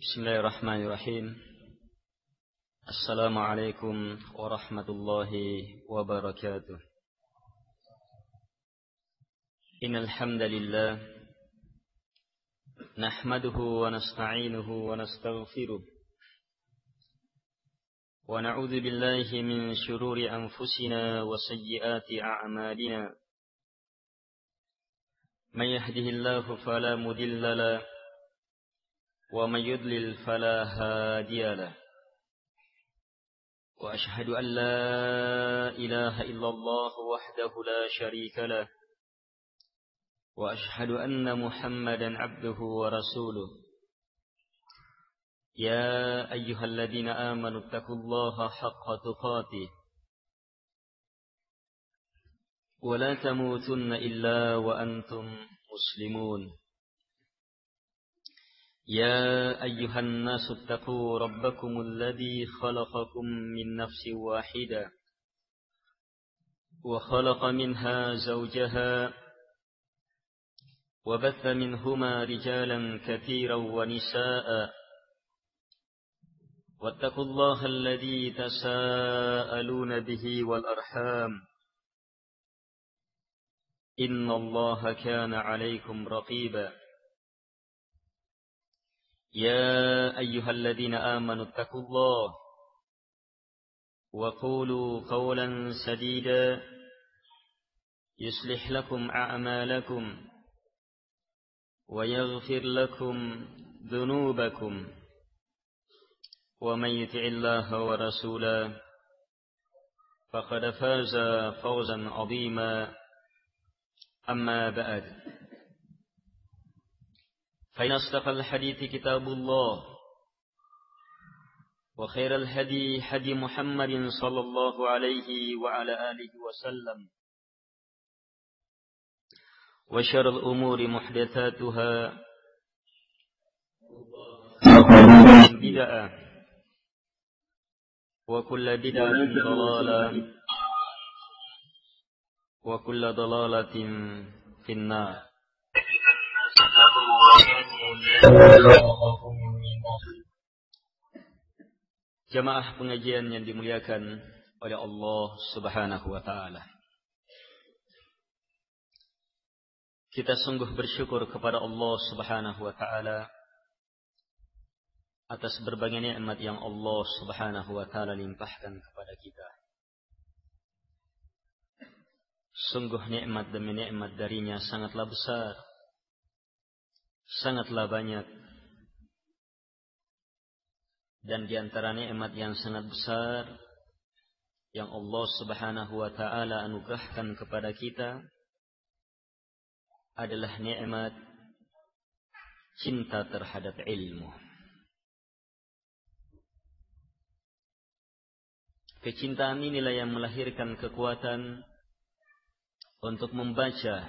Bismillahirrahmanirrahim. Assalamualaikum warahmatullahi wabarakatuh. Innal hamdalillah nahmaduhu wa nasta'inuhu wa nastaghfiruh wa na'udzu billahi min shururi anfusina wa sayyiati a'malina. May yahdihillahu fala mudilla lahu ومن يضلل فلا هادي له وأشهد أن لا إله إلا الله وحده لا شريك له وأشهد أن محمدا عبده ورسوله يا أيها الذين آمنوا اتقوا الله حق تقاته ولا تموتن إلا وأنتم مسلمون يا أيها الناس اتقوا ربكم الذي خلقكم من نفس واحدة وخلق منها زوجها وبث منهما رجالا كثيرا ونساء واتقوا الله الذي تساءلون به والأرحام إن الله كان عليكم رقيبا يا أيها الذين آمنوا اتقوا الله وقولوا قولا سديدا يصلح لكم أعمالكم ويغفر لكم ذنوبكم ومن يطع الله ورسوله فقد فاز فوزا عظيما أما بعد فإن أصدق الحديث كتاب الله وخير الهدي هدي محمد صلى الله عليه وعلى آله وسلم وشر الأمور محدثاتها بدعة وكل بدعة ضلالة وكل ضلالة في النار. Jamaah pengajian yang dimuliakan oleh Allah Subhanahu wa taala. Kita sungguh bersyukur kepada Allah Subhanahu wa taala atas berbagai nikmat yang Allah Subhanahu wa taala limpahkan kepada kita. Sungguh nikmat demi nikmat darinya sangatlah besar, sangatlah banyak. Dan di antara nikmat yang sangat besar yang Allah Subhanahu wa taala anugerahkan kepada kita adalah nikmat cinta terhadap ilmu. Kecintaan inilah yang melahirkan kekuatan untuk membaca.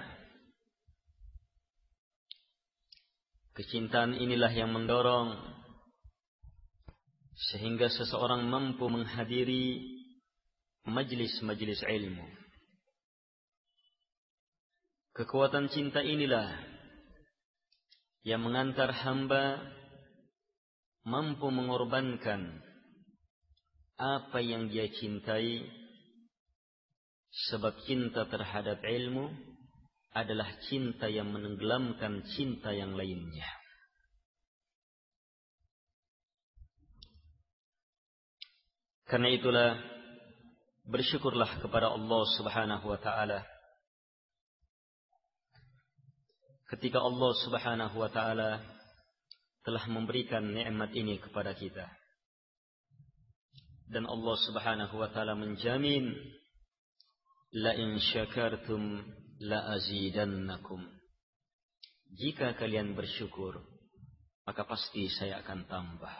Kecintaan inilah yang mendorong sehingga seseorang mampu menghadiri majlis-majlis ilmu. Kekuatan cinta inilah yang mengantar hamba mampu mengorbankan apa yang dia cintai, sebab cinta terhadap ilmu adalah cinta yang menenggelamkan cinta yang lainnya. Karena itulah bersyukurlah kepada Allah Subhanahu wa taala ketika Allah Subhanahu wa taala telah memberikan nikmat ini kepada kita. Dan Allah Subhanahu wa taala menjamin, la in syakartum la azidannakum. Jika kalian bersyukur, maka pasti saya akan tambah.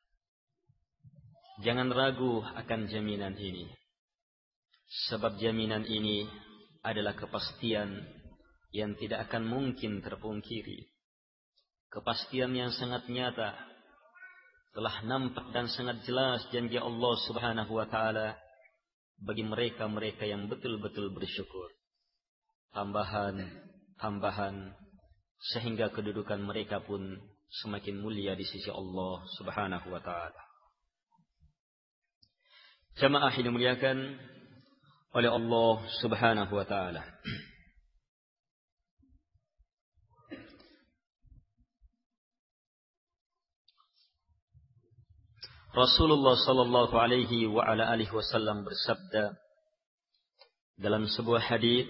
Jangan ragu akan jaminan ini. Sebab jaminan ini adalah kepastian yang tidak akan mungkin terpungkiri. Kepastian yang sangat nyata. Telah nampak dan sangat jelas janji Allah Subhanahu wa taala bagi mereka-mereka yang betul-betul bersyukur. Tambahan sehingga kedudukan mereka pun semakin mulia di sisi Allah Subhanahu wa taala. Jamaah yang dimuliakan oleh Allah Subhanahu wa taala. Rasulullah sallallahu alaihi wa ala alihi wasallam bersabda dalam sebuah hadis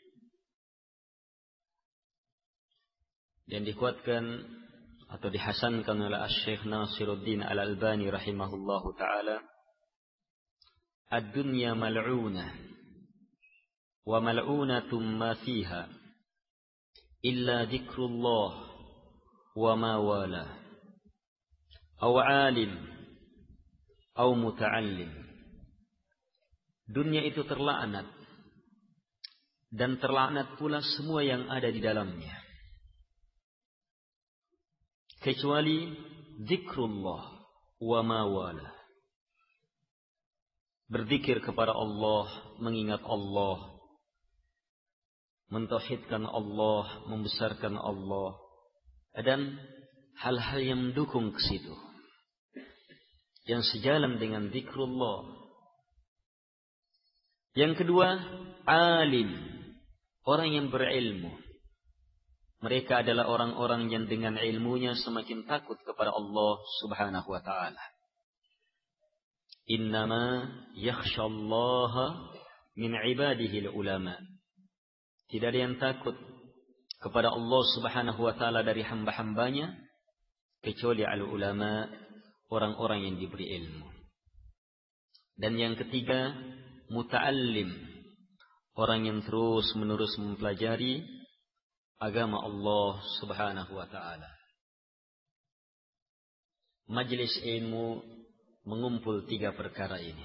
yang dikuatkan atau dihasankan oleh Syekh Nasiruddin Al-Albani rahimahullahu taala, ad-dunya mal'unah wa mal'unatum ma fiha illa dzikrullah wa ma wala aw 'alim aw muta'allim. Dunia itu terlaknat dan terlaknat pula semua yang ada di dalamnya kecuali zikrullah wa ma wala. Berzikir kepada Allah, mengingat Allah, mentauhidkan Allah, membesarkan Allah, dan hal-hal yang mendukung ke situ, yang sejalan dengan zikrullah. Yang kedua, alim, orang yang berilmu. Mereka adalah orang-orang yang dengan ilmunya semakin takut kepada Allah Subhanahu wa taala. Innama yakhshallaha min ibadihi ulama. Tidak ada yang takut kepada Allah Subhanahu wa taala dari hamba-hambanya kecuali al-ulama, orang-orang yang diberi ilmu. Dan yang ketiga, muta'allim, orang yang terus-menerus mempelajari agama Allah Subhanahu wa taala. Majelis ilmu mengumpul tiga perkara ini.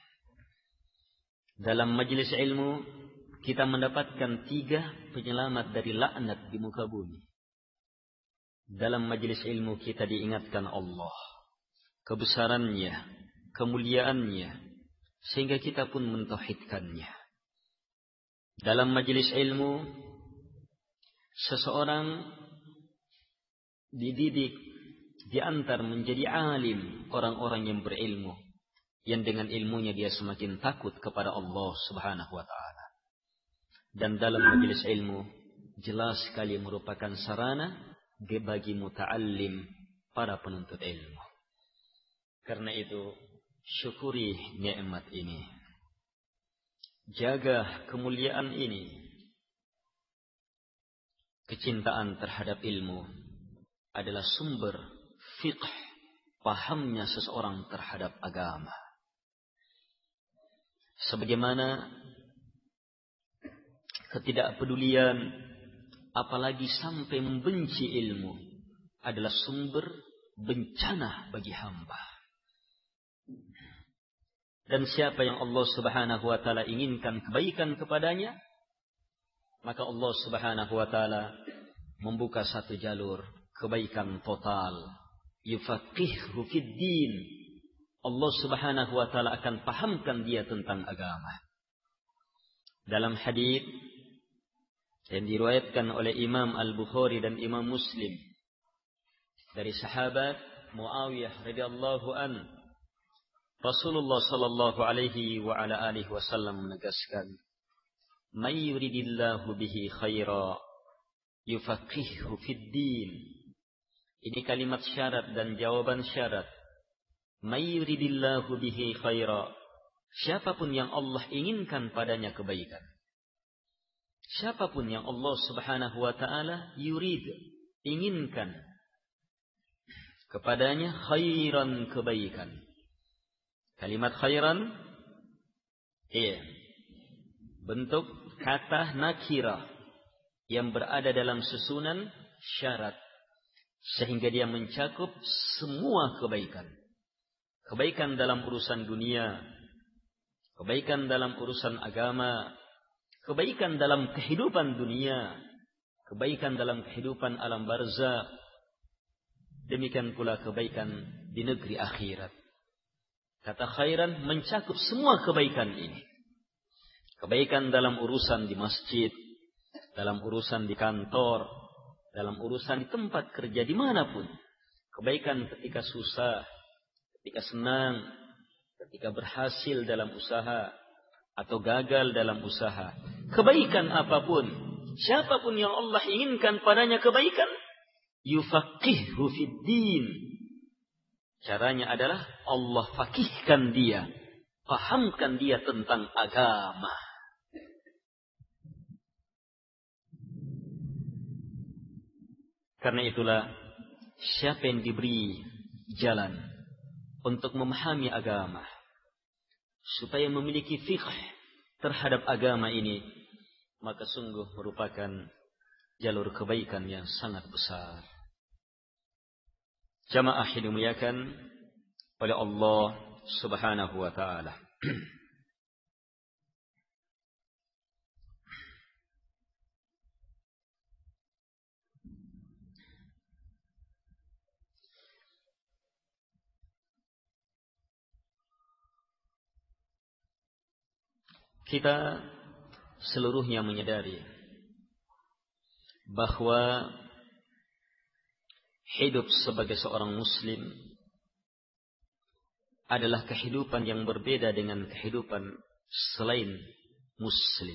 Dalam majelis ilmu kita mendapatkan tiga penyelamat dari laknat di muka bumi. Dalam majelis ilmu kita diingatkan Allah, kebesarannya, kemuliaannya, sehingga kita pun mentauhidkannya. Dalam majelis ilmu seseorang dididik, diantar menjadi alim, orang-orang yang berilmu, yang dengan ilmunya dia semakin takut kepada Allah Subhanahu wa taala. Dan dalam majelis ilmu jelas sekali merupakan sarana bagi muta'allim, para penuntut ilmu. Karena itu syukuri nikmat ini, jaga kemuliaan ini. Kecintaan terhadap ilmu adalah sumber fiqh, pahamnya seseorang terhadap agama. Sebagaimana ketidakpedulian, apalagi sampai membenci ilmu, adalah sumber bencana bagi hamba. Dan siapa yang Allah Subhanahu wa taala inginkan kebaikan kepadanya, maka Allah Subhanahu wa taala membuka satu jalur kebaikan total. Yufaqihhu fid din. Allah Subhanahu wa taala akan pahamkan dia tentang agama. Dalam hadis yang diriwayatkan oleh Imam Al-Bukhari dan Imam Muslim dari sahabat Muawiyah radhiyallahu an, Rasulullah sallallahu alaihi wa ala alihi wasallam menegaskan, "May yuridillahu bihi khaira yufaqihhu fid din." Ini kalimat syarat dan jawaban syarat. May yuridillahu bihi khaira. Siapapun yang Allah inginkan padanya kebaikan. Siapapun yang Allah Subhanahu wa taala yurid, inginkan kepadanya khairan, kebaikan. Kalimat khairan, bentuk kata nakirah yang berada dalam susunan syarat, sehingga dia mencakup semua kebaikan. Kebaikan dalam urusan dunia, kebaikan dalam urusan agama, kebaikan dalam kehidupan dunia, kebaikan dalam kehidupan alam barzakh, demikian pula kebaikan di negeri akhirat. Kata khairan mencakup semua kebaikan ini. Kebaikan dalam urusan di masjid, dalam urusan di kantor, dalam urusan di tempat kerja, dimanapun. Kebaikan ketika susah, ketika senang, ketika berhasil dalam usaha, atau gagal dalam usaha. Kebaikan apapun, siapapun yang Allah inginkan padanya kebaikan, yufaqihhu fid din. Caranya adalah Allah fakihkan dia, pahamkan dia tentang agama. Karena itulah, siapa yang diberi jalan untuk memahami agama, supaya memiliki fiqh terhadap agama ini, maka sungguh merupakan jalur kebaikan yang sangat besar. Jamaah yang dimuliakan oleh Allah Subhanahu wa taala. Kita seluruhnya menyadari bahwa hidup sebagai seorang muslim adalah kehidupan yang berbeda dengan kehidupan selain muslim.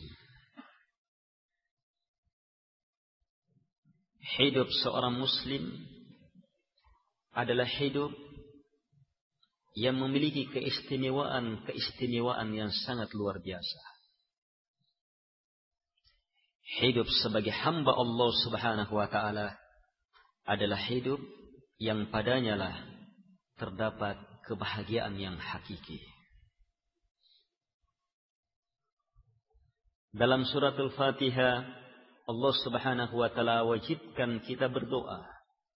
Hidup seorang muslim adalah hidup yang memiliki keistimewaan yang sangat luar biasa. Hidup sebagai hamba Allah Subhanahu wa taala adalah hidup yang padanya lah terdapat kebahagiaan yang hakiki. Dalam surat Al-Fatihah, Allah Subhanahu wa taala wajibkan kita berdoa.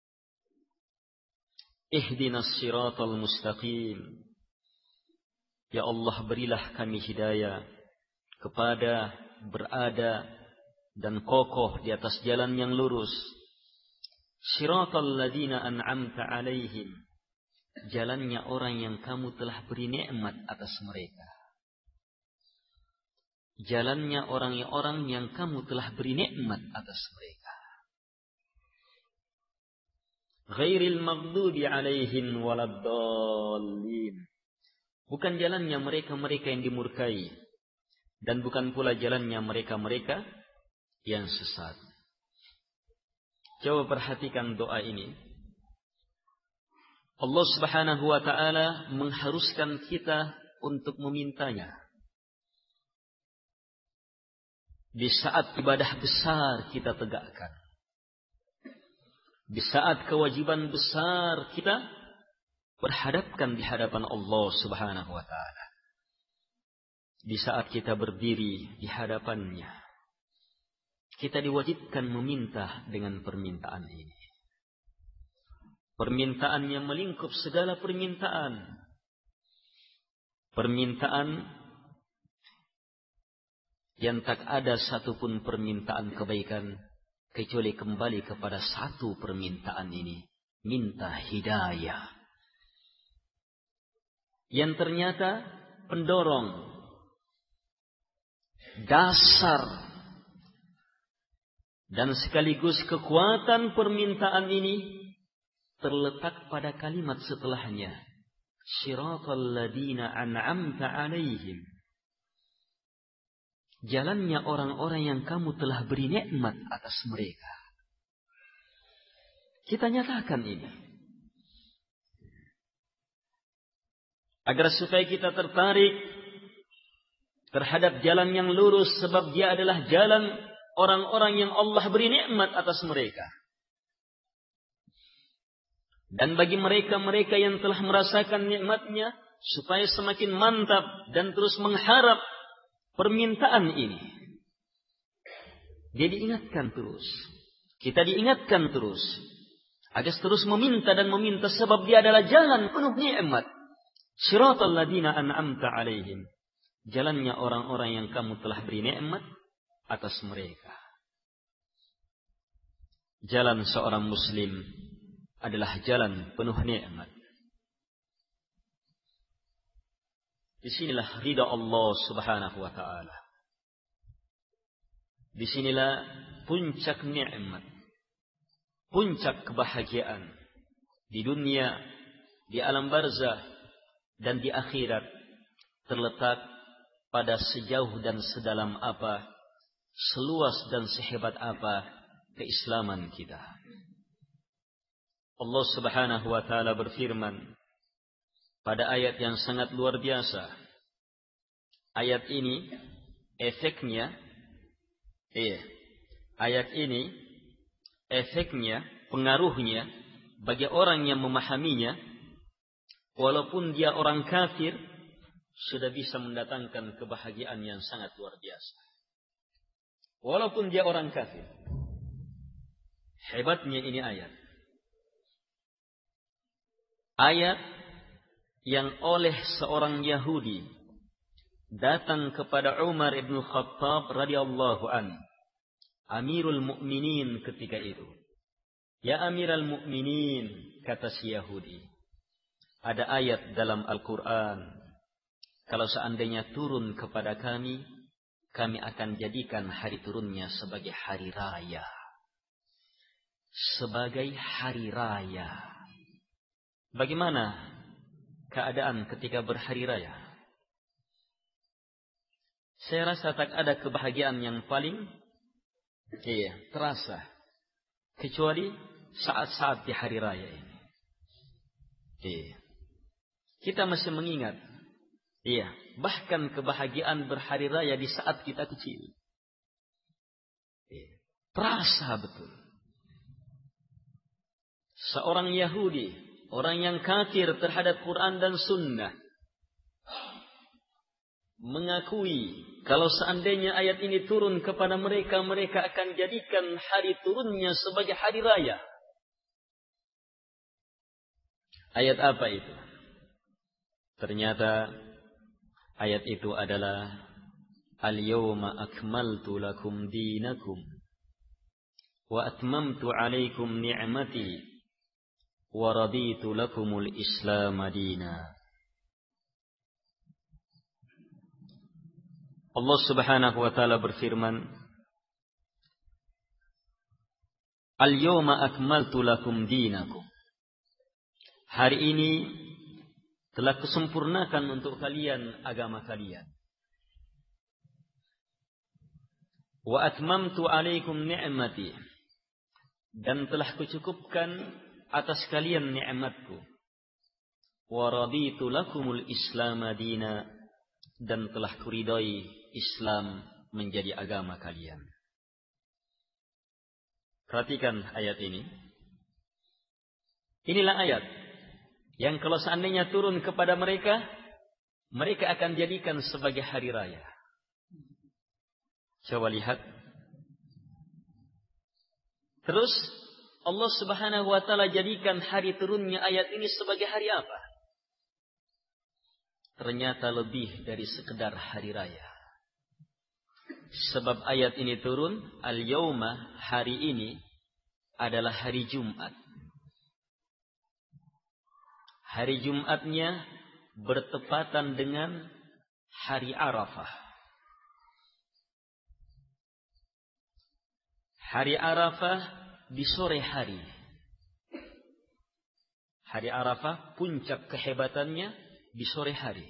Ihdinas siratal mustaqim. Ya Allah, berilah kami hidayah kepada berada dan kokoh di atas jalan yang lurus. Siratal ladzina an'amta alaihim. Jalannya orang yang kamu telah beri nikmat atas mereka. Jalannya orang-orang yang kamu telah beri nikmat atas mereka. Ghairil maghdubi alaihim waladdallin. Bukan jalannya mereka-mereka yang dimurkai, dan bukan pula jalannya mereka-mereka yang sesat. Coba perhatikan doa ini. Allah Subhanahu wa taala mengharuskan kita untuk memintanya. Di saat ibadah besar kita tegakkan. Di saat kewajiban besar kita berhadapkan di hadapan Allah Subhanahu wa taala. Di saat kita berdiri di hadapannya, kita diwajibkan meminta dengan permintaan ini. Permintaan yang melingkup segala permintaan. Permintaan yang tak ada satupun permintaan kebaikan kecuali kembali kepada satu permintaan ini. Minta hidayah. Yang ternyata pendorong, dasar, dan sekaligus kekuatan permintaan ini terletak pada kalimat setelahnya. Siratal ladzina an'amta alaihim. Jalannya orang-orang yang kamu telah beri nikmat atas mereka. Kita nyatakan ini. Agar supaya kita tertarik terhadap jalan yang lurus, sebab dia adalah jalan orang-orang yang Allah beri nikmat atas mereka. Dan bagi mereka-mereka yang telah merasakan nikmatnya, supaya semakin mantap dan terus mengharap permintaan ini, dia diingatkan terus. Kita diingatkan terus agar terus meminta dan meminta, sebab dia adalah jalan penuh nikmat. Siratal ladzina an'amta alaihim. Jalannya orang-orang yang kamu telah beri nikmat atas mereka. Jalan seorang muslim adalah jalan penuh nikmat. Disinilah ridha Allah Subhanahu wa taala. Disinilah puncak nikmat. puncak kebahagiaan di dunia, di alam barzah, dan di akhirat terletak pada sejauh dan sedalam apa, seluas dan sehebat apa keislaman kita. Allah Subhanahu wa taala berfirman pada ayat yang sangat luar biasa. Ayat ini efeknya pengaruhnya bagi orang yang memahaminya, walaupun dia orang kafir, sudah bisa mendatangkan kebahagiaan yang sangat luar biasa. Walaupun dia orang kafir. Hebatnya ini ayat. Ayat yang oleh seorang Yahudi datang kepada Umar ibn Khattab radhiyallahu an, Amirul Mukminin ketika itu. Ya Amiral Mukminin, kata si Yahudi, ada ayat dalam Al-Quran, kalau seandainya turun kepada kami, kami akan jadikan hari turunnya sebagai hari raya. Sebagai hari raya. Bagaimana keadaan ketika berhari raya? Saya rasa tak ada kebahagiaan yang paling terasa kecuali saat-saat di hari raya ini. Kita masih mengingat, bahkan kebahagiaan berhari raya di saat kita kecil. Terasa betul. Seorang Yahudi, orang yang kafir terhadap Quran dan Sunnah, mengakui kalau seandainya ayat ini turun kepada mereka, mereka akan jadikan hari turunnya sebagai hari raya. Ayat apa itu? Ternyata ayat itu adalah Al-yawma akmaltu lakum dinakum wa atmamtu alaikum ni'mati wa raditu lakumul Islam madina. Allah Subhanahu wa taala berfirman, Al-yawma akmaltu lakum dinakum. Hari ini telah kusempurnakan untuk kalian agama kalian. Wa atmamtu alaikum ni'mati. Dan telah kucukupkan atas kalian nikmatku. Wa raditu lakumul Islam madina. Dan telah kuridai Islam menjadi agama kalian. Perhatikan ayat ini. Inilah ayat yang kalau seandainya turun kepada mereka, mereka akan jadikan sebagai hari raya. Coba lihat. Terus Allah Subhanahu wa taala jadikan hari turunnya ayat ini sebagai hari apa? Ternyata lebih dari sekedar hari raya. Sebab ayat ini turun, al-yawma, hari ini adalah hari Jumat. Hari Jumatnya bertepatan dengan hari Arafah. Hari Arafah di sore hari. Hari Arafah puncak kehebatannya di sore hari.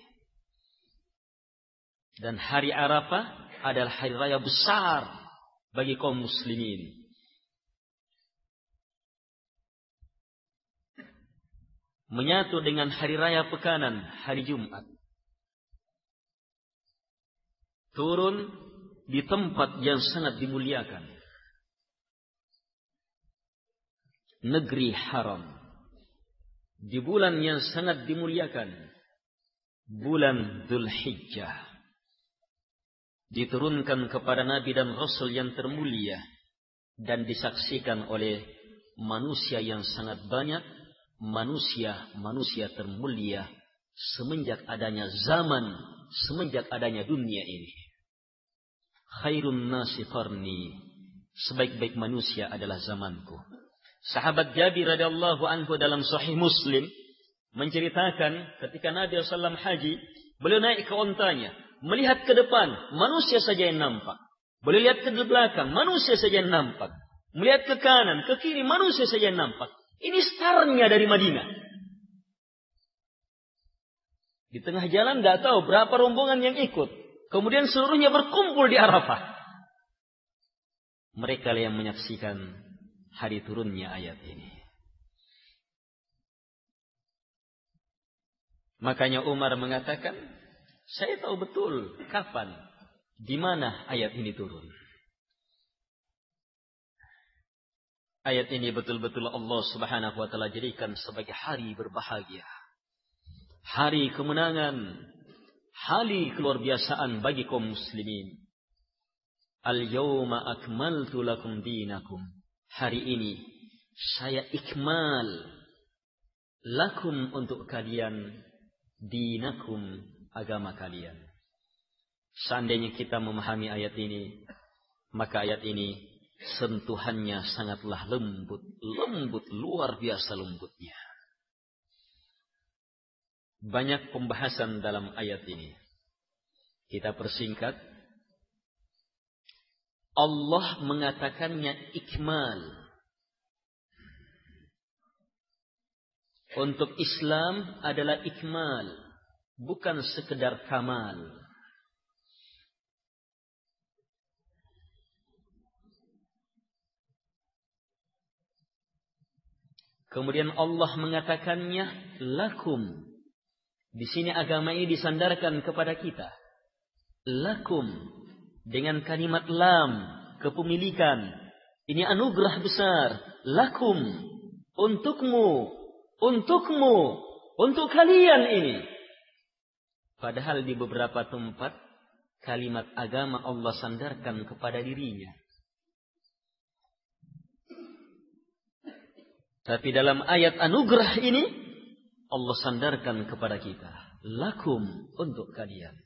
Dan hari Arafah adalah hari raya besar bagi kaum muslimin. Menyatu dengan hari raya pekanan, hari Jumat. Turun di tempat yang sangat dimuliakan. Negeri haram. Di bulan yang sangat dimuliakan. Bulan Dzulhijjah. Diturunkan kepada Nabi dan Rasul yang termulia. Dan disaksikan oleh manusia yang sangat banyak. Manusia termulia semenjak adanya zaman, semenjak adanya dunia ini. Khairun nasi qarni, sebaik-baik manusia adalah zamanku. Sahabat Jabir radhiyallahu anhu dalam Sahih Muslim menceritakan ketika Nabi SAW haji, beliau naik ke ontanya, melihat ke depan, manusia saja yang nampak. Beliau lihat ke belakang, manusia saja yang nampak. Melihat ke kanan, ke kiri, manusia saja yang nampak. Ini startnya dari Madinah. Di tengah jalan tidak tahu berapa rombongan yang ikut. Kemudian seluruhnya berkumpul di Arafah. Mereka yang menyaksikan hari turunnya ayat ini. Makanya Umar mengatakan, saya tahu betul kapan, di mana ayat ini turun. Ayat ini betul-betul Allah Subhanahu wa taala jadikan sebagai hari berbahagia. Hari kemenangan, hari keluar biasaan bagi kaum muslimin. Al-yawma akmaltu lakum dinakum. Hari ini saya ikmal lakum untuk kalian dinakum, agama kalian. Seandainya kita memahami ayat ini, maka ayat ini sentuhannya sangatlah lembut, luar biasa lembutnya. Banyak pembahasan dalam ayat ini. Kita persingkat. Allah mengatakannya ikmal. Untuk Islam adalah ikmal, bukan sekedar kamal. Kemudian Allah mengatakannya lakum. Di sini agama ini disandarkan kepada kita. Lakum dengan kalimat lam, kepemilikan. Ini anugerah besar. Lakum, untukmu, untukmu, untuk kalian ini. Padahal di beberapa tempat kalimat agama Allah sandarkan kepada dirinya. Tapi dalam ayat anugerah ini Allah sandarkan kepada kita. Lakum, untuk kalian.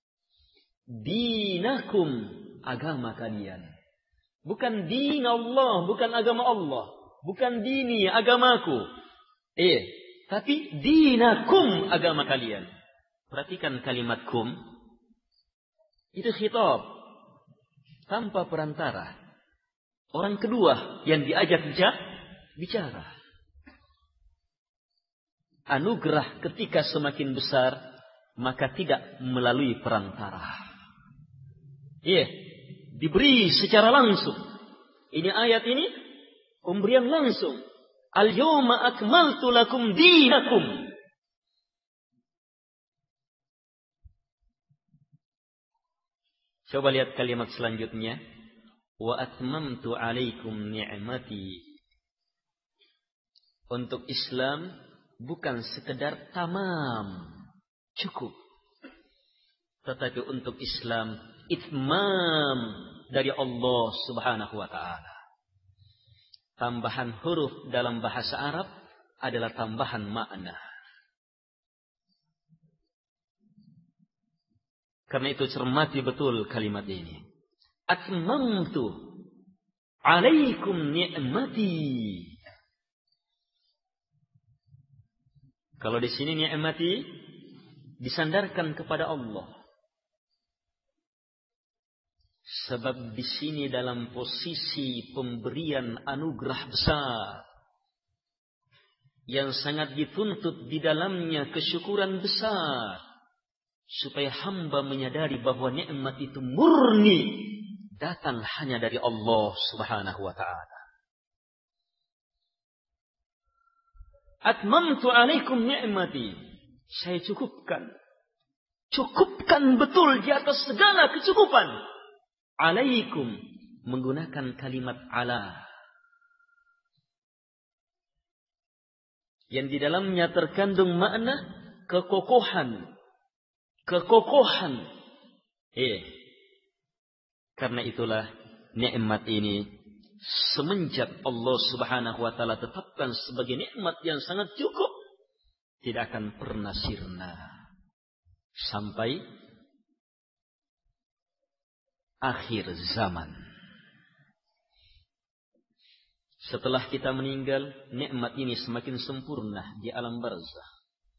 Dinakum, agama kalian. Bukan din Allah, bukan agama Allah. Bukan dini, agamaku. Tapi dinakum, agama kalian. Perhatikan kalimat kum. Itu khitab. Tanpa perantara. Orang kedua yang diajak bicara. Anugerah ketika semakin besar, maka tidak melalui perantara. Diberi secara langsung. Ini ayat ini pemberian langsung. Al-yawma akmaltu lakum dinakum. Coba lihat kalimat selanjutnya. Wa atmamtu alaikum ni'mati. Untuk Islam bukan sekedar tamam, cukup. Tetapi untuk Islam itmam dari Allah Subhanahu wa ta'ala. Tambahan huruf dalam bahasa Arab adalah tambahan makna. Karena itu cermati betul kalimat ini. Atmamtu alaikum ni'mati. Kalau di sini ni'mati disandarkan kepada Allah. Sebab di sini dalam posisi pemberian anugerah besar. Yang sangat dituntut di dalamnya kesyukuran besar. Supaya hamba menyadari bahwa nikmat itu murni. Datang hanya dari Allah Subhanahu wa ta'ala. Atmamtu alaikum ni'mati. Saya cukupkan. Cukupkan betul di atas segala kecukupan. Alaikum. Menggunakan kalimat ala. Yang di dalamnya terkandung makna kekokohan. Kekokohan. Karena itulah nikmat ini. Semenjak Allah Subhanahu wa ta'ala tetapkan sebagai nikmat yang sangat cukup, tidak akan pernah sirna sampai akhir zaman. Setelah kita meninggal, nikmat ini semakin sempurna di alam barzakh.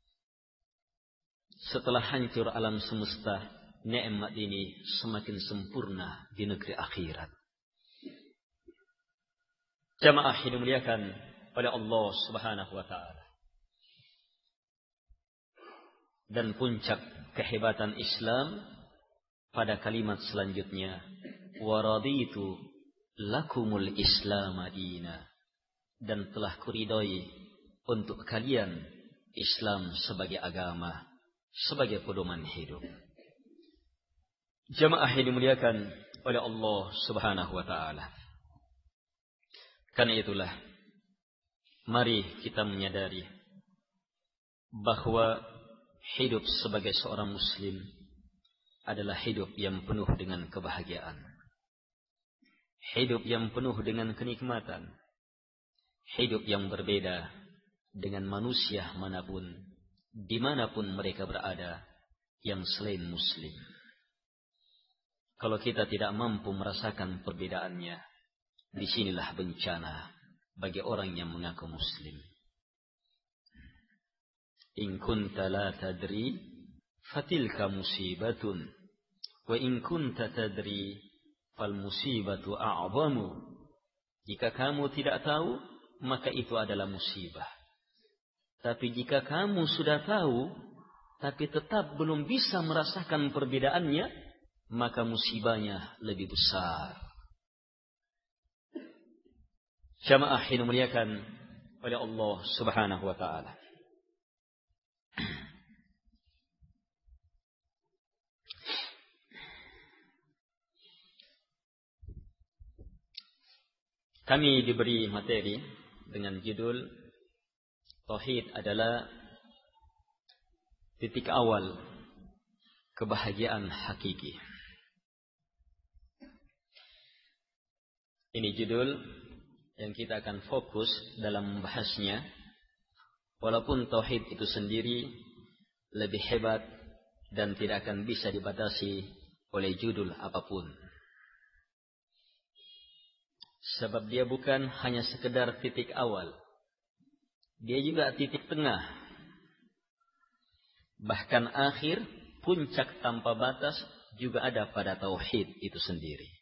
Setelah hancur alam semesta, nikmat ini semakin sempurna di negeri akhirat. Jamaah yang dimuliakan oleh Allah Subhanahu wa taala. Dan puncak kehebatan Islam pada kalimat selanjutnya, wa raditu lakumul Islam madina, dan telah kuridhoi untuk kalian Islam sebagai agama, sebagai pedoman hidup. Jamaah yang dimuliakan oleh Allah Subhanahu wa taala. Karena itulah mari kita menyadari bahwa hidup sebagai seorang muslim adalah hidup yang penuh dengan kebahagiaan. Hidup yang penuh dengan kenikmatan. Hidup yang berbeda dengan manusia manapun, dimanapun mereka berada, yang selain muslim. Kalau kita tidak mampu merasakan perbedaannya, disinilah bencana bagi orang yang mengaku muslim. In kunta la tadri fatilka musibatun, wa in kunta tadri fal musibatu a'zamu. Jika kamu tidak tahu, maka itu adalah musibah. Tapi jika kamu sudah tahu, tapi tetap belum bisa merasakan perbedaannya, maka musibahnya lebih besar. Jamaah yang dimuliakan oleh Allah Subhanahu wa taala. Kami diberi materi dengan judul Tauhid adalah titik awal kebahagiaan hakiki. Ini judul yang kita akan fokus dalam membahasnya. Walaupun tauhid itu sendiri lebih hebat dan tidak akan bisa dibatasi oleh judul apapun. Sebab dia bukan hanya sekedar titik awal. Dia juga titik tengah. Bahkan akhir, puncak tanpa batas juga ada pada tauhid itu sendiri.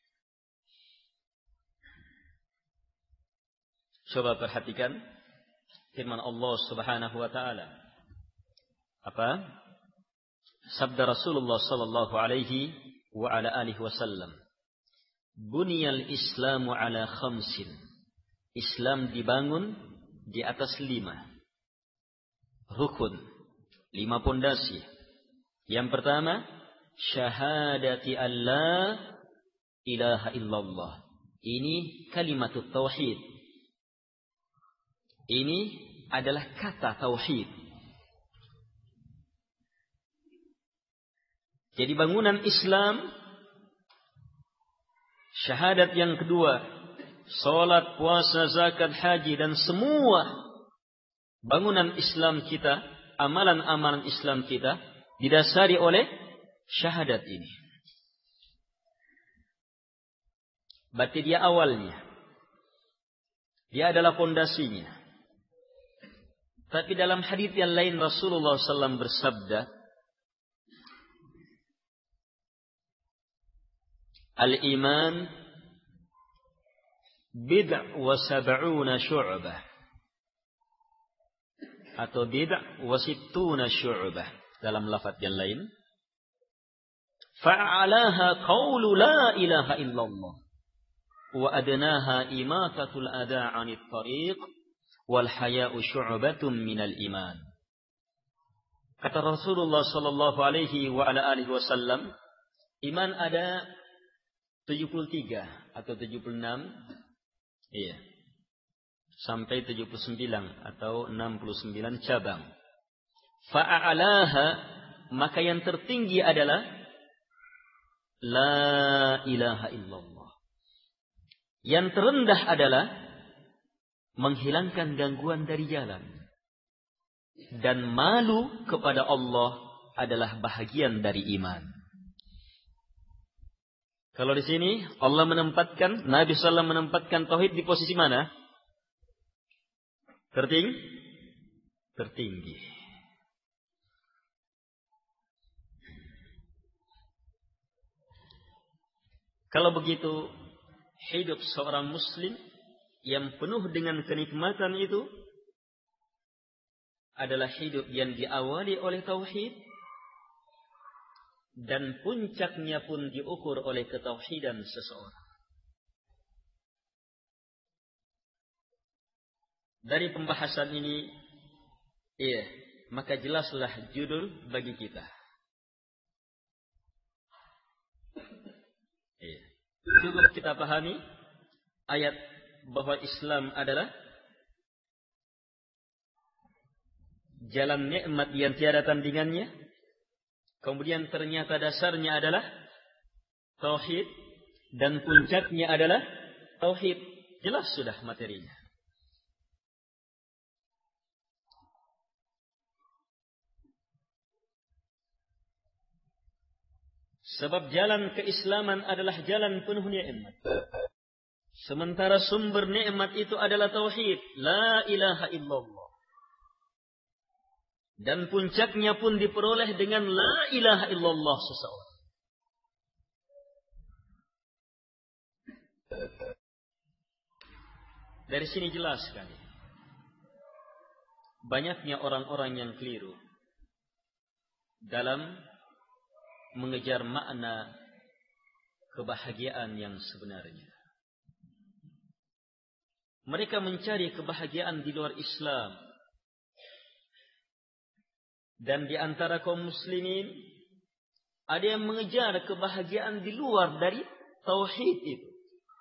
Coba perhatikan firman Allah Subhanahu wa taala. Apa? Sabda Rasulullah sallallahu alaihi wa ala alihi wasallam. Buniyal Islamu ala khamsin. Islam dibangun di atas 5 rukun, 5 pondasi. Yang pertama, syahadati alla ilaha illallah. Ini kalimatut tauhid. Ini adalah kata tauhid. Jadi bangunan Islam, syahadat yang kedua, salat, puasa, zakat, haji, dan semua bangunan Islam kita, amalan-amalan Islam kita didasari oleh syahadat ini. Berarti dia awalnya. Dia adalah fondasinya. Tapi dalam hadis yang lain Rasulullah SAW bersabda, Al-iman bid'a wa sab'una syu'bah. Atau bid'a wa sittuna syu'bah. Dalam lafaz yang lain. Fa'alaha qawlu la ilaha illallah. Wa adnaha imatatul adha 'anit tariq. Wal haya'u syu'batun minal iman. Kata Rasulullah sallallahu alaihi wa ala alihi wasallam, iman ada 73 atau 76, iya, sampai 79 atau 69 cabang. Fa'alaha, maka yang tertinggi adalah la ilaha illallah. Yang terendah adalah menghilangkan gangguan dari jalan. Dan malu kepada Allah adalah bahagian dari iman. Kalau di sini Allah menempatkan, Nabi SAW menempatkan tauhid di posisi mana? Tertinggi. Kalau begitu, hidup seorang muslim yang penuh dengan kenikmatan itu adalah hidup yang diawali oleh tauhid dan puncaknya pun diukur oleh ketauhidan seseorang. Dari pembahasan ini, maka jelaslah judul bagi kita. Cukup kita pahami ayat bahwa Islam adalah jalan nikmat yang tiada tandingannya. Kemudian ternyata dasarnya adalah tauhid dan puncaknya adalah tauhid. Jelas sudah materinya. Sebab jalan keislaman adalah jalan penuh nikmat. Sementara sumber nikmat itu adalah tauhid, la ilaha illallah. Dan puncaknya pun diperoleh dengan la ilaha illallah seseorang. Dari sini jelas sekali. Banyaknya orang-orang yang keliru dalam mengejar makna kebahagiaan yang sebenarnya. Mereka mencari kebahagiaan di luar Islam. Dan di antara kaum muslimin ada yang mengejar kebahagiaan di luar dari tauhid itu.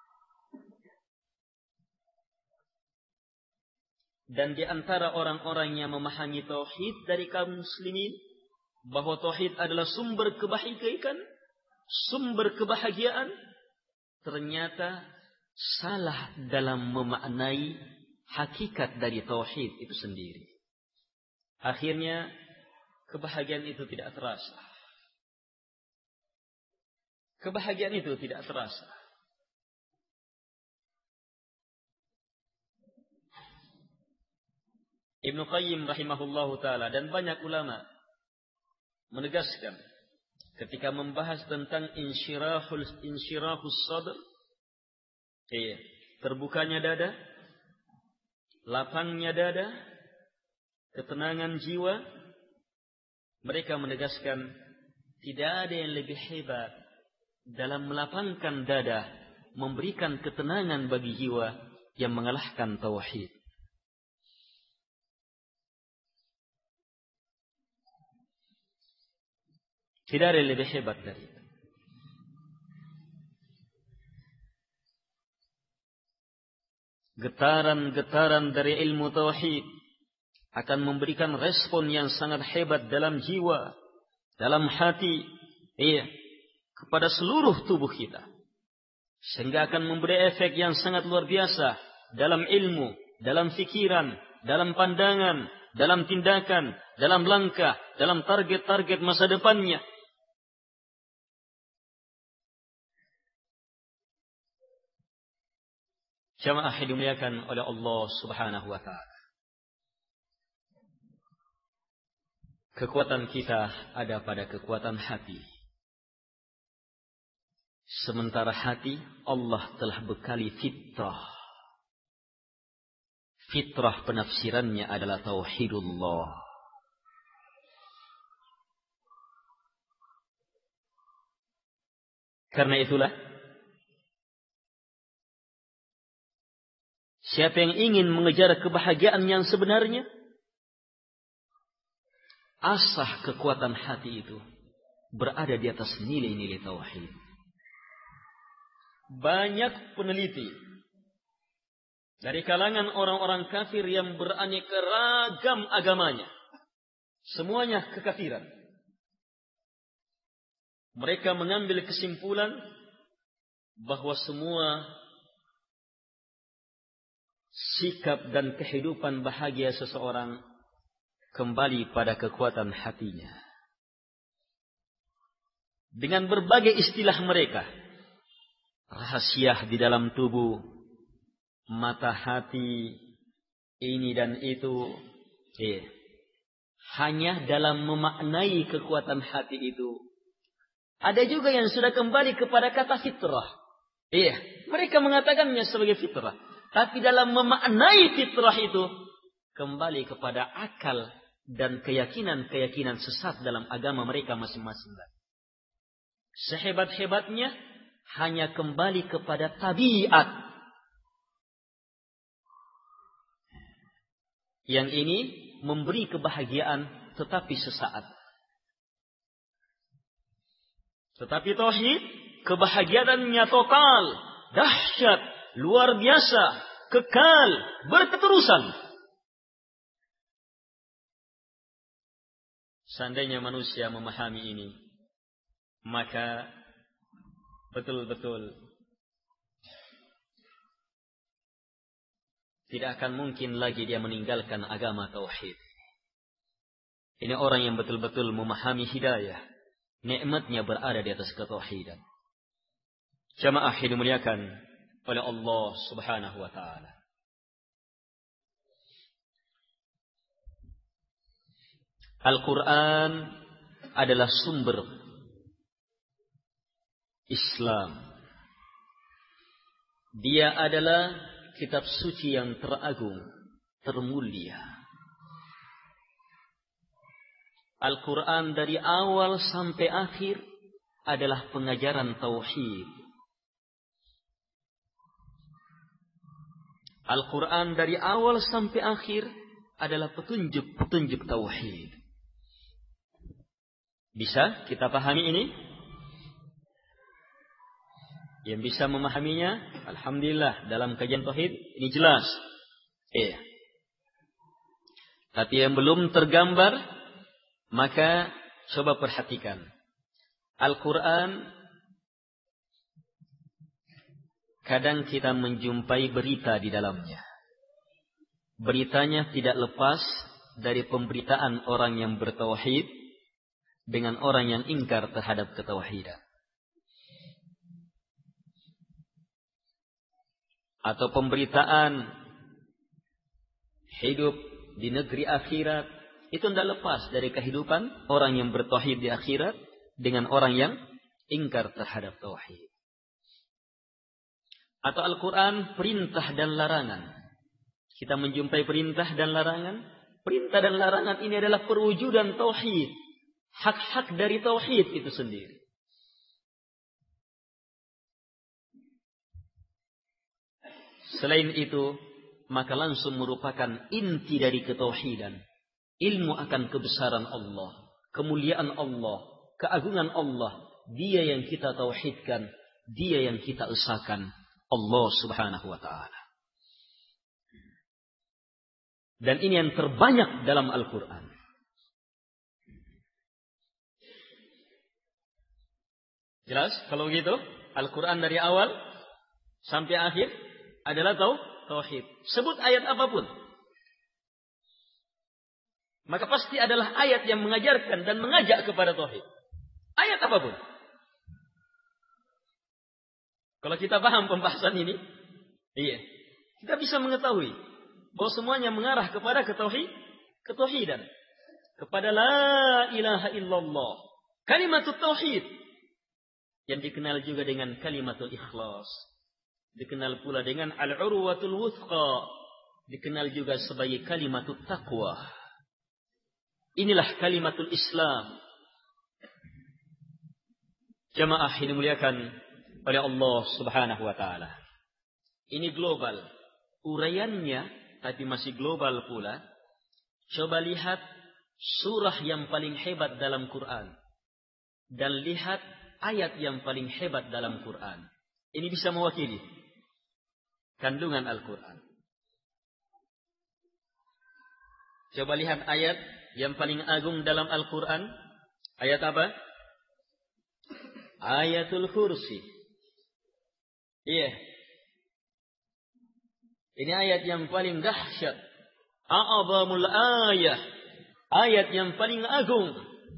Dan di antara orang-orang yang memahami tauhid dari kaum muslimin bahwa tauhid adalah sumber kebahagiaan, sumber kebahagiaan, ternyata salah dalam memaknai hakikat dari tauhid itu sendiri. Akhirnya kebahagiaan itu tidak terasa. Kebahagiaan itu tidak terasa. Ibnu Qayyim rahimahullahu ta'ala dan banyak ulama menegaskan ketika membahas tentang insyirahus sadr, terbukanya dada, lapangnya dada, ketenangan jiwa, mereka menegaskan tidak ada yang lebih hebat dalam melapangkan dada, memberikan ketenangan bagi jiwa yang mengalahkan tauhid. Tidak ada yang lebih hebat dari itu. Getaran-getaran dari ilmu tauhid akan memberikan respon yang sangat hebat dalam jiwa, dalam hati, kepada seluruh tubuh kita. Sehingga akan memberi efek yang sangat luar biasa dalam ilmu, dalam fikiran, dalam pandangan, dalam tindakan, dalam langkah, dalam target-target masa depannya. Jamaah yang dimuliakan oleh Allah Subhanahu wa ta'ala. Kekuatan kita ada pada kekuatan hati. Sementara hati Allah telah bekali fitrah. Fitrah penafsirannya adalah tauhidullah. Karena itulah siapa yang ingin mengejar kebahagiaan yang sebenarnya, asah kekuatan hati itu berada di atas nilai-nilai tauhid. Banyak peneliti dari kalangan orang-orang kafir yang beraneka ragam agamanya, semuanya kekafiran. Mereka mengambil kesimpulan bahwa semua sikap dan kehidupan bahagia seseorang kembali pada kekuatan hatinya. Dengan berbagai istilah mereka, rahasia di dalam tubuh, mata hati, ini dan itu, hanya dalam memaknai kekuatan hati itu. Ada juga yang sudah kembali kepada kata fitrah. Mereka mengatakannya sebagai fitrah. Tapi dalam memaknai fitrah itu kembali kepada akal dan keyakinan-keyakinan sesat dalam agama mereka masing-masing. Sehebat-hebatnya hanya kembali kepada tabiat. Yang ini memberi kebahagiaan tetapi sesaat. Tetapi tauhid kebahagiaannya total, dahsyat, luar biasa, kekal, berketerusan. Seandainya manusia memahami ini, maka betul-betul tidak akan mungkin lagi dia meninggalkan agama tauhid. Ini orang yang betul-betul memahami hidayah. Nikmatnya berada di atas ketauhidan. Jamaah yang dimuliakan oleh Allah Subhanahu wa taala. Al-Quran adalah sumber Islam. Dia adalah kitab suci yang teragung, termulia. Al-Quran dari awal sampai akhir adalah pengajaran tauhid. Al-Quran dari awal sampai akhir adalah petunjuk-petunjuk tauhid. Bisa kita pahami ini? Yang bisa memahaminya, alhamdulillah, dalam kajian tauhid ini jelas. Tapi yang belum tergambar, maka coba perhatikan. Al-Quran kadang kita menjumpai berita di dalamnya. Beritanya tidak lepas dari pemberitaan orang yang bertauhid dengan orang yang ingkar terhadap ketauhidan. Atau pemberitaan hidup di negeri akhirat. Itu tidak lepas dari kehidupan orang yang bertauhid di akhirat dengan orang yang ingkar terhadap tauhid. Atau Al-Quran perintah dan larangan. Kita menjumpai perintah dan larangan. Perintah dan larangan ini adalah perwujudan tauhid. Hak-hak dari tauhid itu sendiri. Selain itu, maka langsung merupakan inti dari ketauhidan. Ilmu akan kebesaran Allah, kemuliaan Allah, keagungan Allah. Dia yang kita tauhidkan, dia yang kita esakan, Allah Subhanahu wa ta'ala. Dan ini yang terbanyak dalam Al-Quran. Jelas? Kalau begitu, Al-Quran dari awal sampai akhir adalah tauhid. Sebut ayat apapun, maka pasti adalah ayat yang mengajarkan dan mengajak kepada tauhid. Ayat apapun. Kalau kita paham pembahasan ini, kita bisa mengetahui bahwa semuanya mengarah kepada ketauhidan. Kepada la ilaha illallah. Kalimatul tauhid. Yang dikenal juga dengan kalimatul ikhlas. Dikenal pula dengan al-urwatul wuthqa. Dikenal juga sebagai kalimatul taqwa. Inilah kalimatul Islam. Jamaah yang dimuliakan oleh Allah Subhanahu wa ta'ala. Ini global. Uraiannya, tapi masih global pula. Coba lihat surah yang paling hebat dalam Quran. Dan lihat ayat yang paling hebat dalam Quran. Ini bisa mewakili kandungan Al-Quran. Coba lihat ayat yang paling agung dalam Al-Quran. Ayat apa? Ayatul Kursi. Ini ayat yang paling dahsyat. A'azamul ayah. Ayat yang paling agung.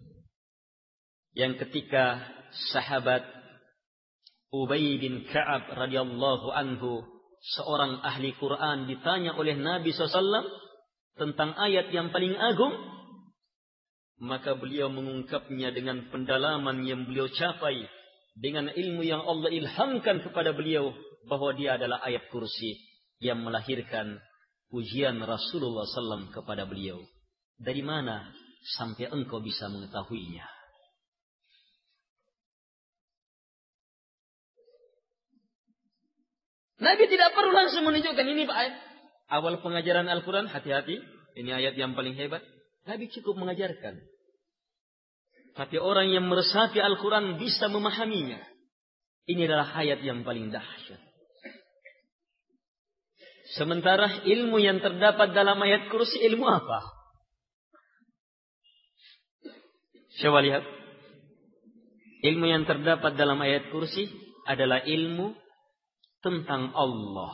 Yang ketika sahabat Ubay bin Ka'ab radhiyallahu anhu, seorang ahli Quran, ditanya oleh Nabi SAW tentang ayat yang paling agung, maka beliau mengungkapnya dengan pendalaman yang beliau capai, dengan ilmu yang Allah ilhamkan kepada beliau, bahwa dia adalah ayat kursi, yang melahirkan pujian Rasulullah SAW kepada beliau. Dari mana sampai engkau bisa mengetahuinya? Nabi tidak perlu langsung menunjukkan ini Pak ayat. Awal pengajaran Al-Quran, hati-hati. Ini ayat yang paling hebat. Nabi cukup mengajarkan. Tapi orang yang meresapi Al-Quran bisa memahaminya. Ini adalah ayat yang paling dahsyat. Sementara ilmu yang terdapat dalam ayat kursi, ilmu apa? Coba lihat. Ilmu yang terdapat dalam ayat kursi adalah ilmu tentang Allah.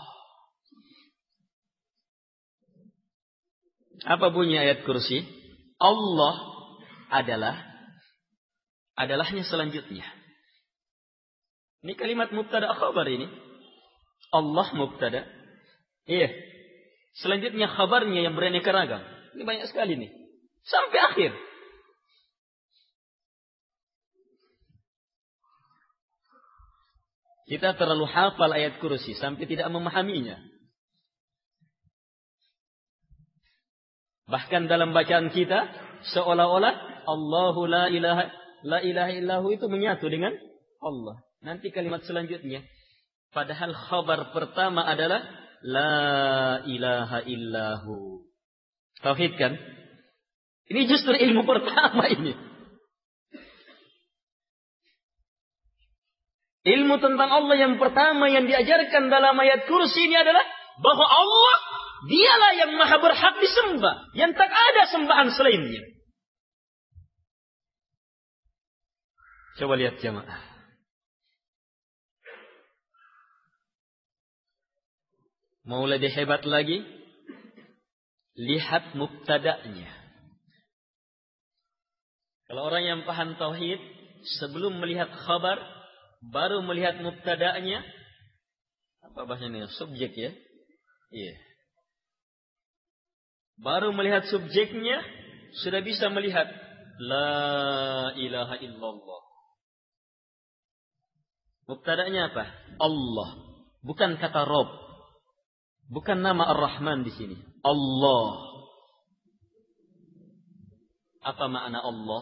Apa bunyi ayat kursi? Allah adalahnya selanjutnya. Ini kalimat mubtada khabar ini. Allah mubtada. Iya. Selanjutnya khabarnya yang beraneka ragam. Ini banyak sekali nih. Sampai akhir. Kita terlalu hafal ayat kursi sampai tidak memahaminya. Bahkan dalam bacaan kita seolah-olah Allahu la ilaha illahu itu menyatu dengan Allah. Nanti kalimat selanjutnya, padahal khabar pertama adalah la ilaha illahu. Tauhid kan? Ini justru ilmu pertama ini. Ilmu tentang Allah yang pertama yang diajarkan dalam ayat kursi ini adalah bahwa Allah dialah yang maha berhak disembah, yang tak ada sembahan selainnya. Coba lihat jamaah. Mau lebih hebat lagi? Lihat mubtada'nya. Kalau orang yang paham tauhid, sebelum melihat khabar, baru melihat mubtada'nya, apa bahasanya? Subjek ya? Iya. Baru melihat subjeknya, sudah bisa melihat la ilaha illallah. Mubtada'nya apa? Allah. Bukan kata Rabb. Bukan nama Ar-Rahman di sini. Allah. Apa makna Allah?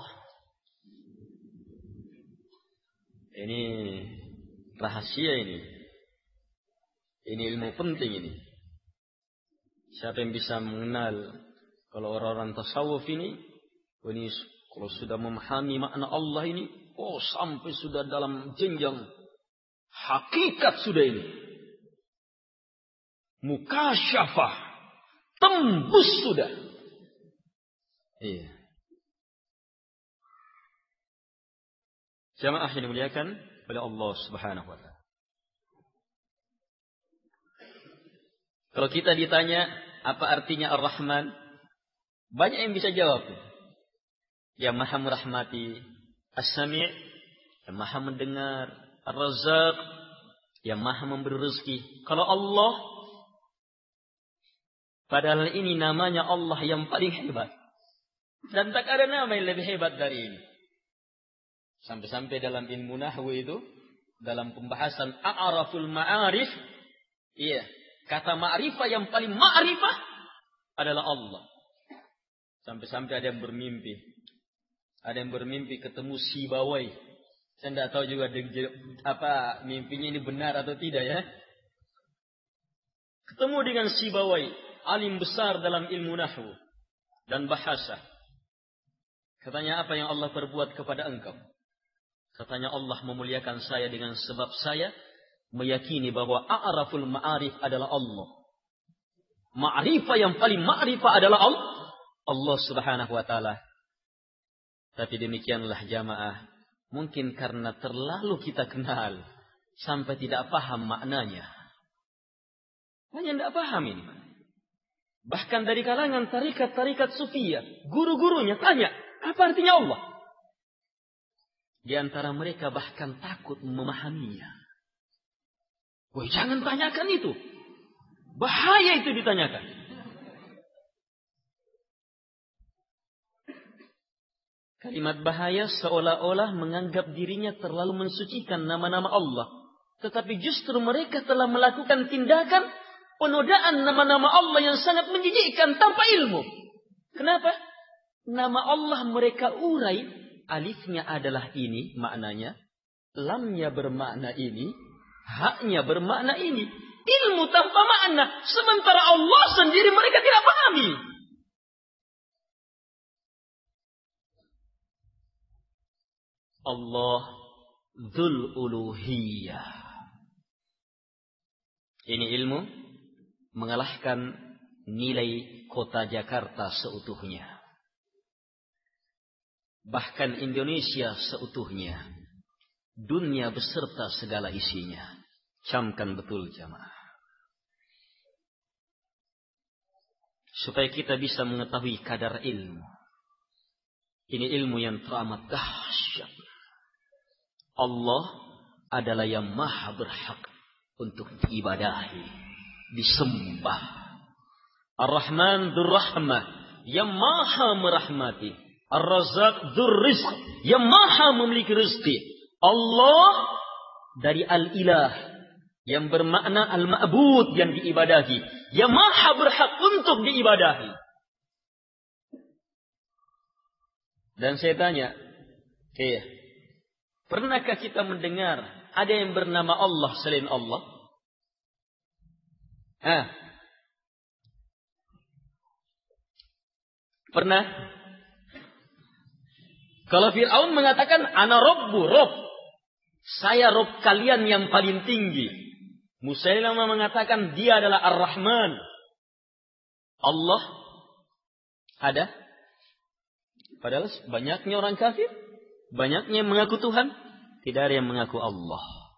Ini rahasia ini. Ini ilmu penting ini. Siapa yang bisa mengenal, kalau orang-orang tasawuf ini kalau sudah memahami makna Allah ini, sampai sudah dalam jenjang hakikat sudah ini. Mukasyafah. Tembus sudah. Iya. Jamaah yang dimuliakan oleh Allah Subhanahu wa taala. Kalau kita ditanya apa artinya Ar-Rahman, banyak yang bisa jawab. Yang Maha merahmati, As-Sami', yang Maha mendengar, Ar-Razzaq, yang Maha memberi rezeki. Kalau Allah, padahal ini namanya Allah yang paling hebat. Dan tak ada nama yang lebih hebat dari ini. Sampai-sampai dalam ilmu nahwu itu, dalam pembahasan a'raful ma'arif, iya, kata ma'rifah yang paling ma'rifah adalah Allah. Sampai-sampai ada yang bermimpi. Ada yang bermimpi ketemu Sibawai. Saya tidak tahu juga apa mimpinya ini benar atau tidak ya. Ketemu dengan Sibawai, alim besar dalam ilmu nahwu dan bahasa. Katanya, apa yang Allah perbuat kepada engkau? Katanya, Allah memuliakan saya dengan sebab saya meyakini bahwa a'raful ma'arif adalah Allah. Ma'rifah yang paling ma'rifah adalah Allah Subhanahu wa taala. Tapi demikianlah jamaah, mungkin karena terlalu kita kenal sampai tidak paham maknanya. Banyak tidak paham ini. Bahkan dari kalangan tarikat-tarikat sufiyah, guru-gurunya tanya, apa artinya Allah? Di antara mereka bahkan takut memahaminya. Woi, jangan tanyakan itu. Bahaya itu ditanyakan. Kalimat bahaya seolah-olah menganggap dirinya terlalu mensucikan nama-nama Allah. Tetapi justru mereka telah melakukan tindakan penodaan nama-nama Allah yang sangat menjijikkan tanpa ilmu. Kenapa? Nama Allah mereka urai, alifnya adalah ini maknanya, lamnya bermakna ini, haknya bermakna ini. Ilmu tanpa makna, sementara Allah sendiri mereka tidak pahami. Allah Dzul Uluhiyah. Ini ilmu mengalahkan nilai kota Jakarta seutuhnya. Bahkan Indonesia seutuhnya. Dunia beserta segala isinya. Camkan betul jamaah. Supaya kita bisa mengetahui kadar ilmu. Ini ilmu yang teramat dahsyat. Allah adalah yang maha berhak untuk diibadahi, disembah. Ar-Rahman Dzur Rahmah, yang maha merahmati. Ar-Razzaq Dzur Rizq, yang maha memiliki rezeki. Allah dari Al-Ilah, yang bermakna Al-Ma'bud, yang diibadahi, yang maha berhak untuk diibadahi. Dan saya tanya, pernahkah kita mendengar ada yang bernama Allah selain Allah? Pernah? Kalau Fir'aun mengatakan, Ana Rabbu, Rabb. Saya Rabb kalian yang paling tinggi. Musailamah mengatakan dia adalah Ar-Rahman. Allah ada? Padahal banyaknya orang kafir, banyaknya yang mengaku Tuhan, tidak ada yang mengaku Allah.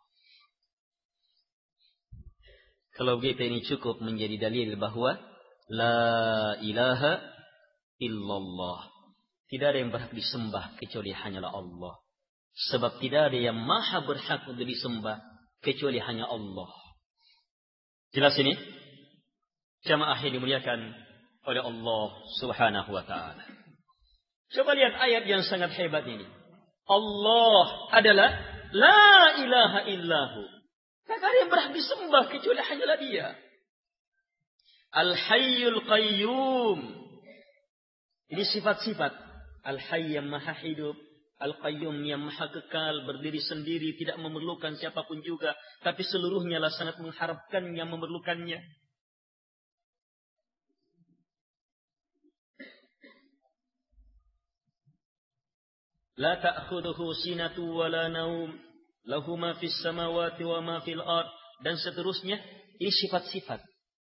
Kalau begitu ini cukup menjadi dalil bahwa la ilaha illallah. Tidak ada yang berhak disembah kecuali hanyalah Allah. Sebab tidak ada yang maha berhak untuk disembah kecuali hanya Allah. Jelas ini? Jamaah yang dimuliakan oleh Allah Subhanahu wa ta'ala. Coba lihat ayat yang sangat hebat ini. Allah adalah la ilaha illahu. Tak ada yang berhak disembah kecuali hanyalah Dia. Al-Hayyul Qayyum. Ini sifat-sifat. Al-Hayy yang maha hidup. Al-Qayyum yang maha kekal, berdiri sendiri, tidak memerlukan siapapun juga. Tapi seluruhnya lah sangat mengharapkannya, memerlukannya. La ta'khuduhu sinatu wa la naum, lahu ma fis samawati wa ma fil ard, dan seterusnya. Ini sifat-sifat.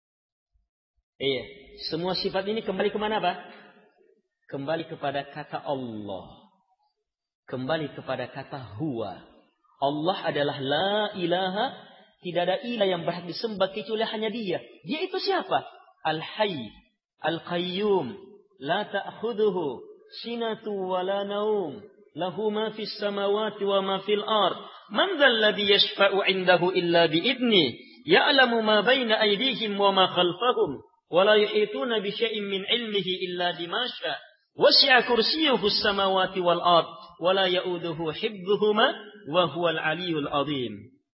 Semua sifat ini kembali kemana, Pak? Kembali kepada kata Allah. Kembali kepada kata huwa. Allah adalah la ilaha, tidak ada ilah yang berhak disembah kecuali hanya Dia. Dia itu siapa? Al-Hayy, Al-Qayyum, la ta'khuduhu sinatu wa la naum. Lahu ma fis samawati wa ma fil ard. Man dzal ladzi yashfa'u 'indahu illa bi idni. Ya'lamu ma baina aydihim wa ma khalfahum. Wa la yuhituna bi syai'in min 'ilmihi illa bima syaa. Wasi'a kursiyyuhu as-samawati wal ard. Wa la ya'uduhu hifdhuhuma wa huwal 'aliyyul 'azim.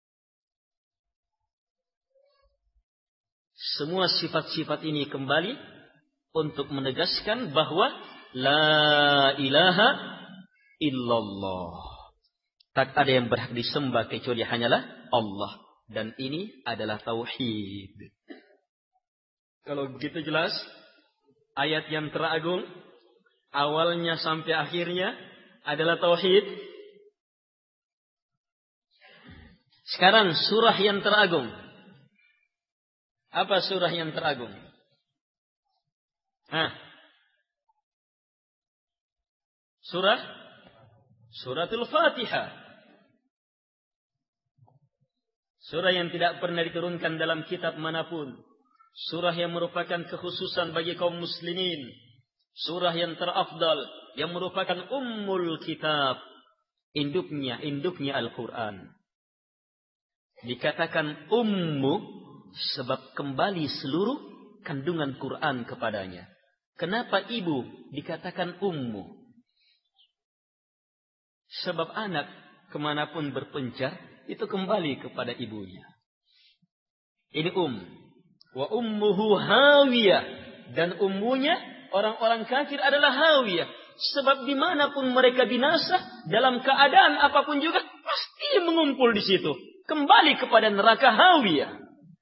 Semua sifat-sifat ini kembali untuk menegaskan bahwa la ilaha illallah. Tak ada yang berhak disembah kecuali hanyalah Allah. Dan ini adalah tauhid. Kalau begitu jelas, ayat yang teragung, awalnya sampai akhirnya adalah tauhid. Sekarang surah yang teragung. Apa surah yang teragung? Suratul Fatihah. Surah yang tidak pernah diturunkan dalam kitab manapun. Surah yang merupakan kekhususan bagi kaum muslimin. Surah yang terafdal, yang merupakan ummul kitab. Induknya Al-Quran. Dikatakan ummu sebab kembali seluruh kandungan Quran kepadanya. Kenapa ibu dikatakan ummu? Sebab anak kemanapun berpencar, itu kembali kepada ibunya. Ini Wa ummuhu hawiyah. Dan ummunya orang-orang kafir adalah hawiyah. Sebab dimanapun mereka binasa, dalam keadaan apapun juga, pasti mengumpul di situ. Kembali kepada neraka hawiyah.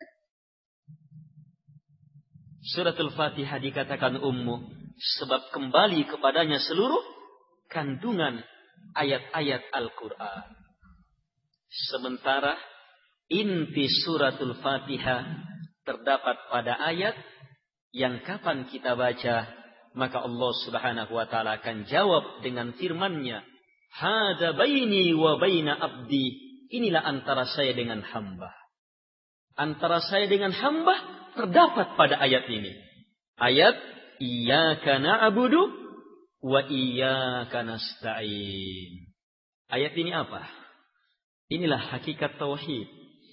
Suratul Fatihah dikatakan ummu, sebab kembali kepadanya seluruh kandungan ayat-ayat Al-Quran. Sementara inti suratul Fatihah terdapat pada ayat yang kapan kita baca, maka Allah Subhanahu wa taala akan jawab dengan firman-Nya, "Hada baini wa baina abdi." Inilah antara saya dengan hamba. Antara saya dengan hamba terdapat pada ayat ini. Ayat Iyyaka na'budu wa iyyaka nasta'in. Ayat ini apa? Inilah hakikat tauhid.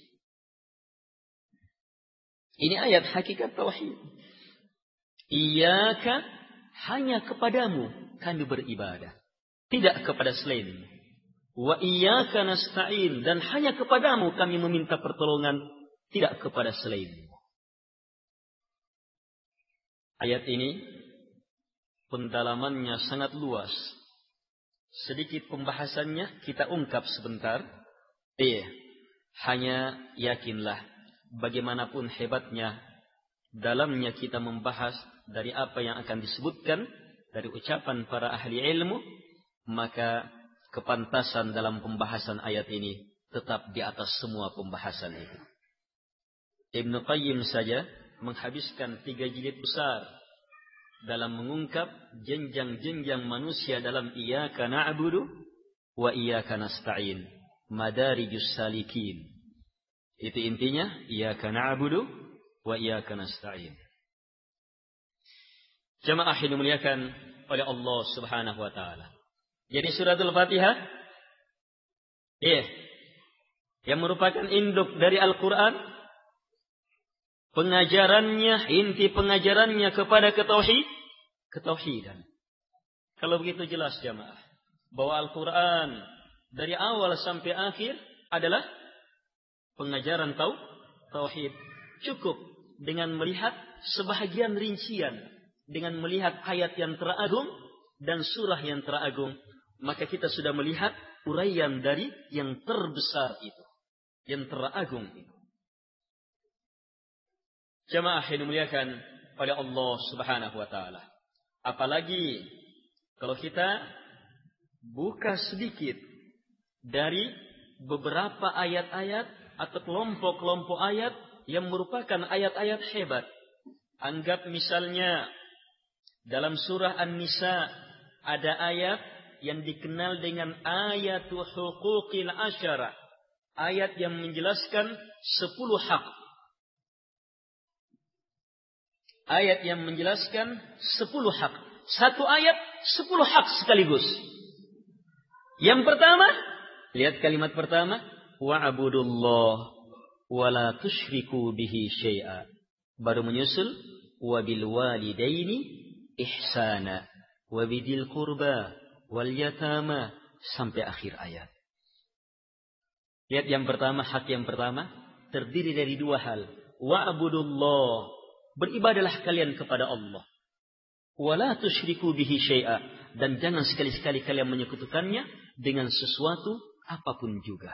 Ini ayat hakikat tauhid. Iyyaka, hanya kepadamu kami beribadah, tidak kepada selainmu. Wa iyyaka nasta'in, dan hanya kepadamu kami meminta pertolongan, tidak kepada selainmu. Ayat ini pendalamannya sangat luas. Sedikit pembahasannya kita ungkap sebentar. Hanya yakinlah, bagaimanapun hebatnya dalamnya kita membahas dari apa yang akan disebutkan dari ucapan para ahli ilmu, maka kepantasan dalam pembahasan ayat ini tetap di atas semua pembahasan itu. Ibnu Qayyim saja menghabiskan 3 jilid besar dalam mengungkap jenjang-jenjang manusia dalam Iyyaka na'budu wa iyyaka nasta'in, madarijus salikin. Itu intinya, Iyyaka na'budu wa iyyaka nasta'in. Jamaah yang dimuliakan oleh Allah Subhanahu wa taala. Jadi suratul Fatihah yang merupakan induk dari Al-Qur'an, pengajarannya, inti pengajarannya kepada ketauhidan. Kalau begitu jelas jamaah bahwa Al-Qur'an dari awal sampai akhir adalah pengajaran tauhid. Cukup dengan melihat sebahagian rincian, dengan melihat ayat yang teragung dan surah yang teragung, maka kita sudah melihat uraian dari yang terbesar itu, yang teragung itu. Jamaah yang dimuliakan oleh Allah Subhanahu wa taala. Apalagi kalau kita buka sedikit dari beberapa ayat-ayat atau kelompok-kelompok ayat yang merupakan ayat-ayat hebat. Anggap misalnya dalam surah An-Nisa ada ayat yang dikenal dengan ayatul huquqil asyara. Ayat yang menjelaskan 10 hak. Ayat yang menjelaskan 10 hak. Satu ayat 10 hak sekaligus. Yang pertama, lihat kalimat pertama, wa'budullah wa la tusyriku bihi syai'a. Baru menyusul wa bil walidaini ihsana wa bidil qurba wal yatama sampai akhir ayat. Lihat yang pertama, hak yang pertama terdiri dari 2 hal. Wa'budullah, beribadalah kalian kepada Allah. Wa la tusyriku bihi syai'a, dan jangan sekali-sekali kalian menyekutukannya dengan sesuatu apapun juga.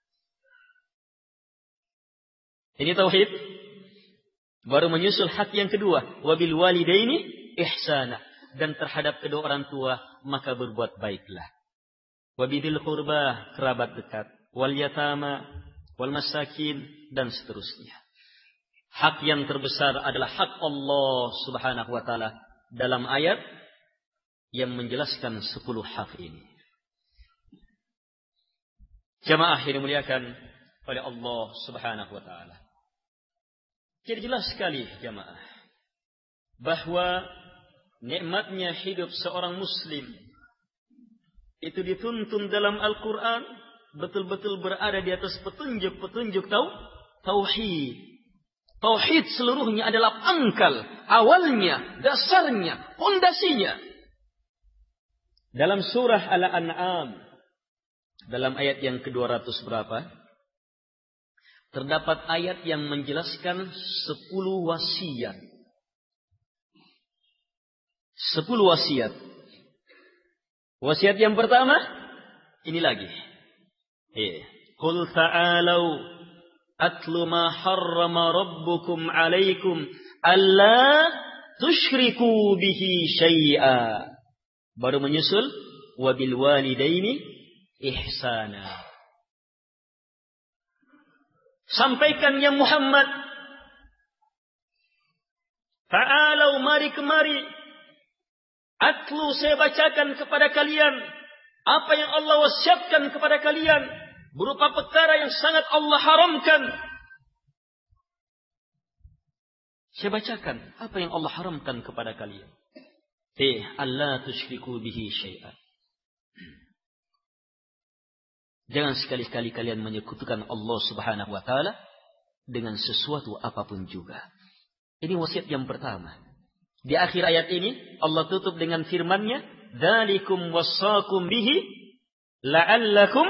Ini tauhid. Baru menyusul hak yang kedua, wabil walidaini ihsana, dan terhadap kedua orang tua maka berbuat baiklah. Wabidil qurba, kerabat dekat, wal yatama, wal masakin, dan seterusnya. Hak yang terbesar adalah hak Allah Subhanahu wa taala dalam ayat yang menjelaskan 10 hak ini. Jamaah yang dimuliakan oleh Allah Subhanahu wa taala. Jadi jelas sekali jamaah bahwa nikmatnya hidup seorang muslim itu dituntun dalam Al-Quran, betul-betul berada di atas petunjuk-petunjuk tauhid. Tauhid seluruhnya adalah pangkal, awalnya, dasarnya, fondasinya. Dalam surah Al-An'am, dalam ayat yang ke-200 berapa? terdapat ayat yang menjelaskan 10 wasiat. 10 wasiat. Wasiat yang pertama, ini lagi. Qul ta'alau atlu ma harrama rabbukum alaikum alla tusyriku bihi syai'a. Baru menyusul wabil walidaini ihsana. Sampaikan ya Muhammad. Ta'alau, mari kemari. Atlu, saya bacakan kepada kalian apa yang Allah wasiatkan kepada kalian berupa perkara yang sangat Allah haramkan. Saya bacakan apa yang Allah haramkan kepada kalian. Allah tusyriku bihi syai'an. Jangan sekali-kali kalian menyekutukan Allah Subhanahu wa taala dengan sesuatu apapun juga. Ini wasiat yang pertama. Di akhir ayat ini Allah tutup dengan firman-Nya, "Dzalikum wassakum bihi la'allakum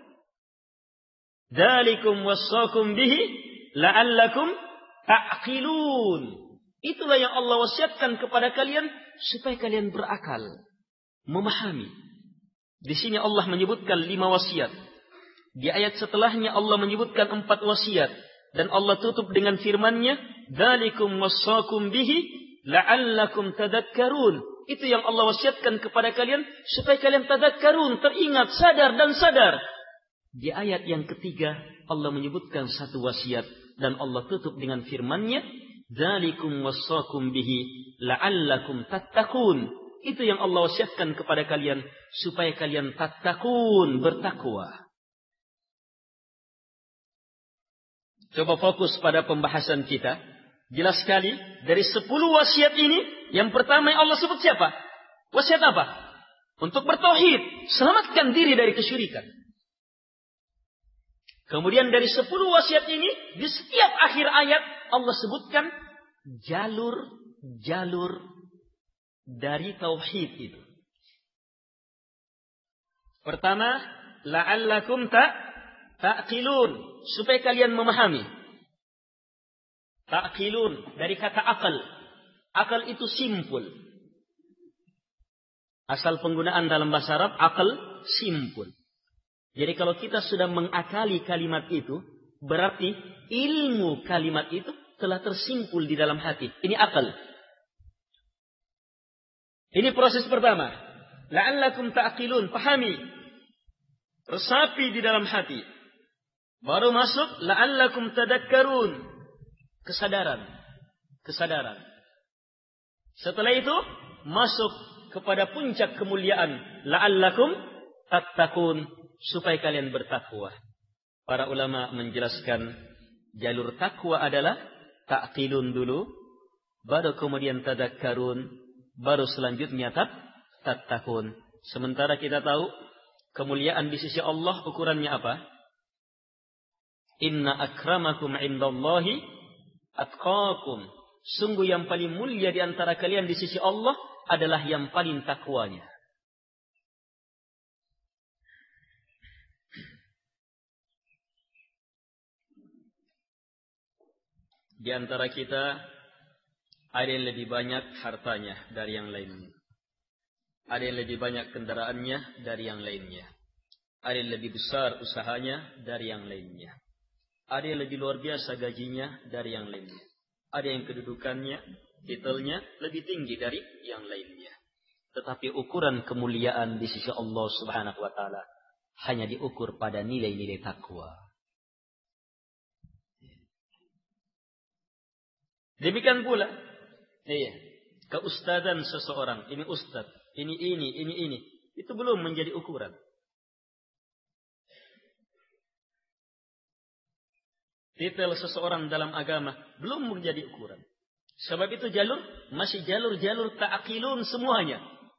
ta'qilun." Itulah yang Allah wasiatkan kepada kalian supaya kalian berakal, memahami. Di sini Allah menyebutkan 5 wasiat. Di ayat setelahnya Allah menyebutkan 4 wasiat dan Allah tutup dengan firman-Nya, "Dzalikum wassakum bihi la'allakum tadakkarun." Itu yang Allah wasiatkan kepada kalian supaya kalian tadakkarun, teringat, sadar dan sadar. Di ayat yang ketiga Allah menyebutkan 1 wasiat dan Allah tutup dengan firman-Nya, "Dzalikum wassakum bihi la'allakum tattaqun." Itu yang Allah wasiatkan kepada kalian supaya kalian tattaqun, bertakwa. Coba fokus pada pembahasan kita. Jelas sekali dari 10 wasiat ini, yang pertama yang Allah sebut siapa? Wasiat apa? Untuk bertauhid, selamatkan diri dari kesyirikan. Kemudian dari 10 wasiat ini, di setiap akhir ayat Allah sebutkan jalur-jalur dari tauhid itu. Pertama, la'allakum ta'qilun, supaya kalian memahami. Ta'qilun dari kata akal. Akal itu simpul. Asal penggunaan dalam bahasa Arab, akal simpul. Jadi kalau kita sudah mengakali kalimat itu, berarti ilmu kalimat itu telah tersimpul di dalam hati. Ini akal. Ini proses pertama. La'allakum ta'qilun, pahami. Resapi di dalam hati. Baru masuk la'allakum tadakkarun. Kesadaran. Setelah itu masuk kepada puncak kemuliaan, la'allakum tattaqun, supaya kalian bertakwa. Para ulama menjelaskan jalur takwa adalah ta'qilun dulu, baru kemudian tadakkarun, baru selanjutnya tattaqun. Sementara kita tahu kemuliaan di sisi Allah ukurannya apa? Inna akramakum indallahi atqakum. Sungguh yang paling mulia di antara kalian di sisi Allah adalah yang paling takwanya. Di antara kita ada yang lebih banyak hartanya dari yang lainnya. Ada yang lebih banyak kendaraannya dari yang lainnya. Ada yang lebih besar usahanya dari yang lainnya. Ada yang lebih luar biasa gajinya dari yang lainnya. Ada yang kedudukannya, titelnya lebih tinggi dari yang lainnya. Tetapi ukuran kemuliaan di sisi Allah Subhanahu wa taala hanya diukur pada nilai-nilai takwa. Demikian pula, keustadan seseorang, ini ustad, ini, itu belum menjadi ukuran. Titel seseorang dalam agama belum menjadi ukuran. Sebab itu masih jalur ta'qilun semuanya.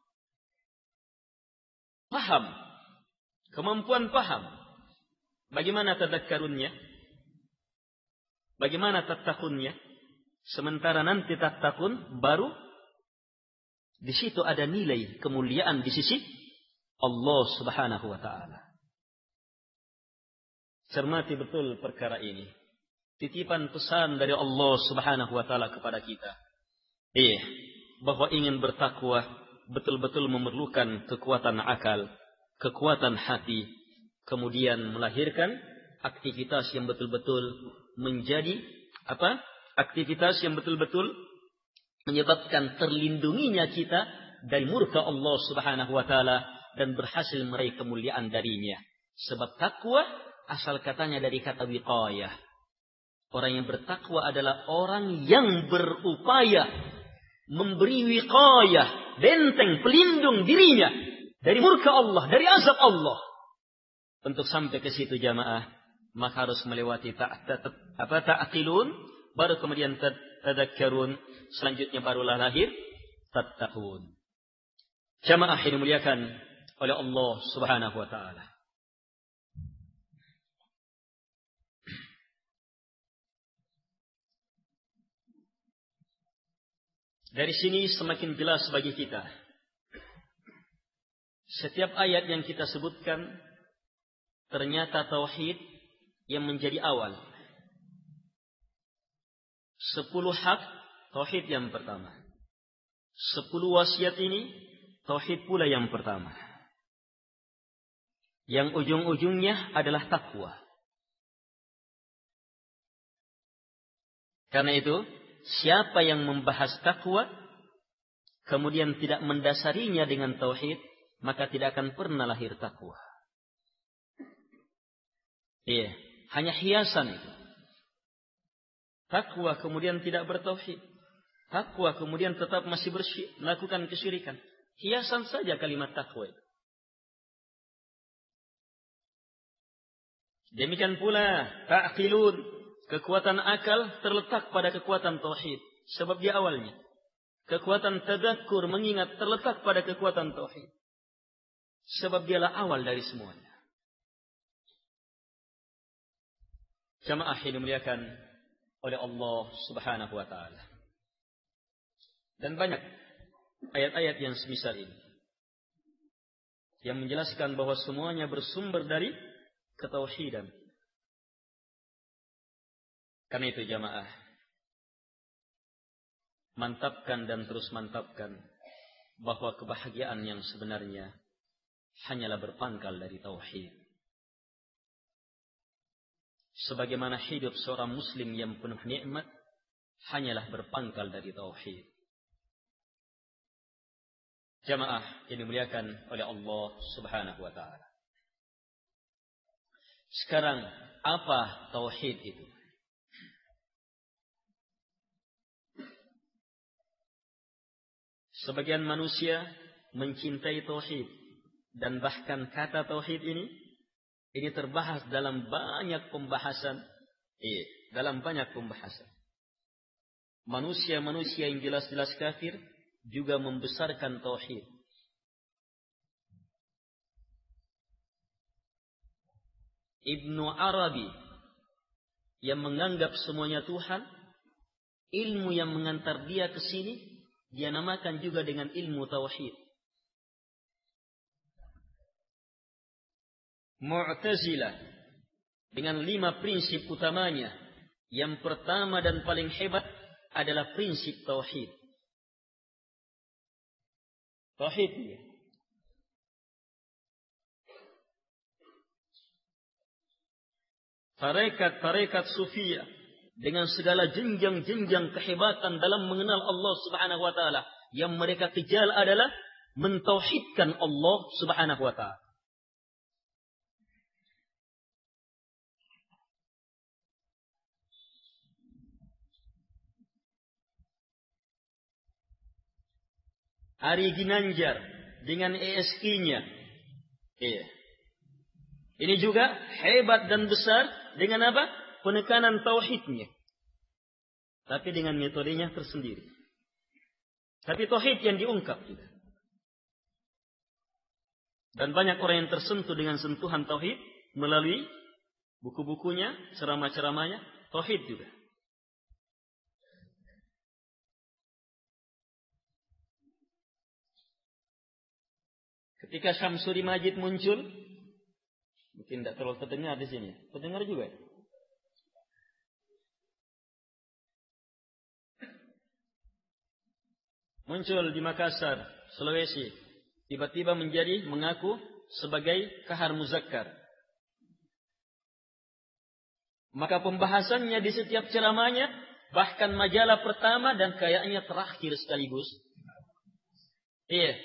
Paham. Kemampuan paham. Bagaimana tadakkarunnya? Bagaimana tattaqunnya? Sementara nanti tattaqun baru di situ ada nilai kemuliaan di sisi Allah Subhanahu wa taala. Cermati betul perkara ini. titipan pesan dari Allah Subhanahu wa taala kepada kita. Bahwa ingin bertakwa betul-betul memerlukan kekuatan akal, kekuatan hati, kemudian melahirkan aktivitas yang betul-betul menjadi aktivitas yang betul-betul menyebabkan terlindunginya kita dari murka Allah Subhanahu wa taala dan berhasil meraih kemuliaan darinya. Sebab takwa asal katanya dari kata wiqayah. Orang yang bertakwa adalah orang yang berupaya memberi wiqayah, benteng pelindung dirinya dari murka Allah, dari azab Allah. Untuk sampai ke situ jamaah, maka harus melewati ta'qilun, baru kemudian tadakkarun, selanjutnya barulah lahir tattaqun. Jamaah yang dimuliakan oleh Allah Subhanahu wa taala. Dari sini semakin jelas bagi kita. Setiap ayat yang kita sebutkan ternyata tauhid yang menjadi awal. 10 hak tauhid yang pertama. 10 wasiat ini tauhid pula yang pertama. Yang ujung-ujungnya adalah takwa. Karena itu, siapa yang membahas takwa kemudian tidak mendasarinya dengan tauhid, maka tidak akan pernah lahir takwa. Hanya hiasan itu. Takwa kemudian tidak bertauhid. Takwa kemudian tetap masih melakukan kesyirikan. Hiasan saja kalimat takwa itu. Demikian pula ta'qilun, kekuatan akal terletak pada kekuatan tauhid, sebab dia awalnya. Kekuatan tadakkur, mengingat, terletak pada kekuatan tauhid, sebab dialah awal dari semuanya. Jamaah yang dimuliakan oleh Allah Subhanahu wa taala. Dan banyak ayat-ayat yang semisal ini yang menjelaskan bahwa semuanya bersumber dari ketauhidan. Karena itu jamaah, mantapkan dan terus mantapkan bahwa kebahagiaan yang sebenarnya hanyalah berpangkal dari tauhid. Sebagaimana hidup seorang muslim yang penuh nikmat hanyalah berpangkal dari tauhid. Jamaah yang dimuliakan oleh Allah Subhanahu wa taala. Sekarang, apa tauhid itu? Sebagian manusia mencintai tauhid, dan bahkan kata tauhid ini terbahas dalam banyak pembahasan. Dalam banyak pembahasan. Manusia-manusia yang jelas-jelas kafir juga membesarkan tauhid. Ibnu Arabi yang menganggap semuanya Tuhan, ilmu yang mengantar dia ke sini dia namakan juga dengan ilmu tauhid. Mu'tazilah dengan 5 prinsip utamanya. Yang pertama dan paling hebat adalah prinsip tauhid. Tauhid dia. Tarekat sufiyah dengan segala jenjang-jenjang kehebatan dalam mengenal Allah Subhanahu wa taala, yang mereka kejar adalah mentauhidkan Allah Subhanahu wa taala. Ari Ginanjar dengan ESQ-nya. Ini juga hebat dan besar dengan apa? Penekanan tauhidnya. Tapi dengan metodenya tersendiri. Tapi tauhid yang diungkap juga. Dan banyak orang yang tersentuh dengan sentuhan tauhid melalui buku-bukunya, ceramah-ceramahnya, tauhid juga. Ketika Syamsuri Majid muncul, mungkin tidak terlalu terdengar di sini. Terdengar juga. muncul di Makassar, Sulawesi, tiba-tiba mengaku sebagai kahar muzakkar. Maka pembahasannya di setiap ceramahnya, bahkan majalah pertama dan kayaknya terakhir sekaligus. Iya.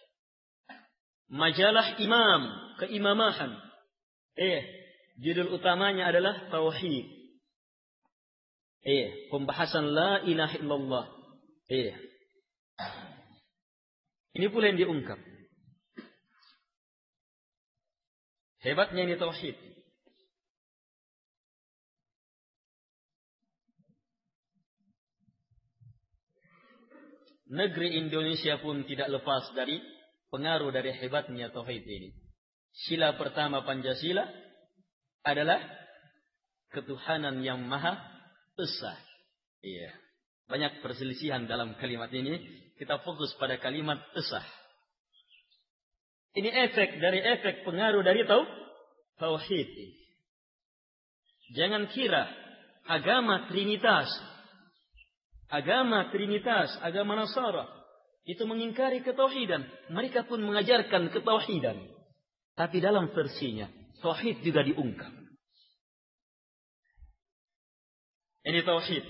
Majalah imam, keimamahan. Iya. Judul utamanya adalah Tauhid. Iya. Pembahasan la ilaha illallah. Iya. Ini pula yang diungkap. Hebatnya ini Tauhid. Negeri Indonesia pun tidak lepas dari pengaruh dari hebatnya Tauhid ini. Sila pertama Pancasila adalah ketuhanan yang Maha Esa. Iya. Banyak perselisihan dalam kalimat ini. Kita fokus pada kalimat Esa. Ini efek pengaruh dari Tauhid. Jangan kira agama Trinitas, agama Nasara itu mengingkari ketauhidan. Mereka pun mengajarkan ketauhidan. Tapi dalam versinya, tauhid juga diungkap. Ini tauhid.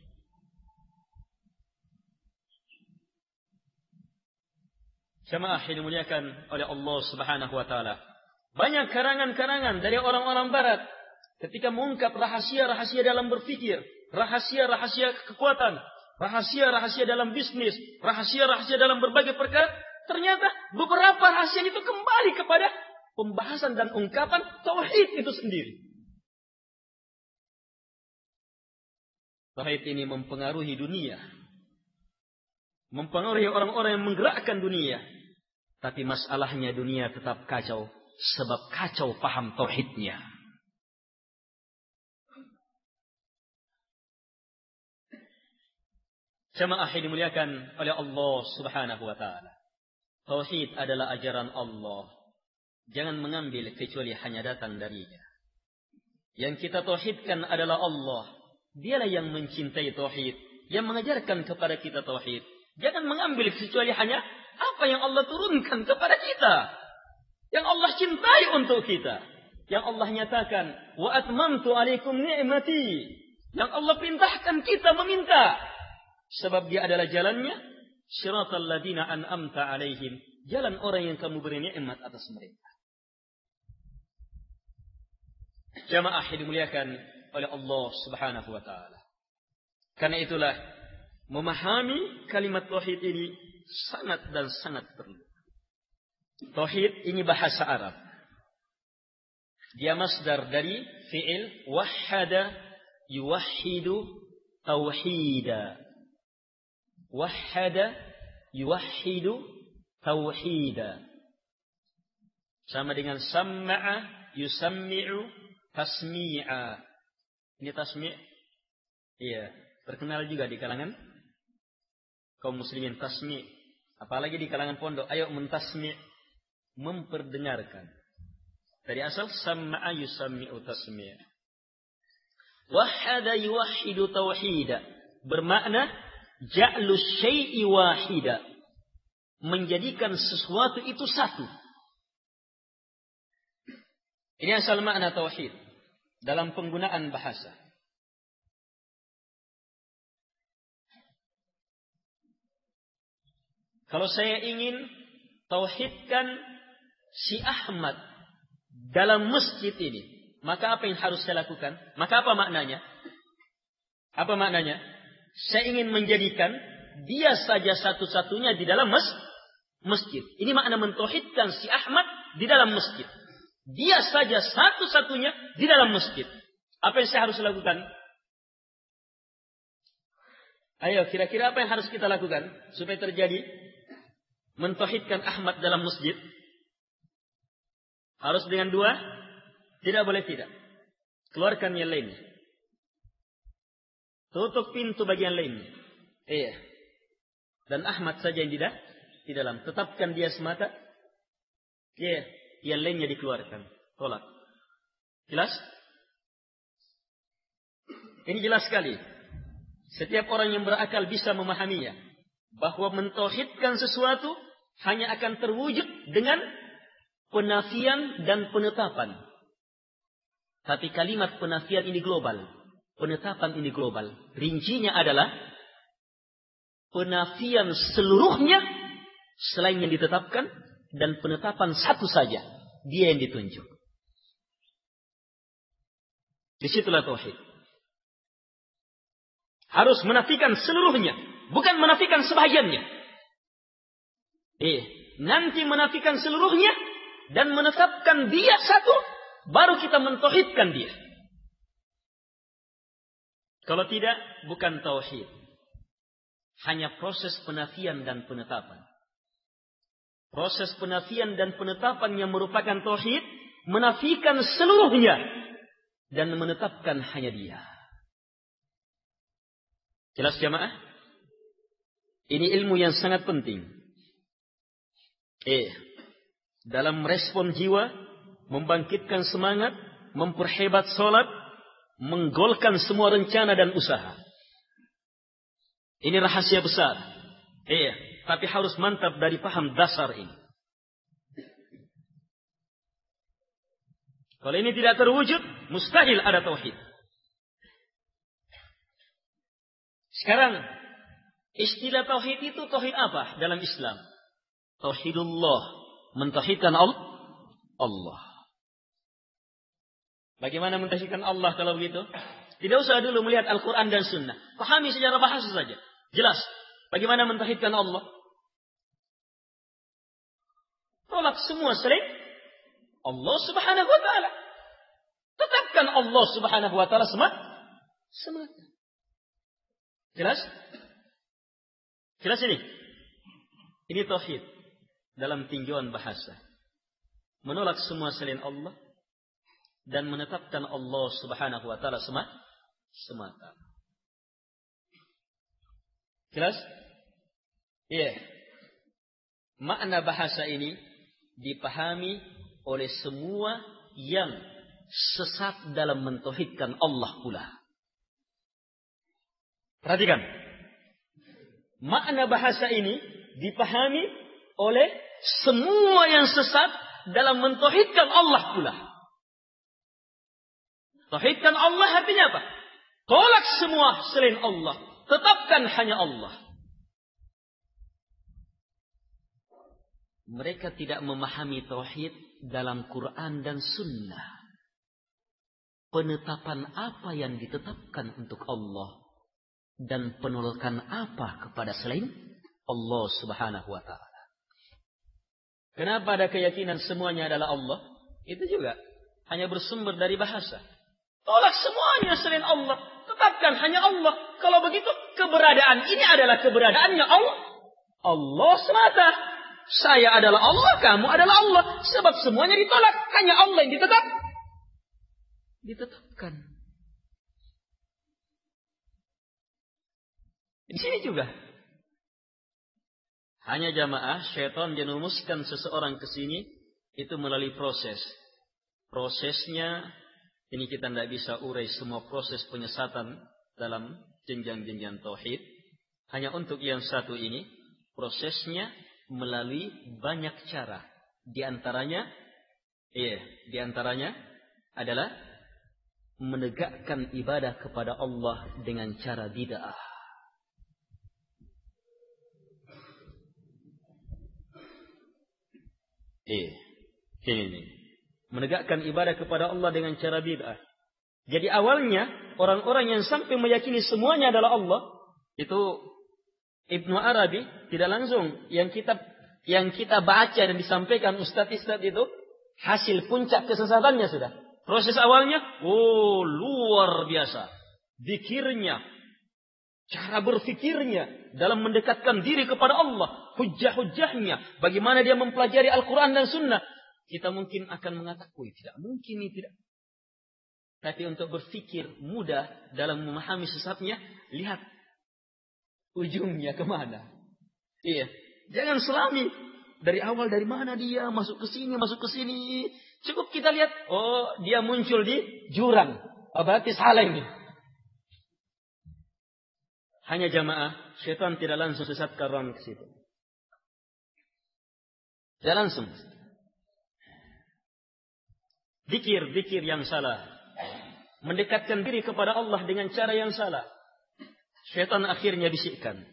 Jamaah yang dimuliakan oleh Allah Subhanahu wa taala. Banyak karangan-karangan dari orang-orang barat ketika mengungkap rahasia-rahasia dalam berpikir, rahasia-rahasia kekuatan, rahasia-rahasia dalam bisnis, rahasia-rahasia dalam berbagai perkara, ternyata beberapa rahasia itu kembali kepada pembahasan dan ungkapan tauhid itu sendiri. Tauhid ini mempengaruhi dunia, mempengaruhi orang-orang yang menggerakkan dunia. Tapi masalahnya dunia tetap kacau, sebab kacau paham tauhidnya. Jamaah yang dimuliakan oleh Allah Subhanahu wa taala. Tauhid adalah ajaran Allah. Jangan mengambil kecuali hanya datang darinya. Yang kita tauhidkan adalah Allah. Dialah yang mencintai tauhid, yang mengajarkan kepada kita tauhid. Jangan mengambil kecuali hanya apa yang Allah turunkan kepada kita, yang Allah cintai untuk kita, yang Allah nyatakan, wa atmamtu alaikum ni'mati, yang Allah perintahkan kita meminta. Sebab dia adalah jalannya, siratal ladina an'amta alaihim, jalan orang yang kamu beri nikmat atas mereka. Jamaah yang dimuliakan oleh Allah Subhanahu wa taala. Karena itulah memahami kalimat tauhid ini sangat dan sangat perlu. Tauhid ini bahasa Arab. Dia masdar dari fi'il wahhada yuwahhidu tauhida. Wahhada yuwahhidu tauhida. Sama dengan samma'a yusammi'u tasmi'a. Ini tasmi'. Iya, terkenal juga di kalangan kaum muslimin tasmi'. Apalagi di kalangan pondok, ayo mentasmi', memperdengarkan. Dari asal samma'a yusammi'u tasmi'. Wahhada yuwahhidu tauhida. Bermakna ja'lu syai'i wahida. Menjadikan sesuatu itu satu. Ini asal makna tauhid dalam penggunaan bahasa. Kalau saya ingin tauhidkan si Ahmad dalam masjid ini, maka apa yang harus saya lakukan? Maka apa maknanya? Apa maknanya? Saya ingin menjadikan dia saja satu-satunya di dalam masjid. Ini makna mentauhidkan si Ahmad di dalam masjid. Dia saja satu-satunya di dalam masjid. Apa yang saya harus lakukan? Ayo, kira-kira apa yang harus kita lakukan supaya terjadi mentauhidkan Ahmad dalam masjid? Harus dengan dua? Tidak boleh tidak. Keluarkan yang lainnya. Tutup pintu bagian lainnya. Iya. Dan Ahmad saja yang di dalam. Tetapkan dia semata. Iya. Yang lainnya dikeluarkan. Tolak. Jelas? Ini jelas sekali. Setiap orang yang berakal bisa memahaminya. bahwa mentauhidkan sesuatu hanya akan terwujud dengan penafian dan penetapan. Tapi kalimat penafian ini global, penetapan ini global. Rincinya adalah penafian seluruhnya selain yang ditetapkan, dan penetapan satu saja, dia yang ditunjuk. Disitulah tauhid. Harus menafikan seluruhnya, bukan menafikan sebahagiannya. Nanti menafikan seluruhnya dan menetapkan dia satu, baru kita mentauhidkan dia. Kalau tidak, bukan tauhid. Hanya proses penafian dan penetapan. Proses penafian dan penetapan yang merupakan tauhid, menafikan seluruhnya dan menetapkan hanya dia. Jelas jamaah? Ini ilmu yang sangat penting. Dalam respon jiwa, membangkitkan semangat, memperhebat sholat, menggolkan semua rencana dan usaha. Ini rahasia besar. Tapi harus mantap dari paham dasar ini. Kalau ini tidak terwujud, mustahil ada tauhid. Sekarang, istilah tauhid itu tauhid apa dalam Islam? Tauhidullah, mentauhidkan Allah. Bagaimana mentauhidkan Allah kalau begitu? Tidak usah dulu melihat Al-Quran dan Sunnah. Pahami secara bahasa saja. Jelas. Bagaimana mentauhidkan Allah? Tolak semua selain Allah Subhanahu wa ta'ala. Tetapkan Allah Subhanahu wa ta'ala semata. Jelas? Jelas ini? Ini tauhid dalam tinjauan bahasa. Menolak semua selain Allah dan menetapkan Allah Subhanahu wa ta'ala semata. Jelas? Makna bahasa ini dipahami oleh semua yang sesat dalam mentauhidkan Allah pula. Perhatikan. Makna bahasa ini dipahami oleh semua yang sesat dalam mentauhidkan Allah pula. Tauhidkan Allah artinya apa? Tolak semua selain Allah. Tetapkan hanya Allah. Mereka tidak memahami tauhid dalam Quran dan Sunnah. Penetapan apa yang ditetapkan untuk Allah dan penolakan apa kepada selain Allah Subhanahu wa ta'ala. Kenapa ada keyakinan semuanya adalah Allah? Itu juga hanya bersumber dari bahasa. Tolak semuanya selain Allah, tetapkan hanya Allah. Kalau begitu, keberadaan ini adalah keberadaannya Allah. Allah semata. Saya adalah Allah, kamu adalah Allah. Sebab semuanya ditolak, hanya Allah yang ditetapkan. Di sini juga. Hanya jamaah, syaitan jenumuskan seseorang ke sini, itu melalui proses. Prosesnya, ini kita tidak bisa urai semua proses penyesatan dalam jenjang-jenjang tauhid. Hanya untuk yang satu ini, prosesnya melalui banyak cara. Di antaranya adalah menegakkan ibadah kepada Allah dengan cara bid'ah. Ini. Menegakkan ibadah kepada Allah dengan cara bid'ah. Jadi awalnya orang-orang yang sampai meyakini semuanya adalah Allah, itu Ibnu Arabi tidak langsung yang kita baca dan disampaikan ustaz-ustaz itu hasil puncak kesesatannya sudah. Proses awalnya, luar biasa. Zikirnya, cara berfikirnya dalam mendekatkan diri kepada Allah, hujjah-hujjahnya, bagaimana dia mempelajari Al-Quran dan Sunnah. Kita mungkin akan mengatakan, tidak mungkin ini tidak. Tapi untuk berfikir mudah dalam memahami sesatnya, lihat ujungnya kemana. Jangan selami dari awal dari mana dia masuk ke sini. Cukup kita lihat, dia muncul di jurang. Berarti salah ini. hanya jamaah, syaitan tidak langsung sesatkan orang ke situ. Tidak langsung. Zikir yang salah. Mendekatkan diri kepada Allah dengan cara yang salah. Syaitan akhirnya bisikkan.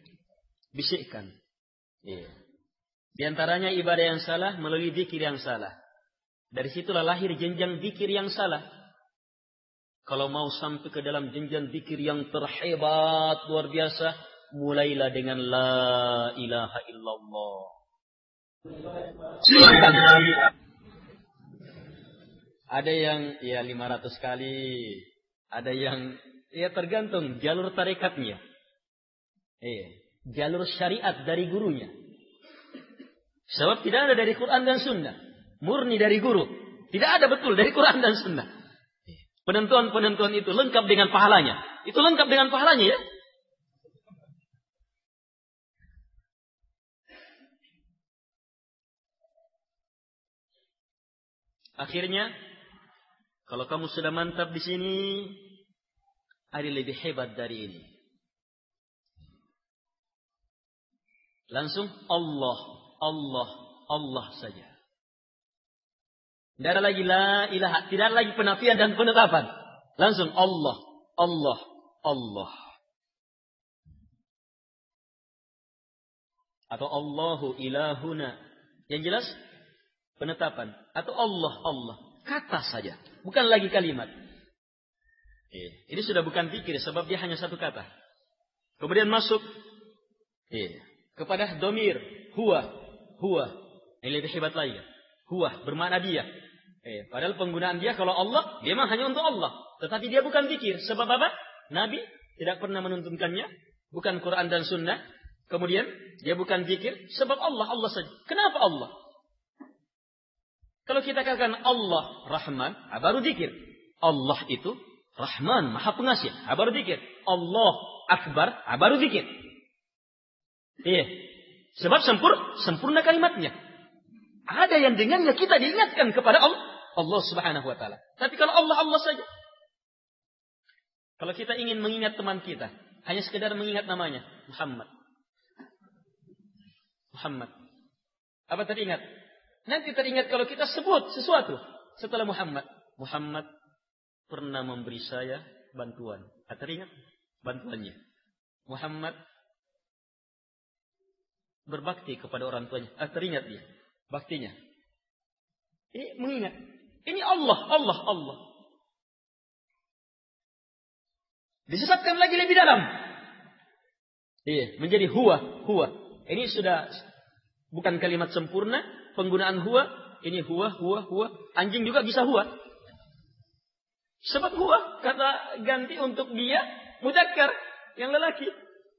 Iya. Di antaranya ibadah yang salah melalui zikir yang salah. Dari situlah lahir jenjang zikir yang salah. Kalau mau sampai ke dalam jenjang zikir yang terhebat, luar biasa, mulailah dengan la ilaha illallah. Ada yang 500 kali, ada yang tergantung jalur tarekatnya. Jalur syariat dari gurunya. Sebab tidak ada dari Quran dan Sunnah, murni dari guru. Tidak ada betul dari Quran dan Sunnah. Penentuan itu lengkap dengan pahalanya. Itu lengkap dengan pahalanya ya. Akhirnya, kalau kamu sudah mantap di sini, ada lebih hebat dari ini. Langsung Allah saja. Tidak ada lagi la ilaha, tidak ada lagi penafian dan penetapan. Langsung Allah. Atau Allahu ilahuna. Yang jelas penetapan. Atau Allah. Kata saja. Bukan lagi kalimat. Ini sudah bukan zikir sebab dia hanya satu kata. Kemudian masuk kepada domir. Huwa. Ini lebih hebat lagi. Huwa bermakna dia. Padahal penggunaan dia kalau Allah, dia memang hanya untuk Allah. Tetapi dia bukan zikir. Sebab apa? Nabi tidak pernah menuntunkannya. Bukan Quran dan Sunnah. Kemudian dia bukan zikir. Sebab Allah saja. Kenapa Allah? Kalau kita katakan Allah Rahman, baru zikir. Allah itu Rahman, Maha Pengasih, baru zikir. Allah Akbar, baru zikir. Sebab sempurna kalimatnya. Ada yang dengannya kita diingatkan kepada Allah Subhanahu wa taala. Tapi kalau Allah saja. Kalau kita ingin mengingat teman kita, hanya sekedar mengingat namanya, Muhammad. Apa teringat? Nanti teringat kalau kita sebut sesuatu setelah Muhammad pernah memberi saya bantuan. Teringat bantuannya. Muhammad berbakti kepada orang tuanya. Teringat dia baktinya. Ini mengingat. Ini Allah. Disesatkan lagi lebih dalam. Menjadi huwa. Ini sudah bukan kalimat sempurna. Penggunaan huwa. Ini huwa. Anjing juga bisa huwa. Sebab huwa kata ganti untuk dia mudzakkar yang lelaki.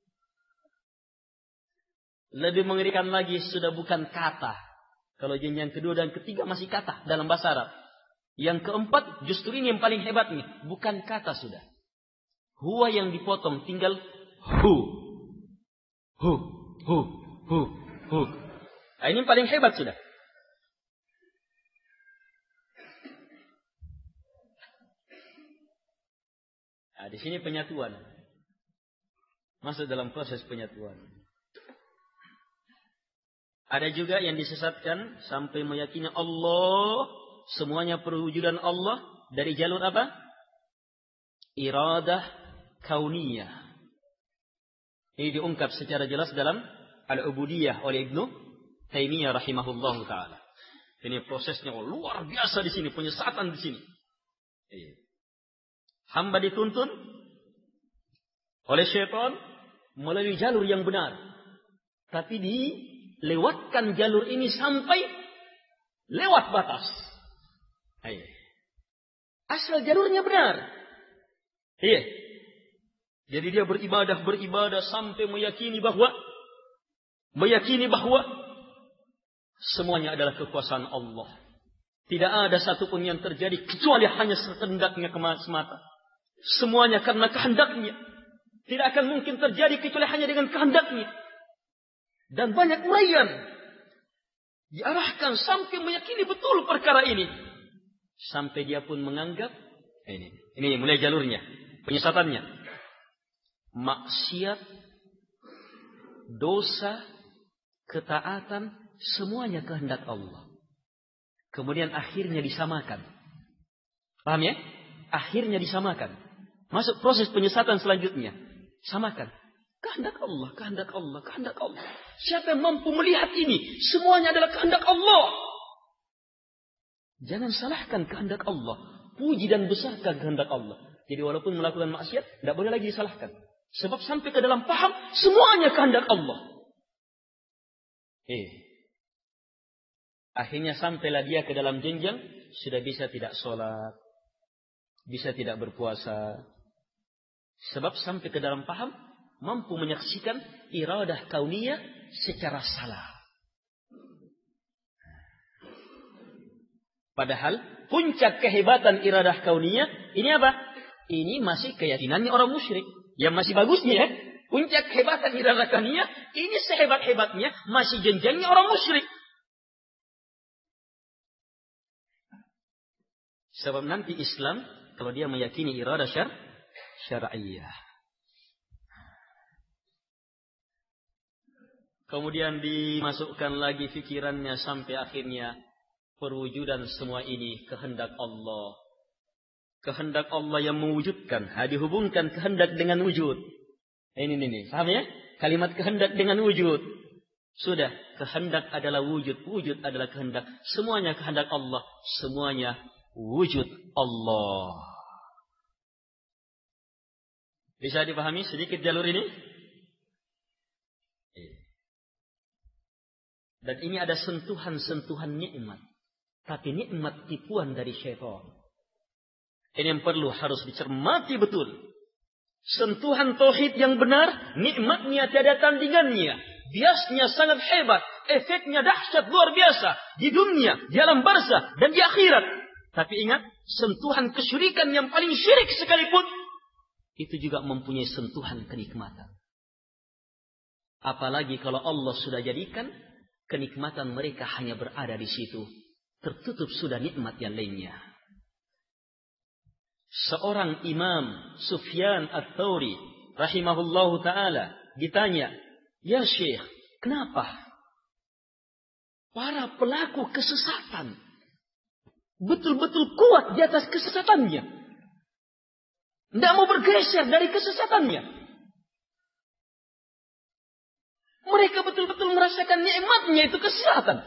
Lebih mengerikan lagi sudah bukan kata. Kalau jenjang kedua dan ketiga masih kata dalam bahasa Arab. Yang keempat justru ini yang paling hebat nih. Bukan kata sudah. Huwa yang dipotong tinggal hu. Ini paling hebat sudah. Di sini penyatuan. Masuk dalam proses penyatuan. Ada juga yang disesatkan sampai meyakini Allah, semuanya perwujudan Allah dari jalur apa? Iradah kauniyah. Ini diungkap secara jelas dalam Al-Ubudiyah oleh Ibnu Taimiyah rahimahullahu taala. Ini prosesnya luar biasa di sini, penyesatan di sini. Hamba dituntun oleh syaitan melalui jalur yang benar. Tapi dilewatkan jalur ini sampai lewat batas. Asal jalurnya benar. Jadi dia beribadah sampai meyakini bahwa semuanya adalah kekuasaan Allah. Tidak ada satupun yang terjadi kecuali hanya sekendaknya semata. Semuanya karena kehendaknya. Tidak akan mungkin terjadi kecuali hanya dengan kehendaknya. Dan banyak uraian diarahkan sampai meyakini betul perkara ini. Sampai dia pun menganggap ini mulai jalurnya, penyesatannya. Maksiat dosa, ketaatan, semuanya kehendak Allah. Kemudian akhirnya disamakan. Paham ya? Akhirnya disamakan. Masuk proses penyesatan selanjutnya. Samakan. Kehendak Allah, kehendak Allah, kehendak Allah. Siapa yang mampu melihat ini? Semuanya adalah kehendak Allah. Jangan salahkan kehendak Allah. Puji dan besarkan kehendak Allah. Jadi walaupun melakukan maksiat, tidak boleh lagi disalahkan. Sebab sampai ke dalam paham, semuanya kehendak Allah. Akhirnya sampailah dia ke dalam jenjang, sudah bisa tidak sholat, bisa tidak berpuasa. Sebab sampai ke dalam paham, mampu menyaksikan iradah kauniyah secara salah. Padahal puncak kehebatan iradah kauniyah ini apa? Ini masih keyakinannya orang musyrik. Yang masih bagusnya ya, puncak kehebatan iradah kauniyah ini sehebat-hebatnya masih jenjangnya orang musyrik. Sebab nanti Islam kalau dia meyakini iradah syar'iyah. Kemudian dimasukkan lagi fikirannya sampai akhirnya perwujudan semua ini kehendak Allah. Kehendak Allah yang mewujudkan. Dihubungkan kehendak dengan wujud. Ini. Paham ya? Kalimat kehendak dengan wujud. Sudah. Kehendak adalah wujud. Wujud adalah kehendak. Semuanya kehendak Allah. Semuanya wujud Allah. Bisa dipahami sedikit jalur ini? Dan ini ada sentuhan-sentuhan nikmat. Tapi nikmat tipuan dari syaitan. Ini yang perlu harus dicermati betul. Sentuhan tauhid yang benar, nikmatnya tiada tandingannya. Biasnya sangat hebat. Efeknya dahsyat luar biasa. Di dunia, di alam barzah, dan di akhirat. Tapi ingat, sentuhan kesyirikan yang paling syirik sekalipun, itu juga mempunyai sentuhan kenikmatan. Apalagi kalau Allah sudah jadikan kenikmatan mereka hanya berada di situ. Tertutup sudah nikmat yang lainnya. Seorang imam Sufyan Ats-Tsauri rahimahullahu ta'ala ditanya, "Ya Syekh, kenapa para pelaku kesesatan betul-betul kuat di atas kesesatannya? Tidak mau bergeser dari kesesatannya. Mereka betul-betul merasakan nikmatnya itu kesehatan."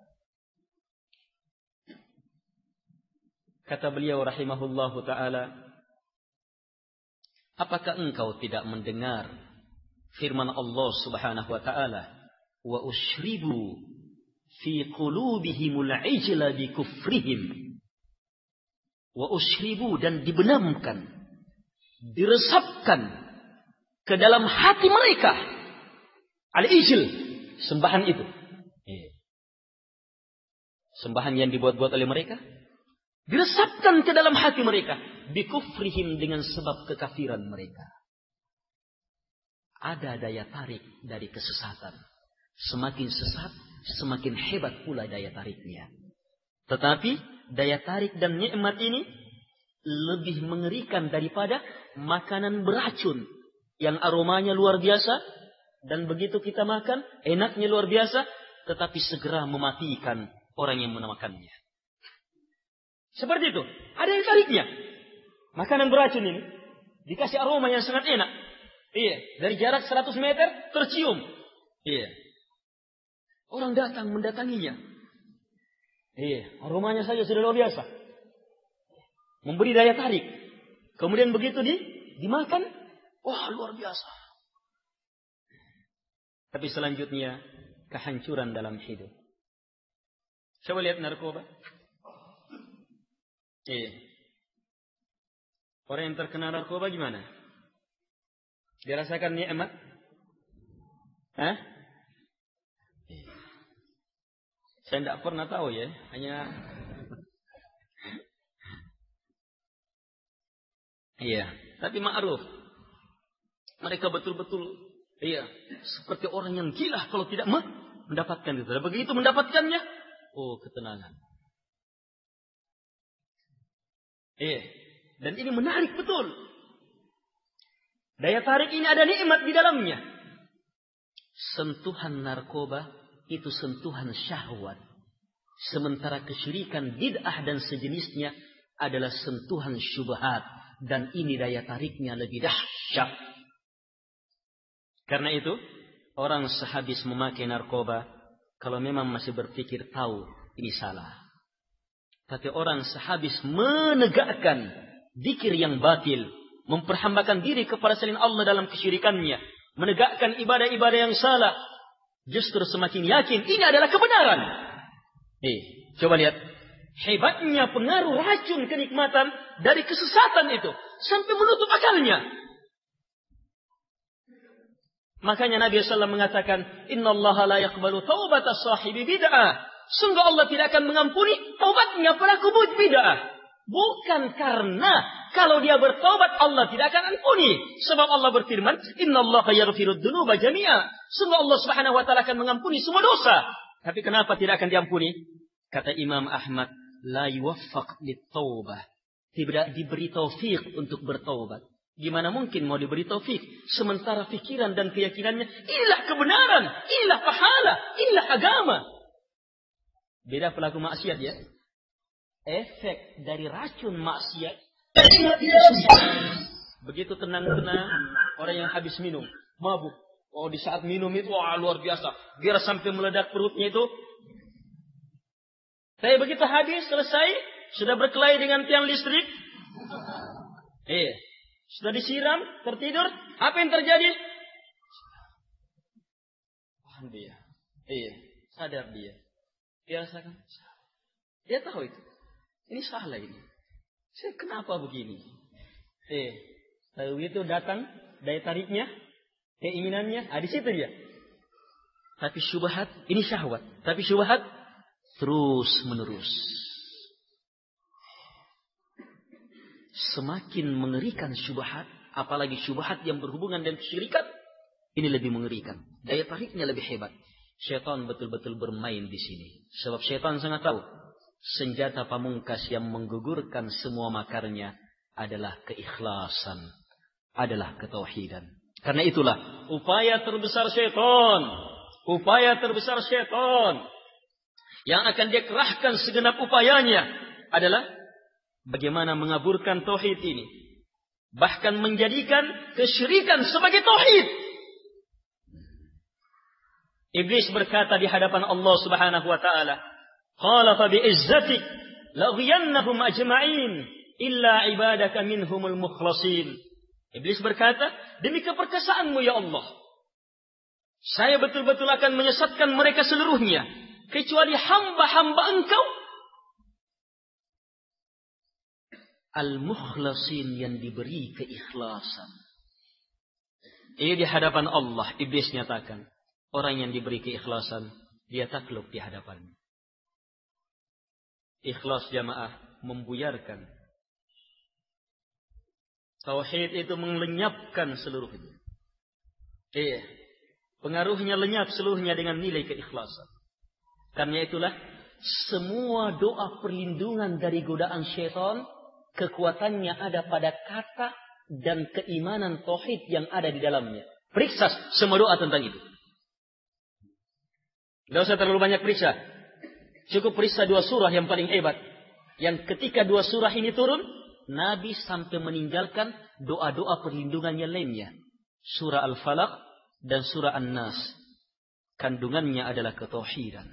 Kata beliau rahimahullahu ta'ala, apakah engkau tidak mendengar firman Allah subhanahu wa ta'ala, wa ushribu fi qulubihimul ijla bi kufrihim. Wa ushribu, dan dibenamkan, diresapkan ke dalam hati mereka al-ijl, sembahan itu. Sembahan yang dibuat-buat oleh mereka, diresapkan ke dalam hati mereka. Bikufrihim, dengan sebab kekafiran mereka. Ada daya tarik dari kesesatan. Semakin sesat, semakin hebat pula daya tariknya. Tetapi daya tarik dan nikmat ini lebih mengerikan daripada makanan beracun yang aromanya luar biasa. Dan begitu kita makan, enaknya luar biasa, tetapi segera mematikan orang yang memakannya. Seperti itu. Ada yang tariknya. Makanan beracun ini dikasih aroma yang sangat enak. Dari jarak 100 meter tercium. Orang datang mendatanginya. Aromanya saja sudah luar biasa. Memberi daya tarik. Kemudian begitu dimakan, wah luar biasa. Tapi selanjutnya kehancuran dalam hidup. Coba lihat narkoba. Orang yang terkena narkoba gimana? Dirasakan nikmat? Saya tidak pernah tahu ya. Hanya tapi ma'ruf. Mereka betul-betul seperti orang yang gila kalau tidak mendapatkan itu. Dan begitu mendapatkannya, ketenangan. Dan ini menarik betul. Daya tarik ini ada nikmat di dalamnya. sentuhan narkoba itu sentuhan syahwat. Sementara kesyirikan, bid'ah dan sejenisnya adalah sentuhan syubhat. Dan ini daya tariknya lebih dahsyat. Karena itu, orang sehabis memakai narkoba, kalau memang masih berpikir tahu, ini salah. Tapi orang sehabis menegakkan zikir yang batil, memperhambakan diri kepada selain Allah dalam kesyirikannya, menegakkan ibadah-ibadah yang salah, justru semakin yakin ini adalah kebenaran. Coba lihat. Hebatnya pengaruh racun kenikmatan dari kesesatan itu. Sampai menutup akalnya. Makanya Nabi SAW mengatakan, Inna Allah la yaqbalu taubata sahibi bid'ah. Sungguh Allah tidak akan mengampuni taubatnya pelaku bid'ah. Bukan karena kalau dia bertaubat Allah tidak akan ampuni. Sebab Allah berfirman, Inna Allah yaghfirud dzunuba jami'a. Sungguh Allah Subhanahu wa taala akan mengampuni semua dosa. Tapi kenapa tidak akan diampuni? Kata Imam Ahmad, la yuwaffaq lit-taubah. Tidak diberi taufik untuk bertaubat. Gimana mungkin mau diberi taufik sementara pikiran dan keyakinannya inilah kebenaran, inilah pahala, inilah agama. Beda pelaku maksiat ya. Efek dari racun maksiat begitu tenang-tenang orang yang habis minum, mabuk. Oh, di saat minum itu luar biasa. Biar sampai meledak perutnya itu. Saya begitu habis, selesai, sudah berkelahi dengan tiang listrik. Sudah disiram, tertidur. Apa yang terjadi? Paham dia. Sadar dia. Dia rasakan. Dia tahu itu. Ini salah ini. Saya kenapa begini? Lalu itu datang, daya tariknya, keinginannya, di situ dia. Tapi syubhat, ini syahwat. Tapi syubhat terus menerus. Semakin mengerikan syubhat, apalagi syubhat yang berhubungan dengan kesyirikan, ini lebih mengerikan. Daya tariknya lebih hebat. Syaitan betul-betul bermain di sini. Sebab syaitan sangat tahu senjata pamungkas yang menggugurkan semua makarnya adalah keikhlasan, adalah ketauhidan. Karena itulah upaya terbesar syaitan yang akan dia kerahkan segenap upayanya adalah bagaimana mengaburkan tauhid ini. Bahkan menjadikan kesyirikan sebagai tauhid. Iblis berkata di hadapan Allah Subhanahu wa taala, "Qala fa bi'izzatik laghiyannahum ajma'in illa ibadaka minhumul mukhlasin." Iblis berkata, "Demi keperkasaanmu ya Allah, saya betul-betul akan menyesatkan mereka seluruhnya, kecuali hamba-hamba Engkau al-mukhlasin yang diberi keikhlasan." Ini di hadapan Allah iblis nyatakan, orang yang diberi keikhlasan dia takluk di hadapannya. Ikhlas jamaah membuyarkan. Tauhid itu melenyapkan seluruhnya. Pengaruhnya lenyap seluruhnya dengan nilai keikhlasan. Karena itulah semua doa perlindungan dari godaan syaitan, kekuatannya ada pada kata dan keimanan tauhid yang ada di dalamnya. Periksa semua doa tentang itu. Tidak usah terlalu banyak periksa. Cukup periksa 2 surah yang paling hebat. Yang ketika 2 surah ini turun, Nabi sampai meninggalkan doa-doa perlindungan yang lainnya. Surah Al-Falaq dan surah An-Nas. Kandungannya adalah ketauhidan.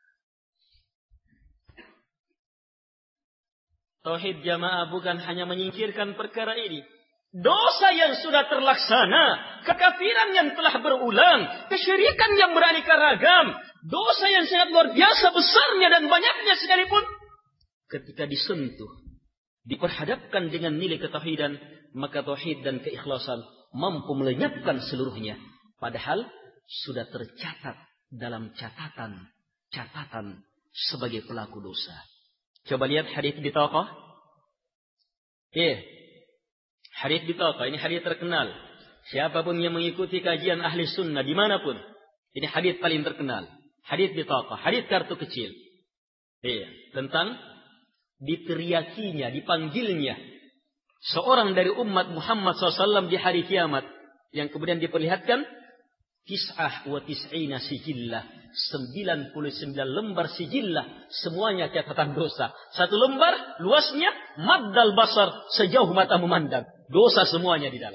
Tauhid jamaah bukan hanya menyingkirkan perkara ini. Dosa yang sudah terlaksana, kekafiran yang telah berulang, kesyirikan yang beraneka ragam, dosa yang sangat luar biasa besarnya dan banyaknya sekalipun, ketika disentuh, diperhadapkan dengan nilai ketauhidan, maka tauhid dan keikhlasan mampu melenyapkan seluruhnya. Padahal sudah tercatat dalam catatan sebagai pelaku dosa. Coba lihat hadits bitaqah. Hadits bitaqah ini hadits terkenal. Siapapun yang mengikuti kajian ahli sunnah dimanapun, ini hadits paling terkenal. Hadits bitaqah, hadits kartu kecil. Tentang diteriakinya, dipanggilnya seorang dari umat Muhammad SAW di hari kiamat, yang kemudian diperlihatkan 99 sijillah, 99 lembar sijillah, semuanya catatan dosa. Satu lembar luasnya maddal basar, sejauh mata memandang. Dosa semuanya di dalam.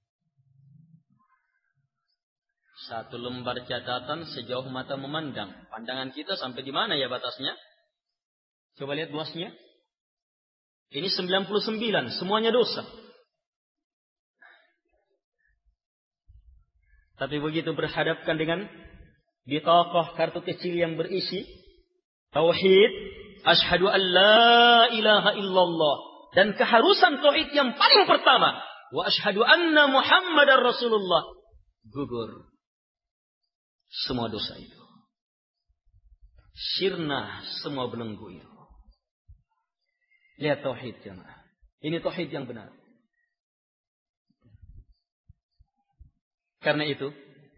Satu lembar catatan sejauh mata memandang. Pandangan kita sampai di mana ya batasnya? Coba lihat luasnya. Ini 99, semuanya dosa. Tapi begitu berhadapkan dengan bitaqah kartu kecil yang berisi tauhid, asyhadu an la ilaha illallah, dan keharusan tauhid yang paling pertama, wa asyhadu anna Muhammadar Rasulullah, gugur semua dosa itu. Sirna semua belenggu itu. Lihat tauhid jemaah. Ini tauhid yang benar. Karena itu,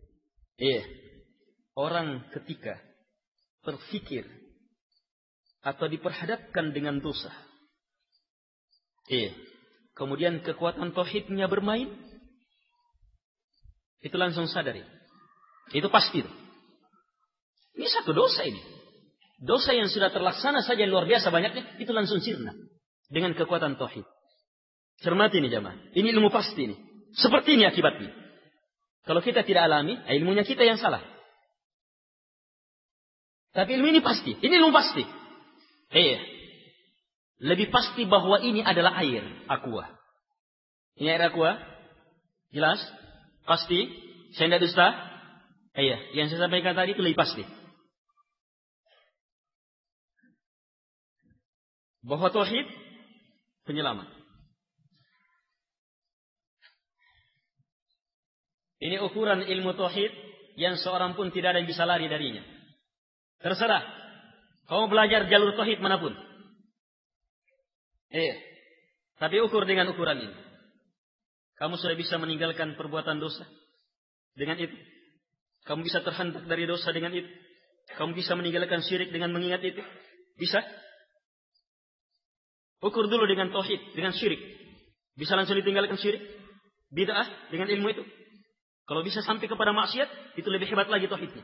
orang ketika berpikir atau diperhadapkan dengan dosa, kemudian kekuatan tauhidnya bermain, itu langsung sadari. Itu pasti. Ini satu dosa ini. Dosa yang sudah terlaksana saja luar biasa banyaknya, itu langsung sirna dengan kekuatan tauhid. Cermati ini jamaah. Ini ilmu pasti ini. Seperti ini akibatnya. Kalau kita tidak alami, ilmunya kita yang salah. Tapi ilmu ini pasti. Ini ilmu pasti. Lebih pasti bahwa ini adalah air aqua. Ini air aqua? Jelas? Pasti? Saya tidak dusta? Yang saya sampaikan tadi itu lebih pasti. Bahwa tauhid penyelamat. Ini ukuran ilmu tauhid yang seorang pun tidak ada yang bisa lari darinya. Terserah. Kamu belajar jalur tauhid manapun. Tapi ukur dengan ukuran ini. Kamu sudah bisa meninggalkan perbuatan dosa dengan itu. Kamu bisa terhentak dari dosa dengan itu. Kamu bisa meninggalkan syirik dengan mengingat itu. Bisa. Ukur dulu dengan tauhid, dengan syirik. Bisa langsung ditinggalkan syirik, bid'ah dengan ilmu itu. Kalau bisa sampai kepada maksiat, itu lebih hebat lagi tauhidnya.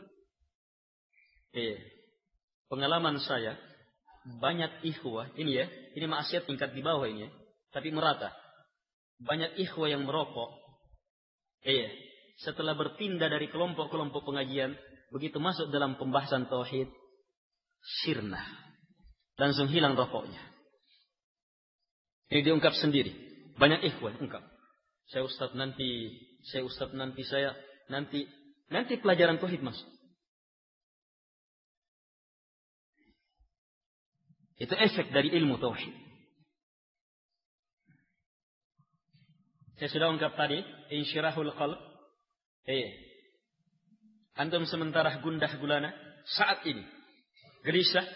Pengalaman saya, banyak ikhwah, ini maksiat tingkat di bawah ini, tapi merata. Banyak ikhwah yang merokok. Setelah berpindah dari kelompok-kelompok pengajian, begitu masuk dalam pembahasan tauhid, sirna. Langsung hilang rokoknya. Ini diungkap sendiri. Banyak ikhwah ungkap. Saya ustaz nanti pelajaran tauhid masuk. Itu efek dari ilmu tauhid. Saya sudah ungkap tadi, insyirahul qalb. Antum sementara gundah gulana saat ini, gelisah.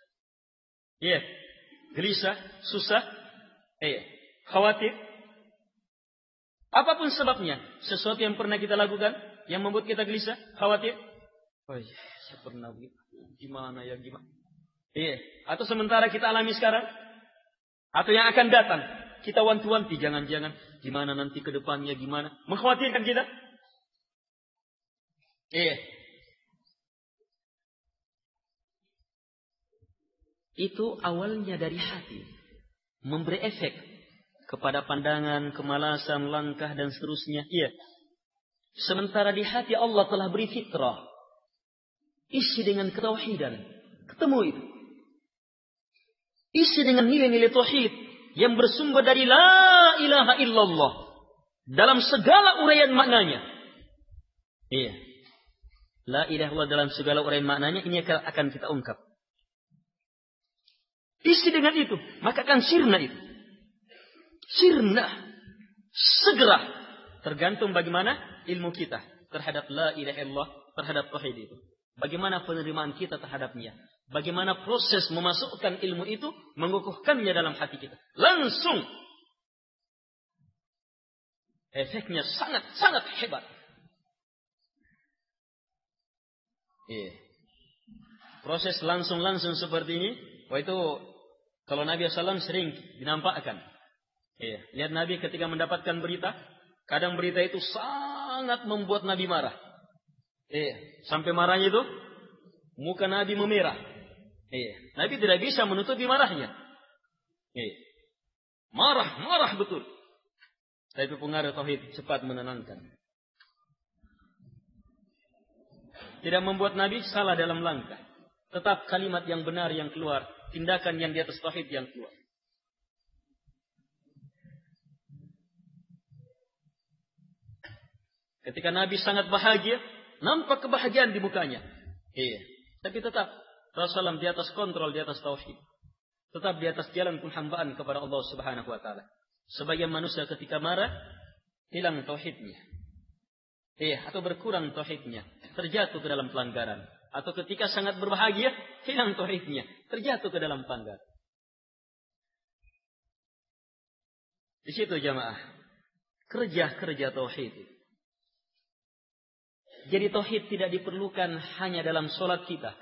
Gelisah, susah, khawatir. Apapun sebabnya, sesuatu yang pernah kita lakukan yang membuat kita gelisah, khawatir. Saya pernah gimana. Atau sementara kita alami sekarang, atau yang akan datang, kita wanti-wanti, jangan-jangan gimana nanti ke depannya, gimana, mengkhawatirkan kita. Itu awalnya dari hati, memberi efek kepada pandangan, kemalasan, langkah, dan seterusnya. Sementara di hati Allah telah beri fitrah. Isi dengan ketauhidan. Ketemu itu. Isi dengan nilai-nilai tauhid yang bersumber dari la ilaha illallah. Dalam segala uraian maknanya. La ilaha illallah dalam segala uraian maknanya, ini akan kita ungkap. Isi dengan itu, maka akan sirna itu. Sirna. Segera. Tergantung bagaimana ilmu kita terhadap la ilaha illallah, terhadap tauhid itu. Bagaimana penerimaan kita terhadapnya. Bagaimana proses memasukkan ilmu itu, mengukuhkannya dalam hati kita. Langsung. Efeknya sangat hebat. Proses langsung seperti ini. Itu kalau Nabi SAW sering dinampakkan. Lihat Nabi ketika mendapatkan berita, kadang berita itu sangat membuat Nabi marah. Sampai marahnya itu muka Nabi memerah. Nabi tidak bisa menutupi marahnya. Marah betul. Tapi pengaruh tauhid cepat menenangkan. Tidak membuat Nabi salah dalam langkah. Tetap kalimat yang benar yang keluar, tindakan yang di atas tauhid yang keluar. Ketika Nabi sangat bahagia, nampak kebahagiaan di mukanya. Tapi tetap Rasulullah di atas kontrol, di atas tauhid. Tetap di atas jalan penghambaan kepada Allah Subhanahu wa taala. Sebagian manusia ketika marah hilang tauhidnya. Atau berkurang tauhidnya, terjatuh ke dalam pelanggaran. Atau ketika sangat berbahagia, hilang tauhidnya, terjatuh ke dalam pelanggaran. Di situ jamaah, kerja tauhid. Jadi tauhid tidak diperlukan hanya dalam sholat kita.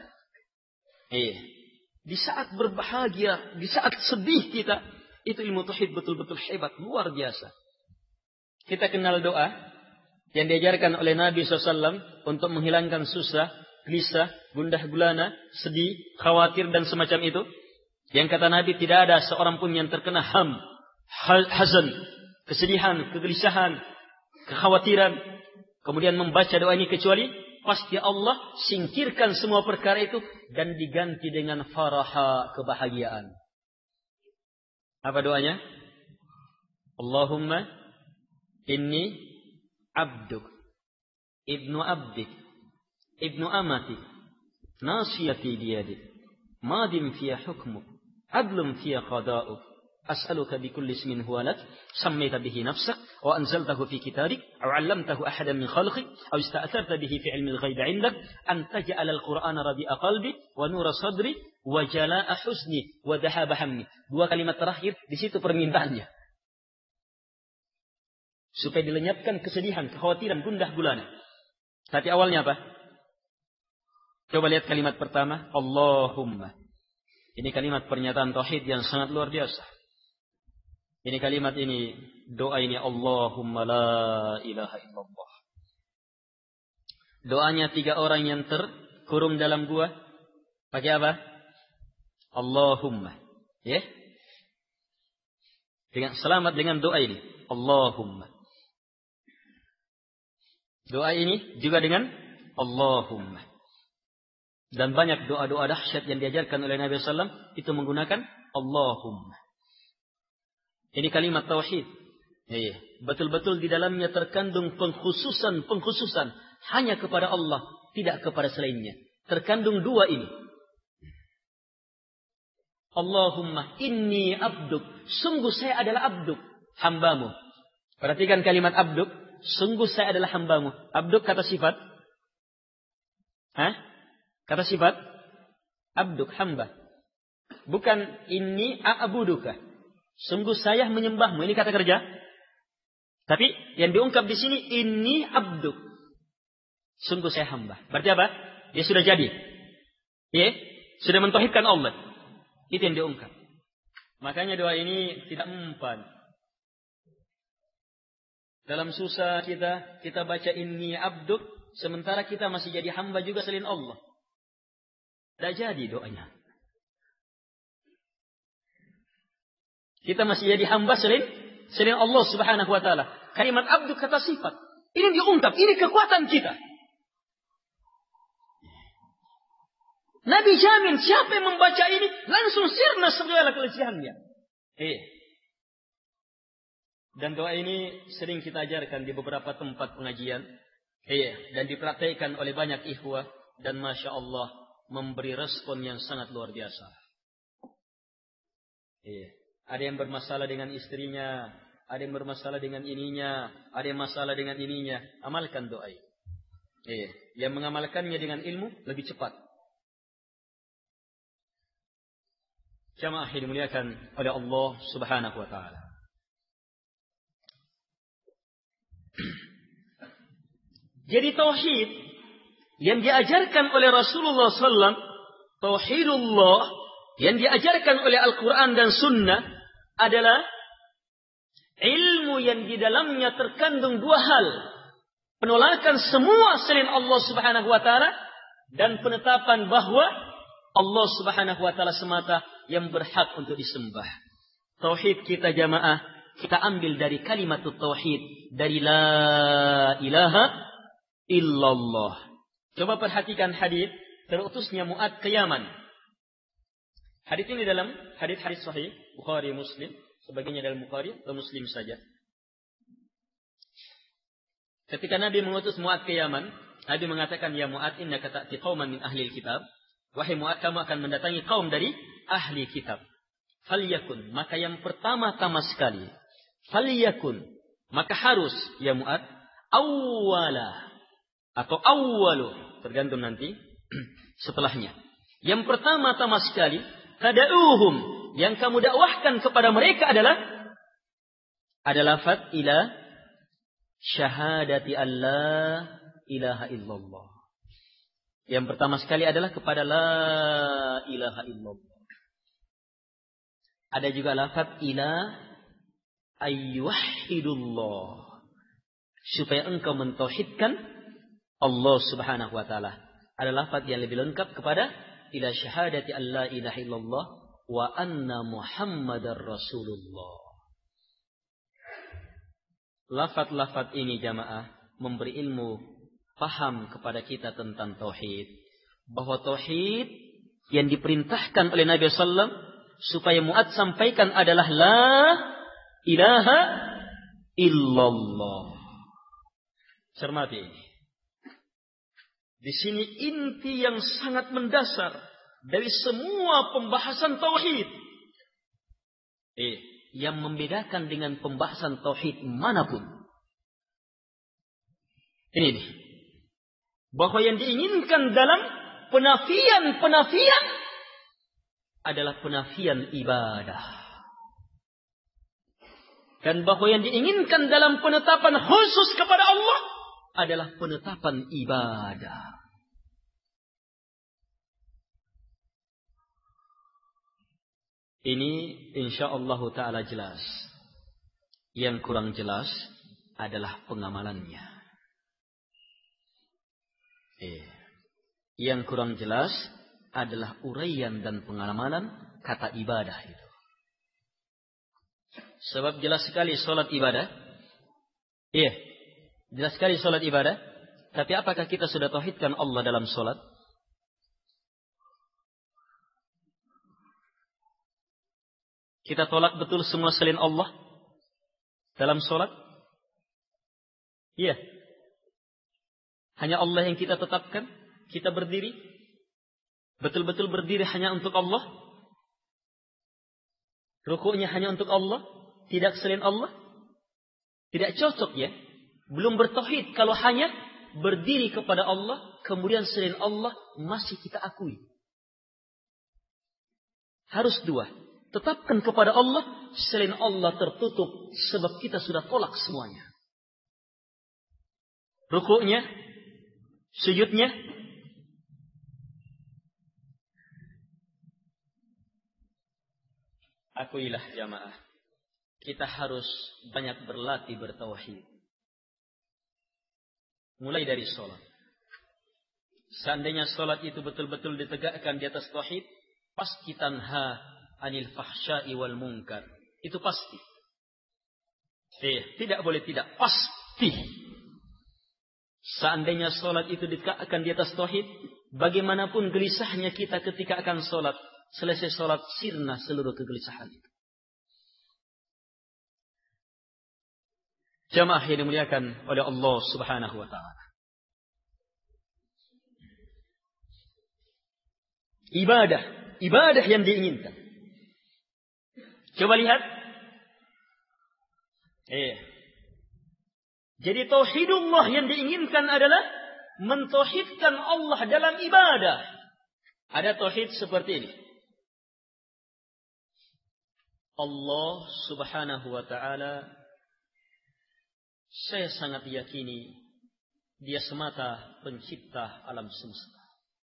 Di saat berbahagia, di saat sedih kita, itu ilmu tauhid betul-betul hebat, luar biasa. Kita kenal doa yang diajarkan oleh Nabi SAW untuk menghilangkan susah, gelisah, gundah gulana, sedih, khawatir dan semacam itu. Yang kata Nabi tidak ada seorang pun yang terkena hazan, kesedihan, kegelisahan, kekhawatiran, kemudian membaca doa ini kecuali pasti Allah singkirkan semua perkara itu dan diganti dengan faraha, kebahagiaan. Apa doanya? Allahumma inni abduk, ibnu abdik, ibnu amatik, nasiyati biyadik, madim fiya hukmuk, adlum fiya qada'uk, as'aluka bikulli ismin huwa lak, sammaita bihi nafsak, wa anzaltahu fi kitabik, aw 'allamtahu ahadan min khalqik, aw ista'tharta bihi fi 'ilmi al-ghaib 'indak, an taj'ala al-Qur'ana rabi'a qalbi, wa nura sadri, wa jalaa'a husni, wa dhahaba hammi. Dua kalimat terakhir, di situ permintaannya. Supaya dilenyapkan kesedihan, kekhawatiran, gundah gulana. Tapi awalnya apa? Coba lihat kalimat pertama, Allahumma. Ini kalimat pernyataan tauhid yang sangat luar biasa. Ini kalimat ini, doa ini, Allahumma la ilaha illallah. Doanya 3 orang yang terkurung dalam gua. Pakai apa? Allahumma. Dengan selamat dengan doa ini, Allahumma. Doa ini juga dengan Allahumma. Dan banyak doa-doa dahsyat yang diajarkan oleh Nabi SAW itu menggunakan Allahumma. Ini kalimat tauhid. Betul-betul di dalamnya terkandung pengkhususan hanya kepada Allah, tidak kepada selainnya. Terkandung 2 ini. Allahumma inni abduk. Sungguh saya adalah abduk, hambamu. Perhatikan kalimat abduk. Sungguh saya adalah hambamu. Abduk kata sifat. Kata sifat. Abduk, hamba. Bukan inni a'buduka. Sungguh saya menyembahmu. Ini kata kerja. Tapi yang diungkap di sini inni abduk. Sungguh saya hamba. Berarti apa? Dia sudah jadi. Sudah mentauhidkan Allah. Itu yang diungkap. Makanya doa ini tidak mempan. Dalam susah kita baca inni abduk, sementara kita masih jadi hamba juga selain Allah. Tidak jadi doanya. Kita masih jadi hamba selain Allah Subhanahu wa taala. Kalimat abduk kata sifat. Ini diungkap, ini kekuatan kita. Nabi jamin siapa yang membaca ini langsung sirna segala kelecehannya. Dan doa ini sering kita ajarkan di beberapa tempat pengajian. Dan dipraktikkan oleh banyak ikhwah. Dan Masya Allah memberi respon yang sangat luar biasa. Ada yang bermasalah dengan istrinya. Ada yang bermasalah dengan ininya. Ada yang masalah dengan ininya. Amalkan doa ini. Yang mengamalkannya dengan ilmu lebih cepat. Jamaah yang dimuliakan oleh Allah Subhanahu wa taala. Jadi tauhid yang diajarkan oleh Rasulullah SAW, tauhidullah yang diajarkan oleh Al-Quran dan Sunnah adalah ilmu yang di dalamnya terkandung 2 hal. penolakan semua selain Allah Subhanahu wa taala dan penetapan bahwa Allah Subhanahu wa taala semata yang berhak untuk disembah. Tauhid kita jamaah, kita ambil dari kalimat tauhid, dari la ilaha illallah. Coba perhatikan hadis terutusnya Mu'adz ke Yaman. Hadis ini dalam hadis-hadis sahih Bukhari Muslim, sebagainya dalam Bukhari atau Muslim saja. Ketika Nabi mengutus Mu'adz ke Yaman, Nabi mengatakan, ya Mu'adz, innaka ta'ti qauman min ahli kitab. Wahai Mu'adz, kamu akan mendatangi kaum dari ahli kitab. Falyakun, maka yang pertama-tama sekali. Falyakun, maka harus, ya Mu'adz, awwala atau awwalu, tergantung nanti setelahnya. Yang pertama-tama sekali, tada'uhum, yang kamu dakwahkan kepada mereka adalah lafaz ila syahadati Allah ilaha illallah. Yang pertama sekali adalah kepada la ilaha illallah. Ada juga lafaz ila ayyuhidullah, supaya engkau mentauhidkan Allah Subhanahu wa taala. Ada lafaz yang lebih lengkap kepada ila syahadati alla ilaha illallah wa anna Muhammadar Rasulullah. Lafaz-lafaz ini jamaah memberi ilmu paham kepada kita tentang tauhid, bahwa tauhid yang diperintahkan oleh Nabi sallallahu supaya Mu'adz sampaikan adalah la ilaha illallah. Cermati ini. Di sini inti yang sangat mendasar dari semua pembahasan tauhid. Yang membedakan dengan pembahasan tauhid manapun. Ini nih. Bahwa yang diinginkan dalam penafian adalah penafian ibadah. Dan bahwa yang diinginkan dalam penetapan khusus kepada Allah adalah penetapan ibadah. Ini insyaallah ta'ala jelas. Yang kurang jelas adalah pengamalannya. Yang kurang jelas adalah uraian dan pengamalan kata ibadah itu. Sebab jelas sekali salat ibadah. Jelas sekali salat ibadah. Tapi apakah kita sudah tauhidkan Allah dalam salat? Kita tolak betul semua selain Allah dalam salat? Iya. Hanya Allah yang kita tetapkan. Kita berdiri. Betul-betul berdiri hanya untuk Allah. Rukuknya hanya untuk Allah. Tidak selain Allah. Tidak cocok ya. Belum bertauhid kalau hanya berdiri kepada Allah. Kemudian selain Allah masih kita akui. Harus dua. Tetapkan kepada Allah. Selain Allah tertutup. Sebab kita sudah tolak semuanya. Rukuknya. Sujudnya. Akuilah jamaah. Kita harus banyak berlatih bertauhid. Mulai dari sholat. Seandainya sholat itu betul-betul ditegakkan di atas tauhid, pasti tanha anil fahsya'i wal munkar. Itu pasti. Tidak boleh tidak. Pasti. Seandainya sholat itu ditegakkan di atas tauhid, bagaimanapun gelisahnya kita ketika akan sholat, selesai sholat sirna seluruh kegelisahan itu. Jamaah yang dimuliakan oleh Allah Subhanahu wa ta'ala. Ibadah yang diinginkan. Coba lihat. Jadi tauhidullah yang diinginkan adalah mentauhidkan Allah dalam ibadah. Ada tauhid seperti ini. Allah Subhanahu wa ta'ala, saya sangat yakini Dia semata pencipta alam semesta.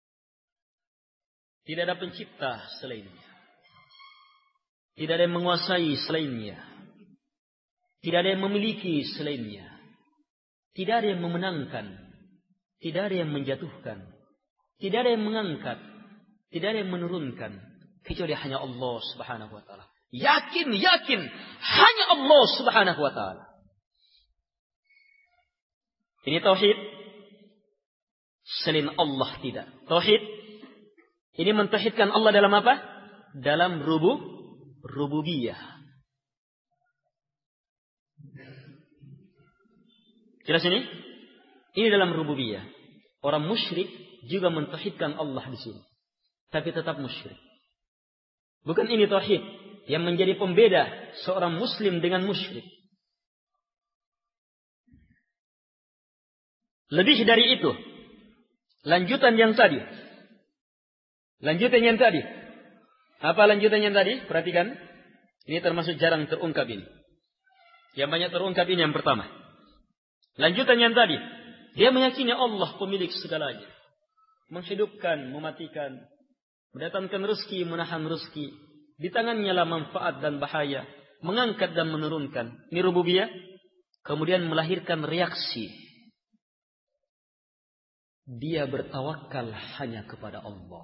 Tidak ada pencipta selainnya. Tidak ada yang menguasai selainnya. Tidak ada yang memiliki selainnya. Tidak ada yang memenangkan, tidak ada yang menjatuhkan, tidak ada yang mengangkat, tidak ada yang menurunkan, kecuali hanya Allah Subhanahu wa taala. Yakin hanya Allah Subhanahu wa taala. Ini tauhid. Selain Allah tidak. Tauhid ini mentauhidkan Allah dalam apa? Dalam rububiyah. Jelas ini? Ini dalam rububiyah. Orang musyrik juga mentauhidkan Allah di sini. Tapi tetap musyrik. Bukan ini tauhid yang menjadi pembeda seorang muslim dengan musyrik. Lebih dari itu. Lanjutan yang tadi. Apa lanjutan yang tadi? Perhatikan. Ini termasuk jarang terungkap ini. Yang banyak terungkap ini yang pertama. Lanjutan yang tadi. Dia meyakini Allah pemilik segalanya. Menghidupkan, mematikan. Mendatangkan rezeki, menahan rezeki. Di tangannya lah manfaat dan bahaya. Mengangkat dan menurunkan. Ini rububiyah. Kemudian melahirkan reaksi. Dia bertawakal hanya kepada Allah.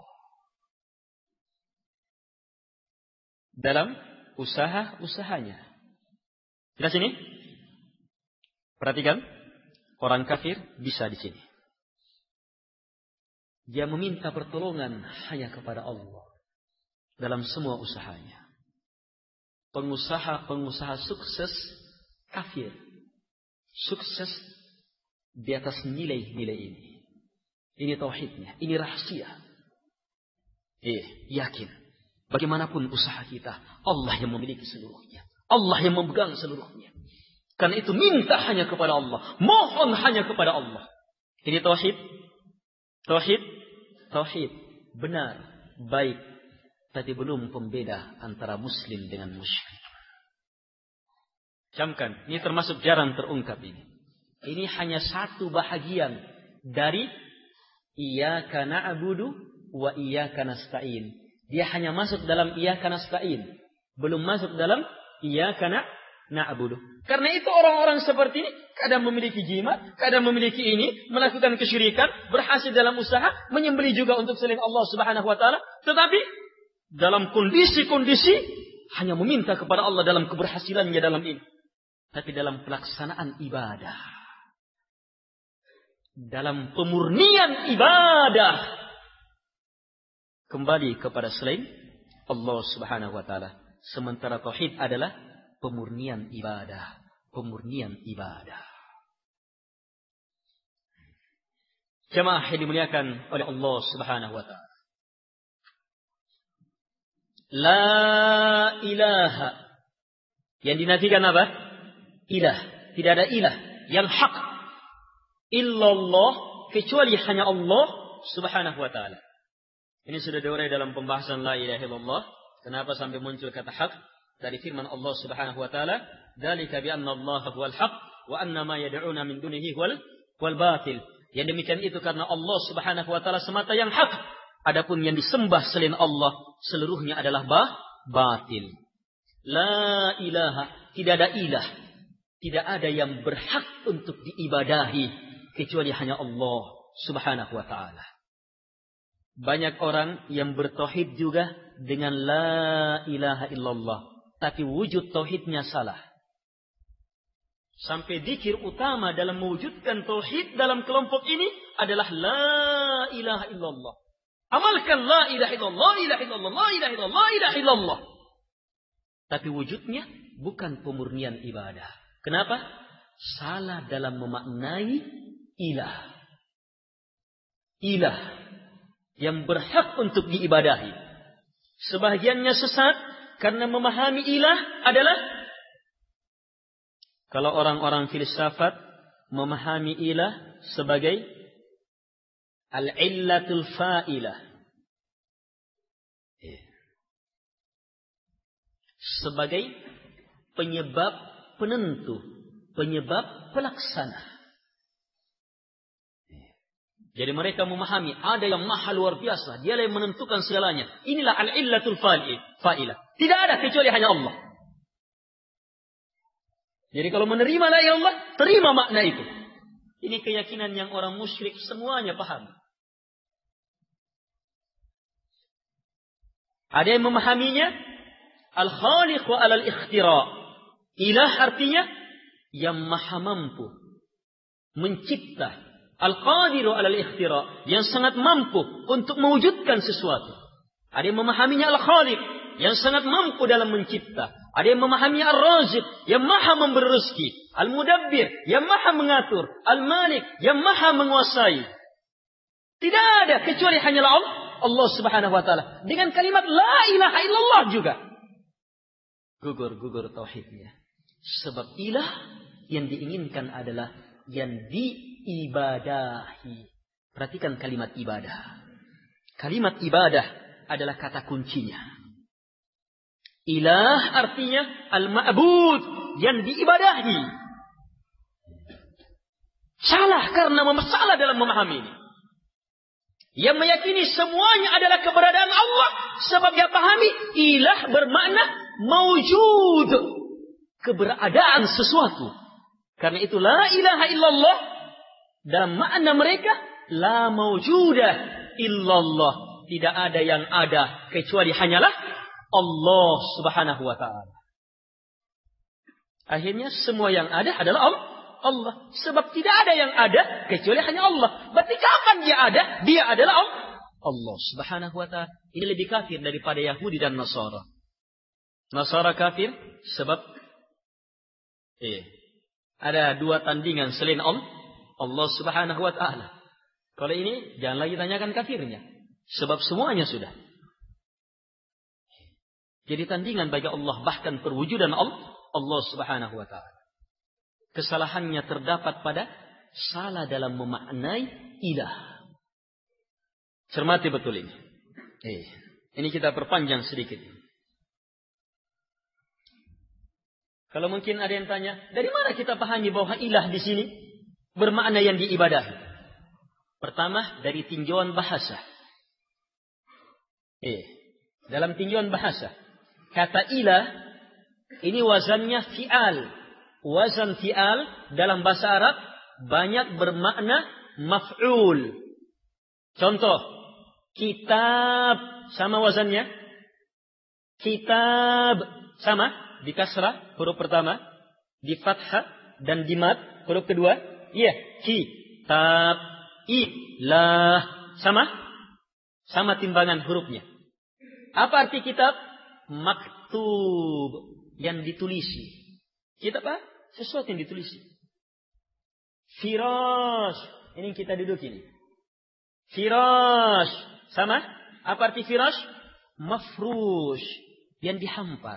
Dalam usaha-usahanya. Jelas ini? Perhatikan. Orang kafir bisa di sini. Dia meminta pertolongan hanya kepada Allah. Dalam semua usahanya. Pengusaha sukses kafir. Sukses di atas nilai-nilai ini. Ini tauhidnya. Ini rahasia. Yakin. Bagaimanapun usaha kita. Allah yang memiliki seluruhnya. Allah yang memegang seluruhnya. Karena itu minta hanya kepada Allah. Mohon hanya kepada Allah. Ini tauhid. Tauhid. Benar. Baik. Tapi belum pembeda antara muslim dengan musyrik. Camkan. Ini termasuk jarang terungkap ini. Ini hanya satu bahagian dari Iyyaka na'budu wa iyyaka nasta'in. Dia hanya masuk dalam iyyaka nasta'in. Belum masuk dalam iyyaka na'budu. Karena itu orang-orang seperti ini kadang memiliki jimat, kadang memiliki ini, melakukan kesyirikan, berhasil dalam usaha, menyembelih juga untuk selain Allah Subhanahu wa taala, tetapi dalam kondisi-kondisi hanya meminta kepada Allah dalam keberhasilannya dalam ini. Tapi dalam pelaksanaan ibadah, dalam pemurnian ibadah, kembali kepada selain Allah Subhanahu wa taala. Sementara tauhid adalah pemurnian ibadah. Jemaah yang dimuliakan oleh Allah Subhanahu wa taala. La ilaha. Yang dinafikan apa? Ilah. Tidak ada ilah yang hak illallah kecuali hanya Allah Subhanahu wa taala. Ini sudah diurai dalam pembahasan la ilaha illallah. Kenapa sampai muncul kata hak? Dari firman Allah Subhanahu wa taala, "Dzalika bi anna Allah huwal haq wa anna ma yad'una min dunihi wal batil." Yang demikian itu karena Allah Subhanahu wa taala semata yang hak. Adapun yang disembah selain Allah seluruhnya adalah batil. La ilaha, tidak ada ilah. Tidak ada yang berhak untuk diibadahi kecuali hanya Allah Subhanahu wa taala. Banyak orang yang bertauhid juga dengan la ilaha illallah, tapi wujud tauhidnya salah. Sampai dzikir utama dalam mewujudkan tauhid dalam kelompok ini adalah la ilaha illallah. Amalkan la ilaha illallah, la ilaha illallah, la ilaha illallah, la ilaha illallah. Tapi wujudnya bukan pemurnian ibadah. Kenapa? Salah dalam memaknai ilah. Ilah yang berhak untuk diibadahi. Sebahagiannya sesat karena memahami ilah adalah, kalau orang-orang filsafat memahami ilah sebagai al-illatul fa'ilah, sebagai penyebab penentu, penyebab pelaksana. Jadi mereka memahami ada yang maha luar biasa, dialah yang menentukan segalanya. Inilah al-illatul fa'ilah. Tidak ada kecuali hanya Allah. Jadi kalau menerima la ilallah, terima makna itu. Ini keyakinan yang orang musyrik semuanya paham. Ada yang memahaminya, al-khaliqu alal ikhtira. Ilah artinya yang maha mampu mencipta. Al-qadiru alal ikhtira, yang sangat mampu untuk mewujudkan sesuatu. Ada yang memahaminya al-khaliq, yang sangat mampu dalam mencipta. Ada yang memahaminya ar-raziq, yang maha memberi rezeki. Al-mudabbir, yang maha mengatur. Al-malik, yang maha menguasai. Tidak ada kecuali hanyalah Allah subhanahu wa ta'ala. Dengan kalimat la ilaha illallah juga. Gugur tauhidnya. Sebab ilah yang diinginkan adalah yang diibadahi. Perhatikan kalimat ibadah. Kalimat ibadah adalah kata kuncinya. Ilah artinya al-ma'bud, yang diibadahi. Salah karena salah dalam memahami ini. Yang meyakini semuanya adalah keberadaan Allah. Sebab dia pahami ilah bermakna mawjud, keberadaan sesuatu. Karena itu la ilaha illallah dalam makna mereka la mawjudah illallah. Tidak ada yang ada kecuali hanyalah Allah subhanahu wa ta'ala. Akhirnya semua yang ada adalah Allah. Sebab tidak ada yang ada kecuali hanya Allah. Berarti kapan dia ada? Dia adalah Allah subhanahu wa ta'ala. Ini lebih kafir daripada Yahudi dan Nasara. Nasara kafir sebab ada dua tandingan selain Allah subhanahu wa ta'ala. Kalau ini jangan lagi tanyakan kafirnya. Sebab semuanya sudah. Jadi tandingan bagi Allah, bahkan perwujudan Allah subhanahu wa ta'ala. Kesalahannya terdapat pada salah dalam memaknai ilah. Cermati betul ini. Ini kita perpanjang sedikit. Kalau mungkin ada yang tanya, dari mana kita pahami bahwa ilah di sini bermakna yang diibadahi? Pertama, dari tinjauan bahasa. Dalam tinjauan bahasa, kata ilah ini wazannya fi'al. Wazan fi'al dalam bahasa Arab banyak bermakna maf'ul. Contoh, kitab sama wazannya. Kitab sama di kasrah huruf pertama, di fathah dan di mat huruf kedua. Iya, kitab, ilah sama timbangan hurufnya. Apa arti kitab? Maktub, yang ditulisi. Kitab apa? Sesuatu yang ditulisi. Firash, ini kita duduk ini. Firash, sama? Apa arti firash? Mafrush, yang dihampar.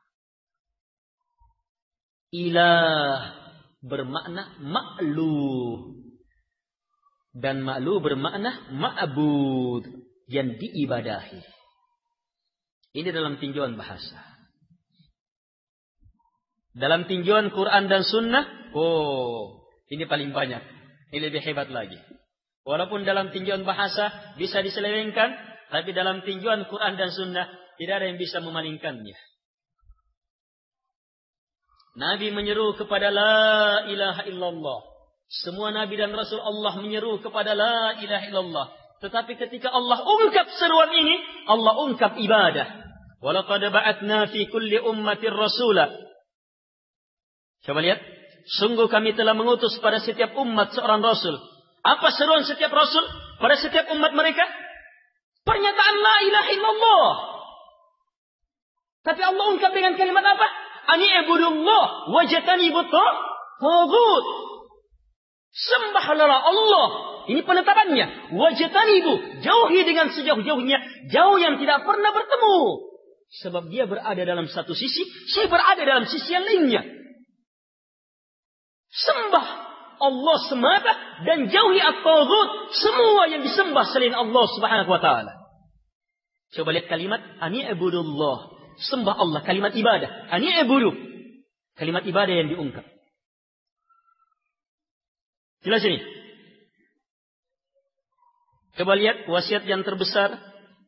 Ilah bermakna ma'lu. Dan ma'lu bermakna ma'bud, yang diibadahi. Ini dalam tinjauan bahasa. Dalam tinjauan Quran dan Sunnah, ini paling banyak. Ini lebih hebat lagi. Walaupun dalam tinjauan bahasa bisa diselewengkan, tapi dalam tinjauan Quran dan Sunnah tidak ada yang bisa memalingkannya. Nabi menyeru kepada la ilaha illallah. Semua Nabi dan Rasul Allah menyeru kepada la ilaha illallah. Tetapi ketika Allah ungkap seruan ini, Allah ungkap ibadah. Walaqad ba'atna fi kulli ummatin rasula. Coba lihat. Sungguh kami telah mengutus pada setiap umat seorang rasul. Apa seruan setiap rasul pada setiap umat mereka? Pernyataan la ilaha illallah. Tapi Allah ungkap dengan kalimat apa? Ani ibudullah wajtanibut taghut. Sembahlah Allah. Ini penetapannya. Wajtanibu, jauhi dengan sejauh-jauhnya, jauh yang tidak pernah bertemu. Sebab dia berada dalam satu sisi, saya berada dalam sisi yang lainnya. Sembah Allah semata dan jauhi at-taghut, semua yang disembah selain Allah subhanahu wa ta'ala. Coba lihat kalimat ani ibudullah. Sembah Allah, kalimat ibadah. Ani ibudu. Kalimat ibadah yang diungkap. Jelas ini. Coba lihat wasiat yang terbesar.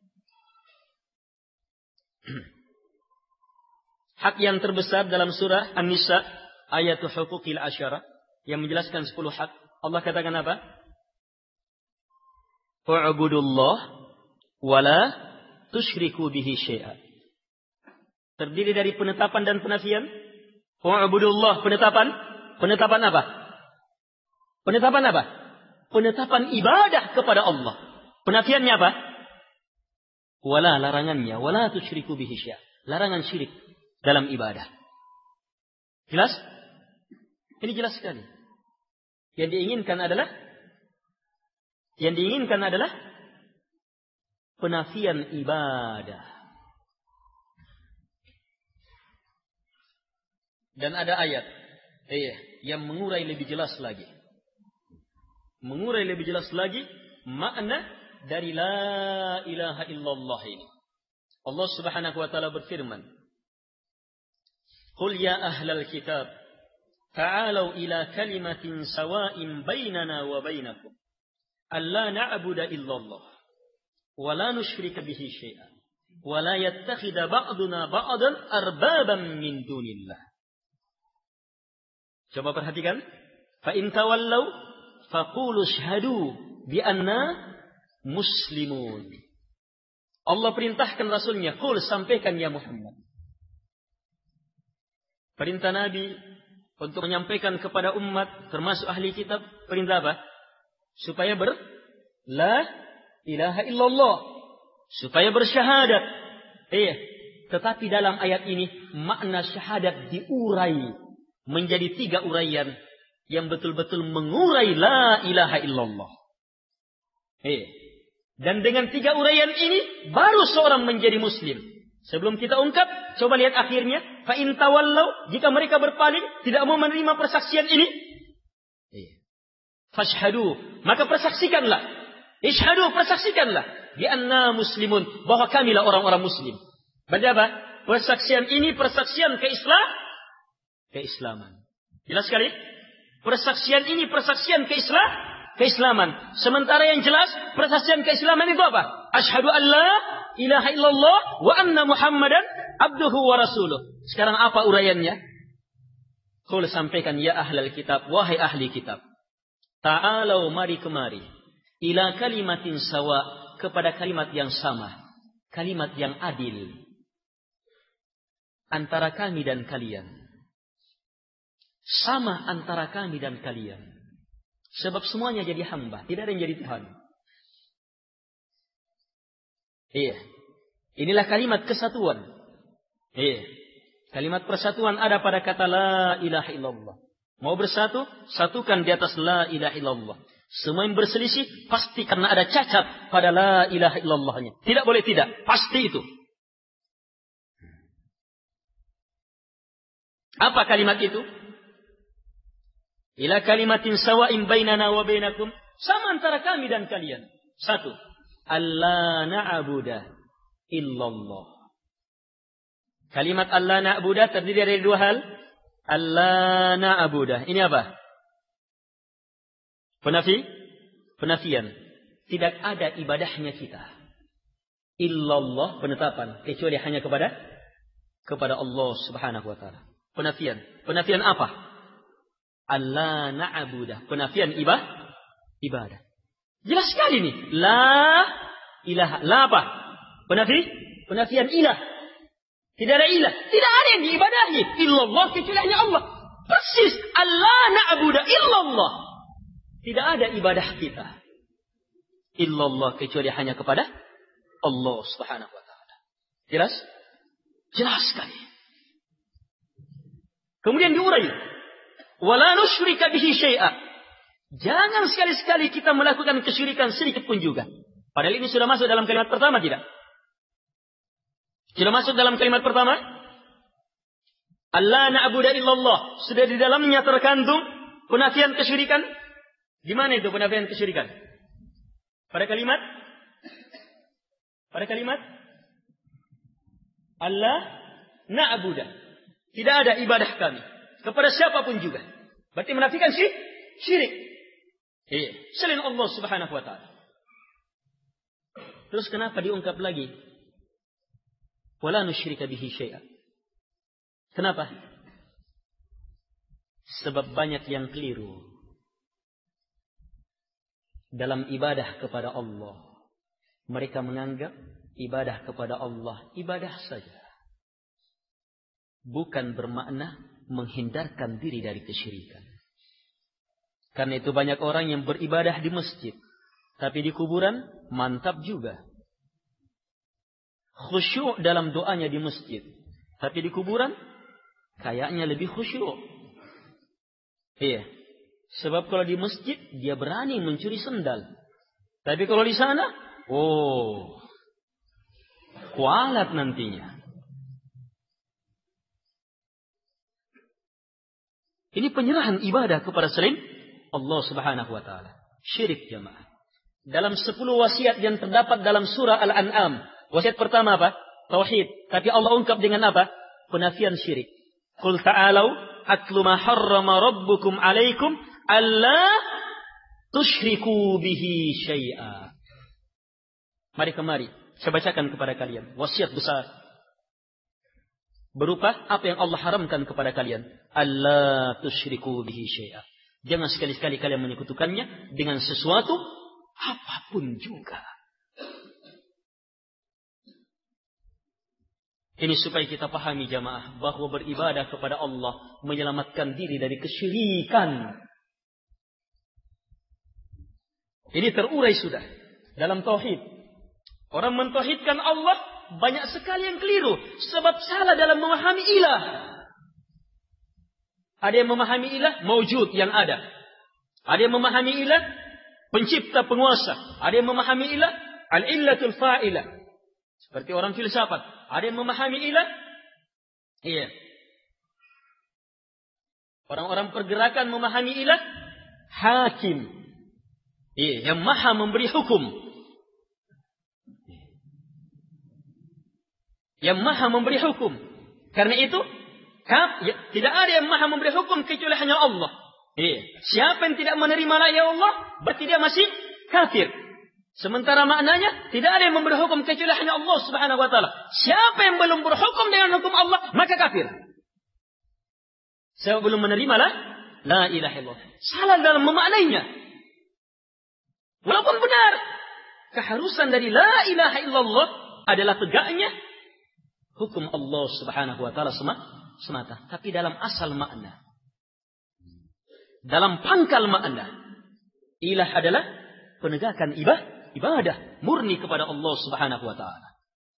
Hak yang terbesar dalam surah An-Nisa, ayatul huquqil asyara, yang menjelaskan 10 hak. Allah katakan apa? Wa'budullah wala tusyriku bihi syai'a. Terdiri dari penetapan dan penafian. Wa'budullah, penetapan. Penetapan apa? Penetapan apa? Penetapan ibadah kepada Allah. Penafiannya apa? Wala, larangannya. Wala tusyriku bihi syai'a. Larangan syirik dalam ibadah. Jelas? Ini jelas sekali. Yang diinginkan adalah penafian ibadah. Dan ada ayat yang mengurai lebih jelas lagi. Mengurai lebih jelas lagi makna dari la ilaha illallah ini. Allah Subhanahu wa taala berfirman, "Qul ya ahlal kitab, ta'alu ila kalimatin sawa'in bainana wa bainakum, alla na'budu illallah, wa la nusyrika bihi syai'an, wa la yattakhidha ba'duna ba'dan arbaban min dunillah." Coba perhatikan. Fa in tawallaw faqulu syahadu bi anna muslimun. Allah perintahkan Rasulnya, qul, sampaikan ya Muhammad. Perintah Nabi untuk menyampaikan kepada umat, termasuk ahli kitab, perintah apa? Supaya la ilaha illallah. Supaya bersyahadat. Tetapi dalam ayat ini, makna syahadat diurai menjadi 3 uraian yang betul-betul mengurai la ilaha illallah. Dan dengan 3 uraian ini baru seorang menjadi muslim. Sebelum kita ungkap, coba lihat akhirnya. Fa in tawallaw, jika mereka berpaling, tidak mau menerima persaksian ini, fashhadu, maka persaksikanlah. Ishhadu, persaksikanlah. Bi anna muslimun, bahwa kamilah orang-orang muslim. Berapa? Persaksian ini persaksian keislaman. Jelas sekali? Persaksian ini persaksian keislaman. Sementara yang jelas, persaksian keislaman itu apa? Asyhadu an la ilaha illallah wa anna Muhammadan abduhu wa rasuluh. Sekarang apa uraiannya? Qul, sampaikan ya ahlal kitab, wahai ahli kitab. Ta'alau, mari kemari. Ila kalimatin sawa, kepada kalimat yang sama. Kalimat yang adil. Antara kami dan kalian. Sama antara kami dan kalian. Sebab semuanya jadi hamba. Tidak ada yang jadi Tuhan. Inilah kalimat kesatuan. Kalimat persatuan ada pada kata la ilaha illallah. Mau bersatu, satukan di atas la ilaha illallah. Semua yang berselisih, pasti karena ada cacat pada la ilaha illallahnya. Tidak boleh tidak. Pasti itu. Apa kalimat itu? Ila kalimatin sawa'in bainana wa bainakum. Sama antara kami dan kalian. 1. Alla na'budu illallah. Kalimat alla na'budu terdiri dari 2 hal. Alla na'budu. Ini apa? Penafian. Tidak ada ibadahnya kita. Illallah, penetapan. Kecuali hanya kepada Allah Subhanahu wa ta'ala. Penafian. Penafian apa? Allah na'budah. Penafian ibadah. Jelas sekali nih. La ilaha. La apa? Penafian ilah. Tidak ada ilah. Tidak ada yang diibadahi. Illallah, kecuali hanya Allah. Persis. Allah na'budah illallah. Tidak ada ibadah kita. Illallah, kecuali hanya kepada Allah Subhanahu wa ta'ala. Jelas? Jelas sekali. Kemudian diurai. Wala nusyrika bihi syai'a. Jangan sekali-sekali kita melakukan kesyirikan sedikit pun juga. Padahal ini sudah masuk dalam kalimat pertama, tidak? Sudah masuk dalam kalimat pertama? Allah na'budu illallah. Sudah di dalamnya terkandung penafian kesyirikan. Di mana itu penafian kesyirikan? Pada kalimat Allah na'budu. Tidak ada ibadah kami kepada siapapun juga. Berarti menafikan syirik. Selain Allah Subhanahu wa ta'ala. Terus kenapa diungkap lagi? Wala nusyrika bihi syai'a. Kenapa? Sebab banyak yang keliru. dalam ibadah kepada Allah. Mereka menganggap ibadah kepada Allah ibadah saja. Bukan bermakna menghindarkan diri dari kesyirikan. Karena itu banyak orang yang beribadah di masjid. Tapi di kuburan mantap juga. Khusyuk dalam doanya di masjid. Tapi di kuburan kayaknya lebih khusyuk. Iya. Sebab kalau di masjid dia berani mencuri sendal. Tapi kalau di sana, kualat nantinya. Ini penyerahan ibadah kepada selain Allah Subhanahu wa taala. Syirik jemaah. Dalam 10 wasiat yang terdapat dalam surah Al-An'am, wasiat pertama apa? Tauhid. Tapi Allah ungkap dengan apa? Penafian syirik. Qul ta'alau atlu ma harrama rabbukum 'alaikum alla tusyriku bihi syai'a. Mari kemari, saya bacakan kepada kalian wasiat besar. Berupa apa yang Allah haramkan kepada kalian. Alla tusyriku bihi syai'a. Jangan sekali-kali kalian menyekutukannya dengan sesuatu apapun juga. Ini supaya kita pahami jamaah bahwa beribadah kepada Allah menyelamatkan diri dari kesyirikan. Ini terurai sudah dalam tauhid. Orang mentauhidkan Allah banyak sekali yang keliru sebab salah dalam memahami ilah. Ada yang memahami ilah maujud yang ada. Ada yang memahami ilah pencipta penguasa. Ada yang memahami ilah al-illatul fa'ilah. Seperti orang filsafat. Ada yang memahami ilah. Iya. Orang-orang pergerakan memahami ilah hakim. Iya, yang maha memberi hukum. Yang maha memberi hukum. Karena itu tidak ada yang maha memberi hukum kecuali hanya Allah. Siapa yang tidak menerima la ya Allah, berarti dia masih kafir. Sementara maknanya tidak ada yang memberi hukum kecuali hanya Allah Subhanahu wa taala. Siapa yang belum berhukum dengan hukum Allah, maka kafir. Siapa belum menerima la ilaha illallah. Salah dalam memaknainya. Walaupun benar, keharusan dari la ilaha illallah adalah tegaknya hukum Allah Subhanahu wa taala semata, tapi dalam asal makna. Dalam pangkal makna, ilah adalah penegakan ibadah murni kepada Allah Subhanahu wa taala.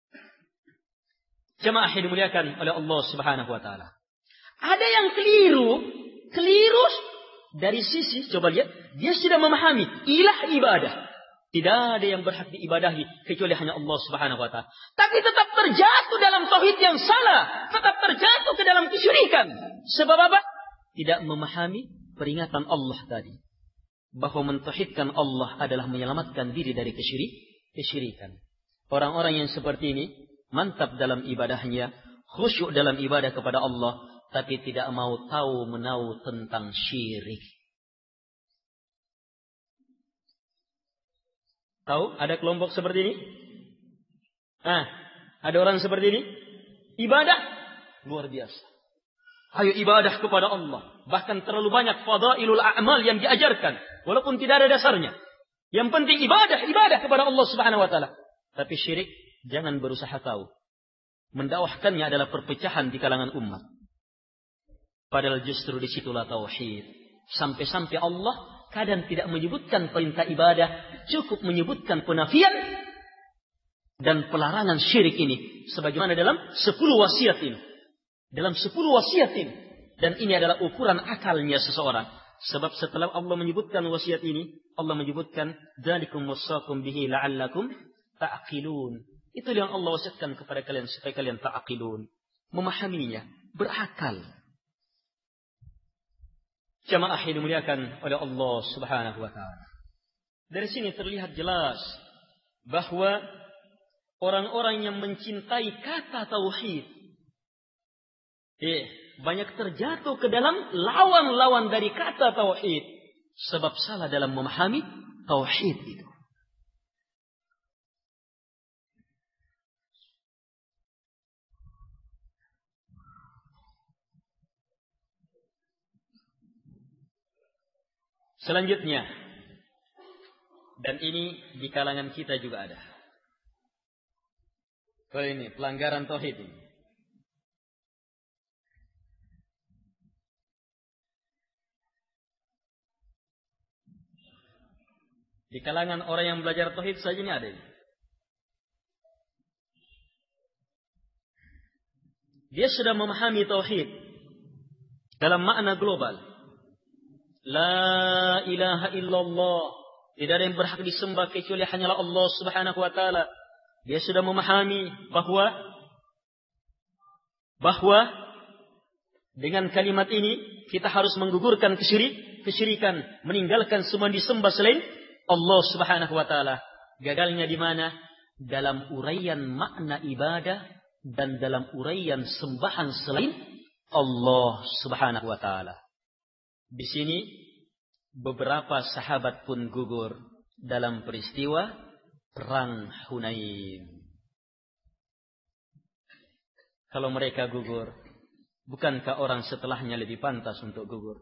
Jemaah yang dimuliakan oleh Allah Subhanahu wa taala. Ada yang keliru dari sisi, coba lihat, dia sudah memahami ilah ibadah. Tidak ada yang berhak diibadahi kecuali hanya Allah Subhanahu wa taala. Tapi tetap terjatuh dalam tauhid yang salah, tetap terjatuh ke dalam kesyirikan. Sebab apa? Tidak memahami peringatan Allah tadi. Bahwa mentauhidkan Allah adalah menyelamatkan diri dari kesyirikan. Orang-orang yang seperti ini mantap dalam ibadahnya, khusyuk dalam ibadah kepada Allah, tapi tidak mau tahu menahu tentang syirik. Tahu ada kelompok seperti ini? Ada orang seperti ini? Ibadah luar biasa. Ayo ibadah kepada Allah. Bahkan terlalu banyak fadailul a'mal yang diajarkan. Walaupun tidak ada dasarnya. Yang penting ibadah kepada Allah Subhanahu wa taala. Tapi syirik jangan berusaha tahu. Mendakwahkannya adalah perpecahan di kalangan umat. Padahal justru disitulah tauhid. Sampai-sampai Allah kadang tidak menyebutkan perintah ibadah, cukup menyebutkan penafian dan pelarangan syirik ini. Sebagaimana dalam 10 wasiat ini. Dalam 10 wasiat ini. Dan ini adalah ukuran akalnya seseorang. Sebab setelah Allah menyebutkan wasiat ini, Allah menyebutkan dzalikum wasaqum bihi la'allakum ta'qilun. Itu yang Allah wasiatkan kepada kalian supaya kalian ta'qilun, memahaminya, berakal. Jamaah yang dimuliakan oleh Allah Subhanahu wa taala. Dari sini terlihat jelas bahwa orang-orang yang mencintai kata tauhid banyak terjatuh ke dalam lawan-lawan dari kata tauhid sebab salah dalam memahami tauhid itu. Selanjutnya, Dan ini di kalangan kita juga ada. Kalau ini pelanggaran tauhid ini. Di kalangan orang yang belajar tauhid saja ini ada. Dia sudah memahami tauhid dalam makna global. La ilaha illallah. Tidak ada yang berhak disembah kecuali hanyalah Allah Subhanahu wa taala. Dia sudah memahami bahwa dengan kalimat ini kita harus menggugurkan kesyirikan, meninggalkan semua disembah selain Allah Subhanahu wa taala. Gagalnya di mana? Dalam uraian makna ibadah dan dalam uraian sembahan selain Allah Subhanahu wa taala. Di sini beberapa sahabat pun gugur dalam peristiwa perang Hunain. Kalau mereka gugur, bukankah orang setelahnya lebih pantas untuk gugur?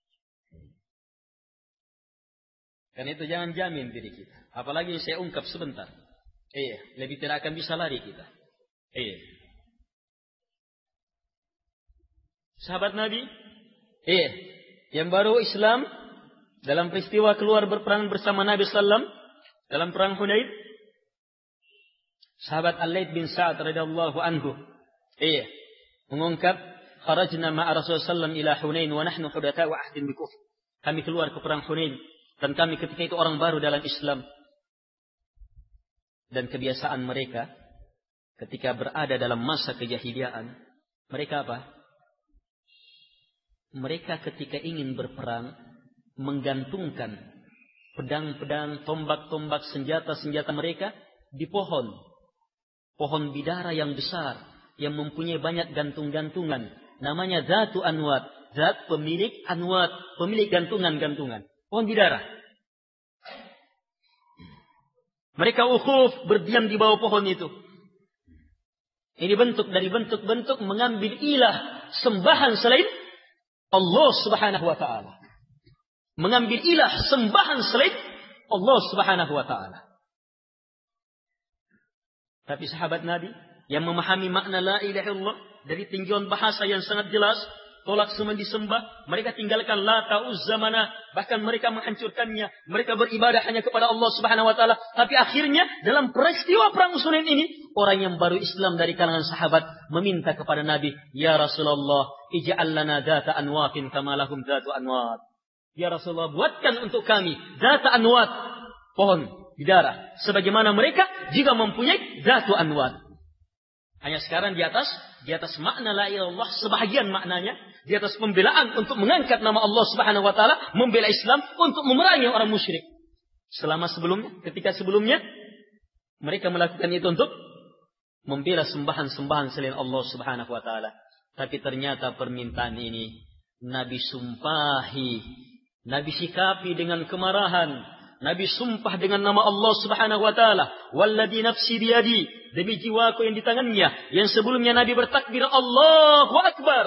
Karena itu jangan jamin diri kita. Apalagi saya ungkap sebentar. Lebih tidak akan bisa lari kita. Sahabat Nabi, yang baru Islam dalam peristiwa keluar berperang bersama Nabi sallam dalam perang Hunain, sahabat Al-Laits bin Sa'ad radhiyallahu anhu mengungkap, kharajna ma'a Rasulullah sallam ila Hunain wa nahnu hudata'u ahdin bi kufr. Kami keluar ke perang Hunain dan kami ketika itu orang baru dalam Islam. Dan kebiasaan mereka ketika berada dalam masa kejahiliaan, mereka apa? Mereka ketika ingin berperang menggantungkan pedang-pedang, tombak-tombak, senjata-senjata mereka di pohon. Pohon bidara yang besar yang mempunyai banyak gantung-gantungan. Namanya Zatu Anwat. Zat pemilik Anwat, pemilik gantungan-gantungan. Pohon bidara. Mereka ukhuf berdiam di bawah pohon itu. Ini bentuk dari bentuk-bentuk mengambil ilah sembahan selain Allah Subhanahu wa taala. Mengambil ilah sembahan selain Allah Subhanahu wa taala. Tapi sahabat Nabi yang memahami makna la ilaha illallah dari tinjauan bahasa yang sangat jelas, tolak semua disembah, mereka tinggalkan Lata, Uzza, Manah, bahkan mereka menghancurkannya, mereka beribadah hanya kepada Allah Subhanahu wa taala. Tapi akhirnya dalam peristiwa perang Hunain ini, orang yang baru Islam dari kalangan sahabat meminta kepada Nabi, "Ya Rasulullah, ij'al lana dzata anwatin kama lahum dzatu anwat." Ya Rasulullah, buatkan untuk kami dzata anwat, pohon bidara, sebagaimana mereka juga mempunyai dzatu anwat. Hanya sekarang di atas makna la ilaha illallah, sebahagian maknanya di atas pembelaan untuk mengangkat nama Allah Subhanahu wa taala, membela Islam untuk memerangi orang musyrik. Ketika sebelumnya mereka melakukan itu untuk membela sembahan-sembahan selain Allah Subhanahu wa taala. Tapi ternyata permintaan ini Nabi sumpahi, Nabi sikapi dengan kemarahan. Nabi sumpah dengan nama Allah Subhanahu wa taala, "Walladzi nafsi biyadi," demi jiwaku yang di tangannya. Yang sebelumnya Nabi bertakbir Allahu Akbar.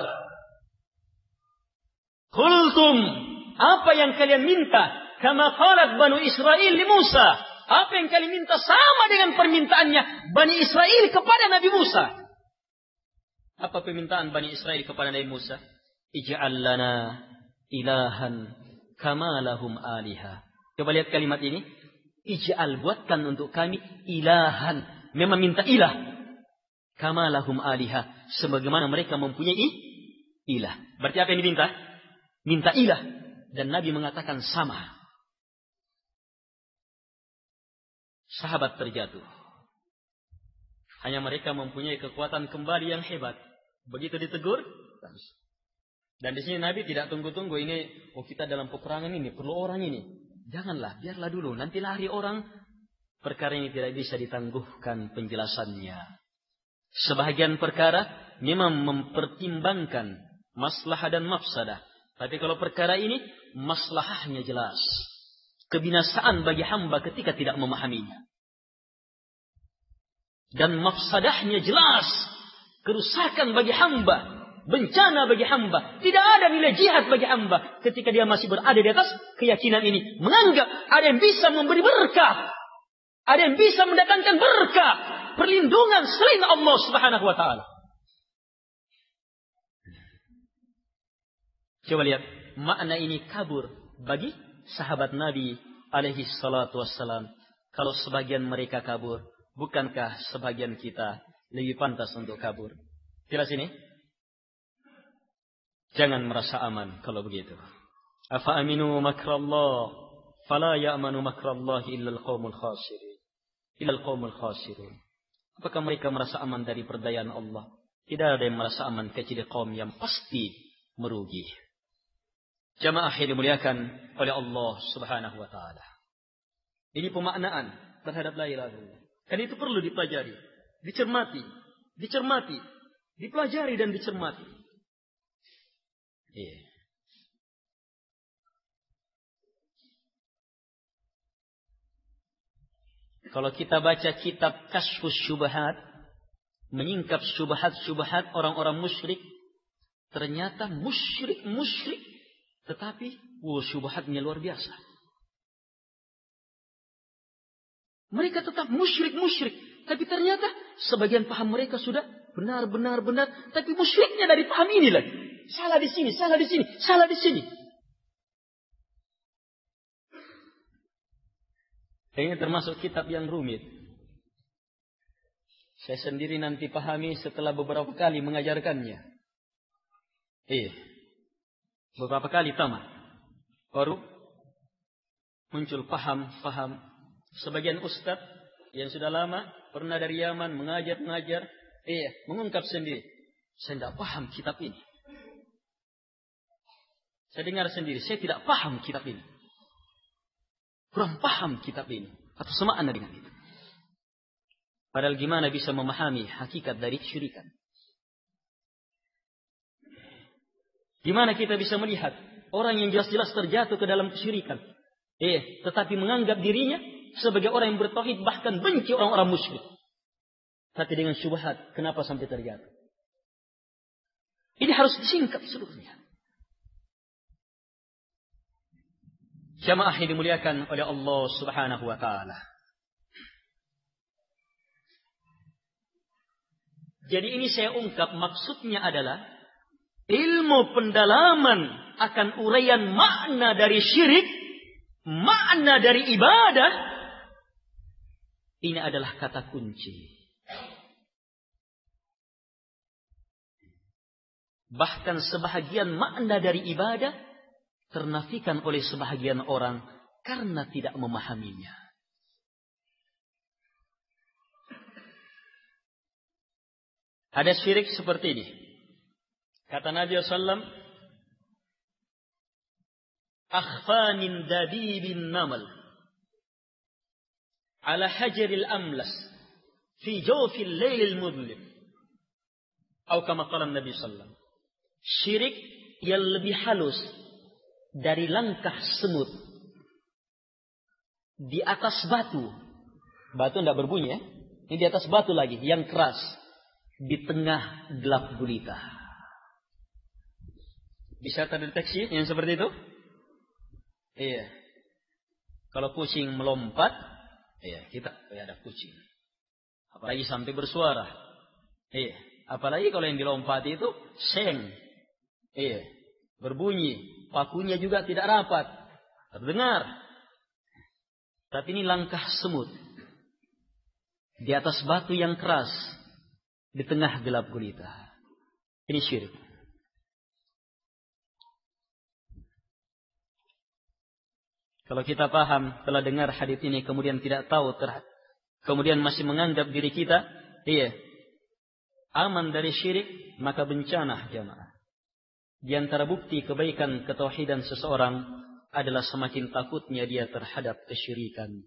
"Qultum," apa yang kalian minta? "Kama qalat Banu Israil li Musa." Apa yang kalian minta sama dengan permintaannya Bani Israel kepada Nabi Musa. Apa permintaan Bani Israel kepada Nabi Musa? "Ij'al lana ilahan kama lahum aliha." Coba lihat kalimat ini. Ij'al, buatkan untuk kami ilahan. Memang minta ilah. Kama lahum aliha. Sebagaimana mereka mempunyai ilah. Berarti apa yang diminta? Minta ilah. Dan Nabi mengatakan sama. Sahabat terjatuh. Hanya mereka mempunyai kekuatan kembali yang hebat. Begitu ditegur. Dan di sini Nabi tidak tunggu-tunggu. Kita dalam peperangan ini. Perlu orang ini. Janganlah, biarlah dulu. Nanti lari orang. Perkara ini tidak bisa ditangguhkan penjelasannya. Sebahagian perkara memang mempertimbangkan maslahah dan mafsadah. Tapi kalau perkara ini, maslahahnya jelas. Kebinasaan bagi hamba ketika tidak memahaminya. Dan mafsadahnya jelas. Kerusakan bagi hamba. bencana bagi hamba. Tidak ada nilai jihad bagi hamba ketika dia masih berada di atas keyakinan ini. Menganggap ada yang bisa memberi berkah. Ada yang bisa mendatangkan berkah. Perlindungan selain Allah Subhanahu wa ta'ala. Coba lihat. Makna ini kabur bagi sahabat Nabi alaihi salatu wassalam. Kalau sebagian mereka kabur, bukankah sebagian kita lebih pantas untuk kabur? Jelas ini? Jangan merasa aman kalau begitu. Afa aminu makrallah, fala ya'manu makrallahi illal qaumul khasirin. Illal qaumul khasirun. Apakah mereka merasa aman dari perdayaan Allah? Tidak ada yang merasa aman kecuali kaum yang pasti merugi. Jamaah yang dimuliakan oleh Allah Subhanahu wa taala. Ini pemaknaan terhadap la ilaha illallah. Karena itu perlu dipelajari, dicermati, dipelajari dan dicermati. Iya. Kalau kita baca kitab Kasyfus Syubhat, menyingkap syubhat-syubhat orang-orang musyrik, ternyata musyrik, tetapi syubhatnya luar biasa. Mereka tetap musyrik, tapi ternyata sebagian paham mereka sudah benar, tapi musyriknya dari paham ini lagi. Salah di sini. Ini termasuk kitab yang rumit. Saya sendiri nanti pahami setelah beberapa kali mengajarkannya. Beberapa kali tamat. Baru muncul paham. Sebagian ustadz yang sudah lama pernah dari Yaman mengajar, mengungkap sendiri. Saya tidak paham kitab ini. Saya dengar sendiri, saya tidak paham kitab ini. Kurang paham kitab ini. Atau semakna dengan itu. Padahal gimana bisa memahami hakikat dari kesyirikan? Gimana kita bisa melihat orang yang jelas-jelas terjatuh ke dalam kesyirikan, tetapi menganggap dirinya sebagai orang yang bertauhid, bahkan benci orang-orang musyrik. Tapi dengan syubhat, kenapa sampai terjatuh? Ini harus disingkap seluruhnya. Jamaah yang dimuliakan oleh Allah Subhanahu wa ta'ala. Jadi ini saya ungkap, maksudnya adalah ilmu pendalaman akan uraian makna dari syirik, makna dari ibadah, ini adalah kata kunci. Bahkan sebahagian makna dari ibadah ternafikan oleh sebahagian orang karena tidak memahaminya. Ada syirik seperti ini. Kata Nabi SAW, akhfa min dabibin namal ala hajaril amlas fi jawfil laylil mudlim. Atau kama qala Nabi SAW. Syirik yang lebih halus dari langkah semut di atas batu. Batu tidak berbunyi ya. Ini di atas batu lagi yang keras di tengah gelap gulita. Bisa terdeteksi yang seperti itu? Iya. Kalau kucing melompat, kita ada kucing. Apalagi sampai bersuara. Iya. Apalagi kalau yang dilompati itu seng. Iya. Berbunyi. Pakunya juga tidak rapat. Terdengar. Tapi ini langkah semut. Di atas batu yang keras. Di tengah gelap gulita. Ini syirik. Kalau kita paham, telah dengar hadis ini, kemudian tidak tahu, kemudian masih menganggap diri kita, aman dari syirik, maka bencana jamaah. Di antara bukti kebaikan ketauhidan seseorang adalah semakin takutnya dia terhadap kesyirikan.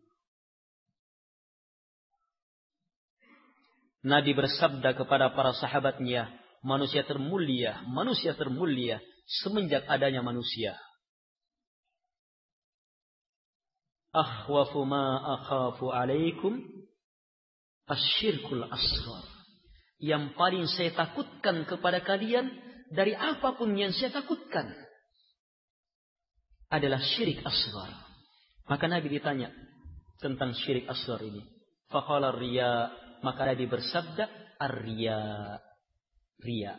Nabi bersabda kepada para sahabatnya, manusia termulia semenjak adanya manusia. Akhwafu ma akhafu alaikum asyirkul asghar. Yang paling saya takutkan kepada kalian dari apapun yang saya takutkan adalah syirik asghar. Maka Nabi ditanya tentang syirik asghar ini. Faqala riya, maka Nabi bersabda ar-riya. Riya.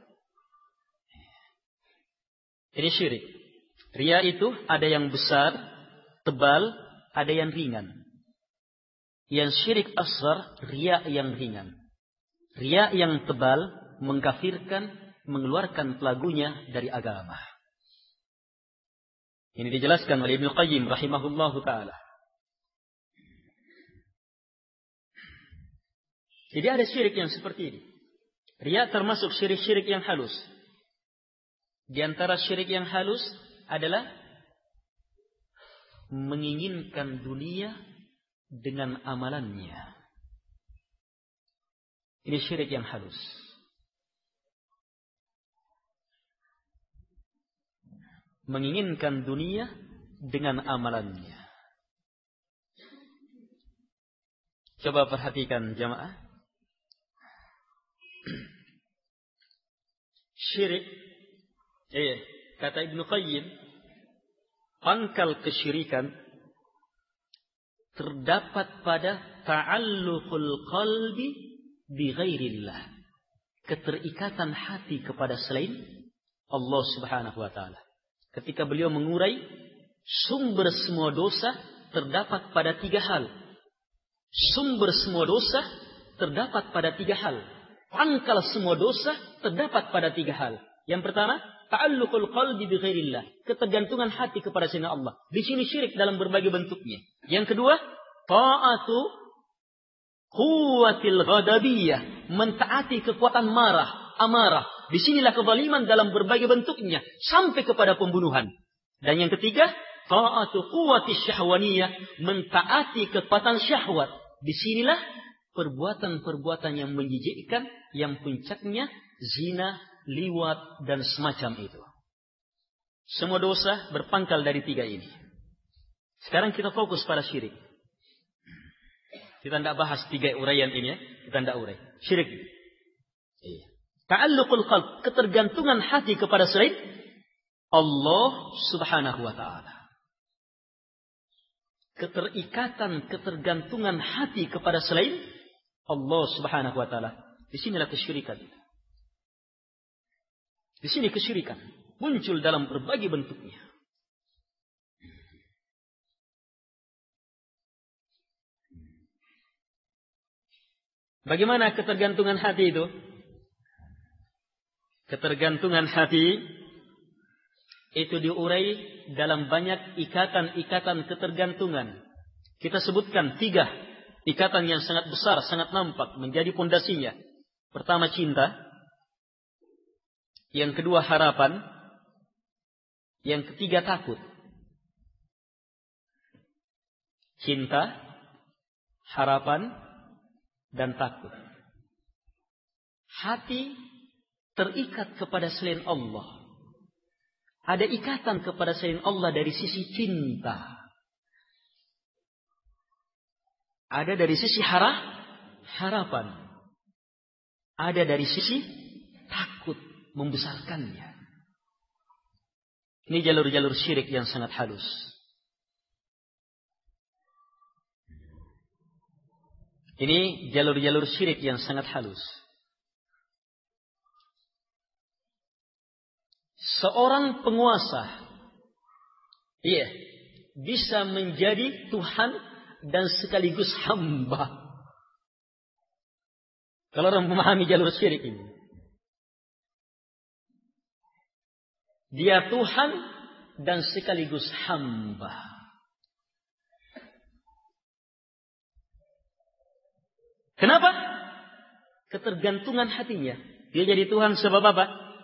Ini syirik. Riya itu ada yang besar, tebal, ada yang ringan. Yang syirik asghar, riya yang ringan. Riya yang tebal mengkafirkan, mengeluarkan pelakunya dari agama. Ini dijelaskan oleh Ibnu Qayyim rahimahullahu taala. Jadi ada syirik yang seperti ini. Riya termasuk syirik-syirik yang halus. Di antara syirik yang halus adalah menginginkan dunia dengan amalannya. Ini syirik yang halus. Menginginkan dunia dengan amalannya. Coba perhatikan jamaah. Syirik, kata Ibnu Qayyim, pangkal kesyirikan terdapat pada ta'alluqul qalbi bi ghairillah. Keterikatan hati kepada selain Allah Subhanahu wa taala. Ketika beliau mengurai sumber semua dosa terdapat pada 3 hal. Sumber semua dosa terdapat pada 3 hal. Pangkal semua dosa terdapat pada 3 hal. Yang pertama, ta'alluqul qalbi bi ghairillah, ketergantungan hati kepada selain Allah. Di sini syirik dalam berbagai bentuknya. Yang kedua, ta'atu quwwatil ghadabiyah, mentaati kekuatan marah, amarah. Disinilah kezaliman dalam berbagai bentuknya sampai kepada pembunuhan. Dan yang ketiga, ta'atu quwwatis syahwaniyah, mentaati kekuatan syahwat. Disinilah perbuatan-perbuatan yang menjijikkan, yang puncaknya zina, liwat, dan semacam itu. Semua dosa berpangkal dari 3 ini. Sekarang kita fokus pada syirik. Kita tidak bahas 3 uraian ini ya. Kita tidak urai. Syirik. Ta'alluqul qalb, ketergantungan hati kepada selain Allah Subhanahu wa taala. Ketergantungan hati kepada selain Allah Subhanahu wa taala. Di sinilah kesyirikan. Di sini kesyirikan muncul dalam berbagai bentuknya. Bagaimana ketergantungan hati itu? Ketergantungan hati itu diurai dalam banyak ikatan-ikatan ketergantungan. Kita sebutkan 3 ikatan yang sangat besar, sangat nampak menjadi pondasinya. Pertama cinta, yang kedua harapan, yang ketiga takut. Cinta, harapan, dan takut. Hati terikat kepada selain Allah. Ada ikatan kepada selain Allah dari sisi cinta. Ada dari sisi harapan. Ada dari sisi takut, membesarkannya. Ini jalur-jalur syirik yang sangat halus. Ini jalur-jalur syirik yang sangat halus. Seorang penguasa, bisa menjadi Tuhan dan sekaligus hamba. Kalau orang memahami jalur syirik ini, dia Tuhan dan sekaligus hamba. Kenapa? Ketergantungan hatinya. Dia jadi Tuhan sebab apa?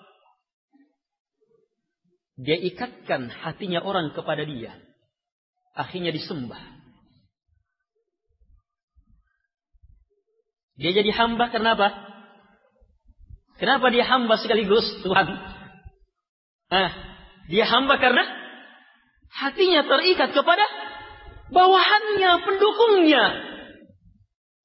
Dia ikatkan hatinya orang kepada dia. Akhirnya disembah. Dia jadi hamba karena apa? Kenapa dia hamba sekaligus Tuhan? Dia hamba karena hatinya terikat kepada bawahannya, pendukungnya.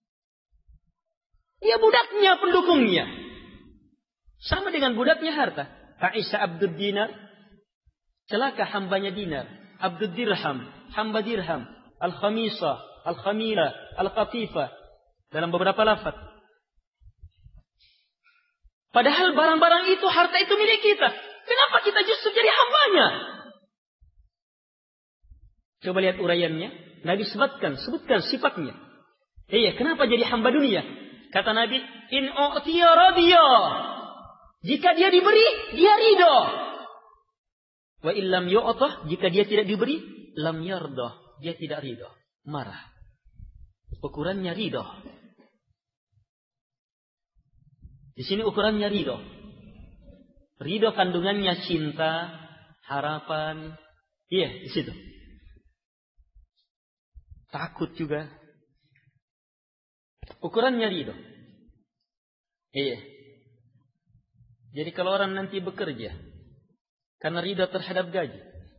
Dia budaknya, pendukungnya. Sama dengan budaknya harta. Ta'isa abdud dinar. Celaka hambanya dinar. Abdud dirham. Hamba dirham. Al-khamisah. Al-khamila. Al-qatifah. Dalam beberapa lafaz. Padahal barang-barang itu, harta itu milik kita. Kenapa kita justru jadi hambanya? Coba lihat uraiannya. Nabi sebutkan sifatnya. Iya, kenapa jadi hamba dunia? Kata Nabi, in u'tiya radiya. Jika dia diberi, dia ridho. Wa illam yu'tah, jika dia tidak diberi, lam yardah, dia tidak ridho, marah. Ukurannya ridho. Di sini ukurannya ridho. Ridho kandungannya cinta, harapan. Iya, di situ. Takut juga. Ukurannya ridho. Iya. Jadi kalau orang nanti bekerja karena ridho terhadap gaji,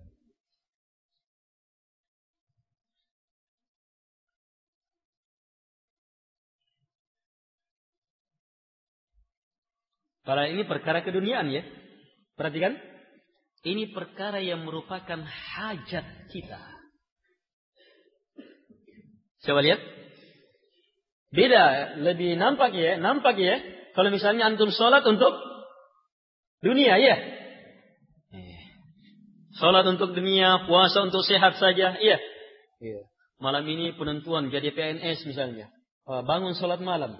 para ini perkara keduniaan ya. Perhatikan. Ini perkara yang merupakan hajat kita. Coba lihat. Beda, lebih nampak ya. Kalau misalnya antum sholat untuk dunia ya. Sholat untuk dunia, puasa untuk sehat saja, iya. Malam ini penentuan jadi PNS misalnya. Bangun sholat malam.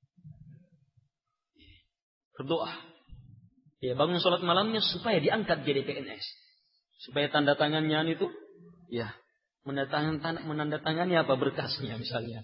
Berdoa. Ya, bangun sholat malamnya supaya diangkat jadi PNS. Supaya tanda tangannya itu, ya, menandatangannya apa berkasnya misalnya.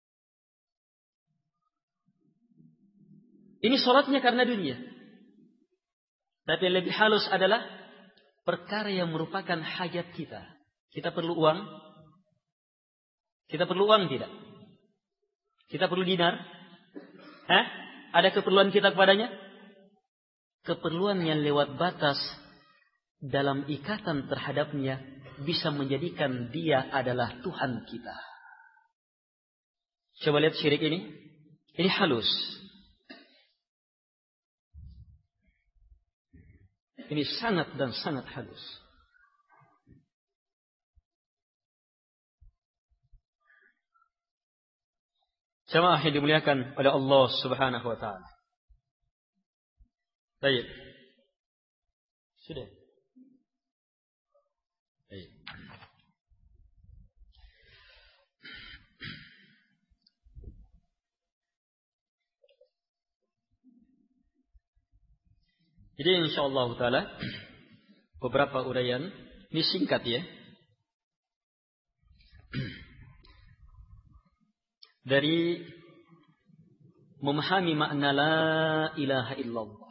Ini sholatnya karena dunia. Tapi yang lebih halus adalah perkara yang merupakan hajat kita. Kita perlu uang. Kita perlu uang tidak? Kita perlu dinar. Ada keperluan kita kepadanya? Keperluan yang lewat batas dalam ikatan terhadapnya bisa menjadikan dia adalah Tuhan kita. Coba lihat syirik ini. Ini halus. Ini sangat dan sangat halus. Jamaah yang dimuliakan oleh Allah Subhanahu wa taala. Baik. Sudah. Baik. Jadi insyaallah taala beberapa uraian ini singkat ya. Dari memahami makna la ilaha illallah.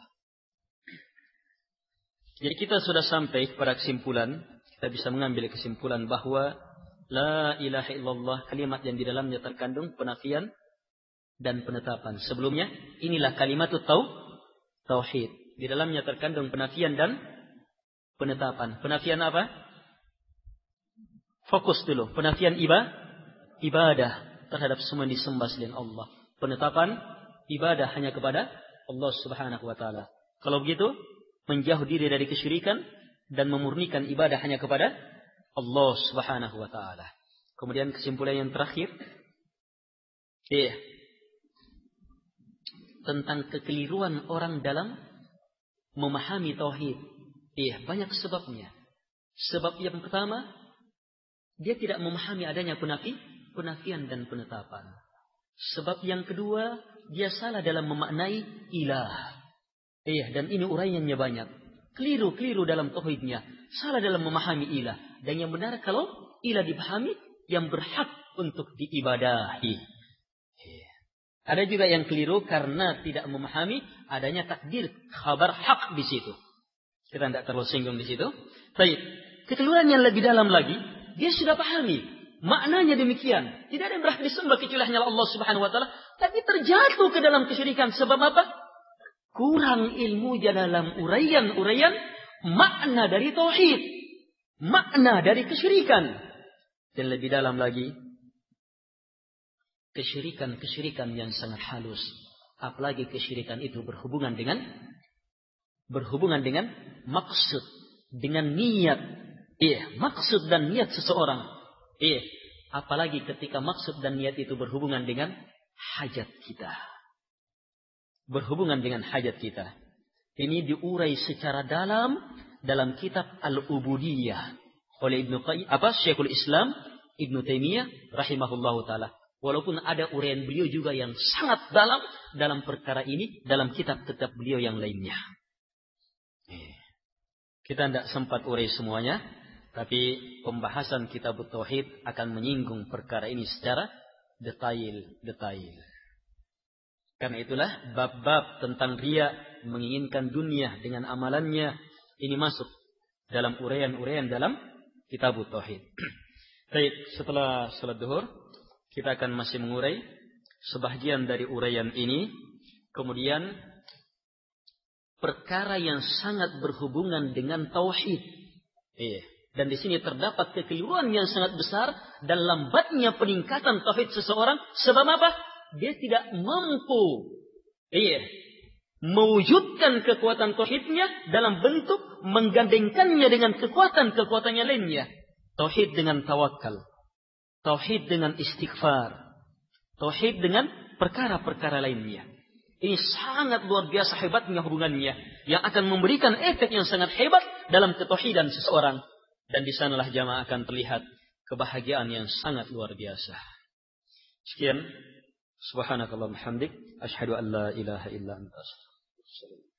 Jadi kita sudah sampai kepada kesimpulan, kita bisa mengambil kesimpulan bahwa la ilaha illallah kalimat yang di dalamnya terkandung penafian dan penetapan. Sebelumnya inilah kalimat tauhid. Di dalamnya terkandung penafian dan penetapan. Penafian apa? Fokus dulu. Penafian ibadah terhadap semua yang disembah selain Allah. Penetapan ibadah hanya kepada Allah Subhanahu wa taala. Kalau begitu, menjauh diri dari kesyirikan dan memurnikan ibadah hanya kepada Allah Subhanahu wa taala. Kemudian kesimpulan yang terakhir, tentang kekeliruan orang dalam memahami tauhid. Banyak sebabnya. Sebab yang pertama, dia tidak memahami adanya penafian dan penetapan. Sebab yang kedua, dia salah dalam memaknai ilah. Dan ini uraiannya banyak. Keliru dalam tauhidnya. Salah dalam memahami ilah. Dan yang benar kalau ilah dipahami, yang berhak untuk diibadahi. Ada juga yang keliru karena tidak memahami adanya takdir, khabar hak di situ. Kita tidak terlalu singgung di situ. Baik, kekeliruan yang lebih dalam lagi, dia sudah pahami maknanya demikian. Tidak ada yang berhak disembah kecuali hanya Allah Subhanahu wa taala, tapi terjatuh ke dalam kesyirikan. Sebab apa? Kurang ilmu dalam uraian makna dari tauhid, makna dari kesyirikan. Dan lebih dalam lagi, kesyirikan yang sangat halus. Apalagi kesyirikan itu berhubungan dengan berhubungan dengan maksud, dengan niat. Maksud dan niat seseorang. Apalagi ketika maksud dan niat itu berhubungan dengan hajat kita. Berhubungan dengan hajat kita. Ini diurai secara dalam kitab Al-Ubudiyah oleh Syekhul Islam Ibnu Taimiyah rahimahullahu taala. Walaupun ada uraian beliau juga yang sangat dalam perkara ini dalam kitab-kitab beliau yang lainnya. Kita tidak sempat urai semuanya, tapi pembahasan kitab tauhid akan menyinggung perkara ini secara detail. Karena itulah bab-bab tentang riya, menginginkan dunia dengan amalannya, ini masuk dalam uraian-uraian dalam kitab tauhid. Baik, setelah salat zuhur kita akan masih mengurai sebahagian dari uraian ini. Kemudian perkara yang sangat berhubungan dengan tauhid. Dan di sini terdapat kekeliruan yang sangat besar dan lambatnya peningkatan tauhid seseorang. Sebab apa? Dia tidak mampu mewujudkan kekuatan tauhidnya dalam bentuk menggandengkannya dengan kekuatan-kekuatannya lainnya. Tauhid dengan tawakal, tauhid dengan istighfar, tauhid dengan perkara-perkara lainnya. Ini sangat luar biasa hebatnya hubungannya yang akan memberikan efek yang sangat hebat dalam ketauhidan seseorang. Dan di sanalah jamaah akan terlihat kebahagiaan yang sangat luar biasa. Sekian. Subhanakallahumma hamdik, asyhadu an la ilaha illa anta astaghfiruka wa atubu ilaik.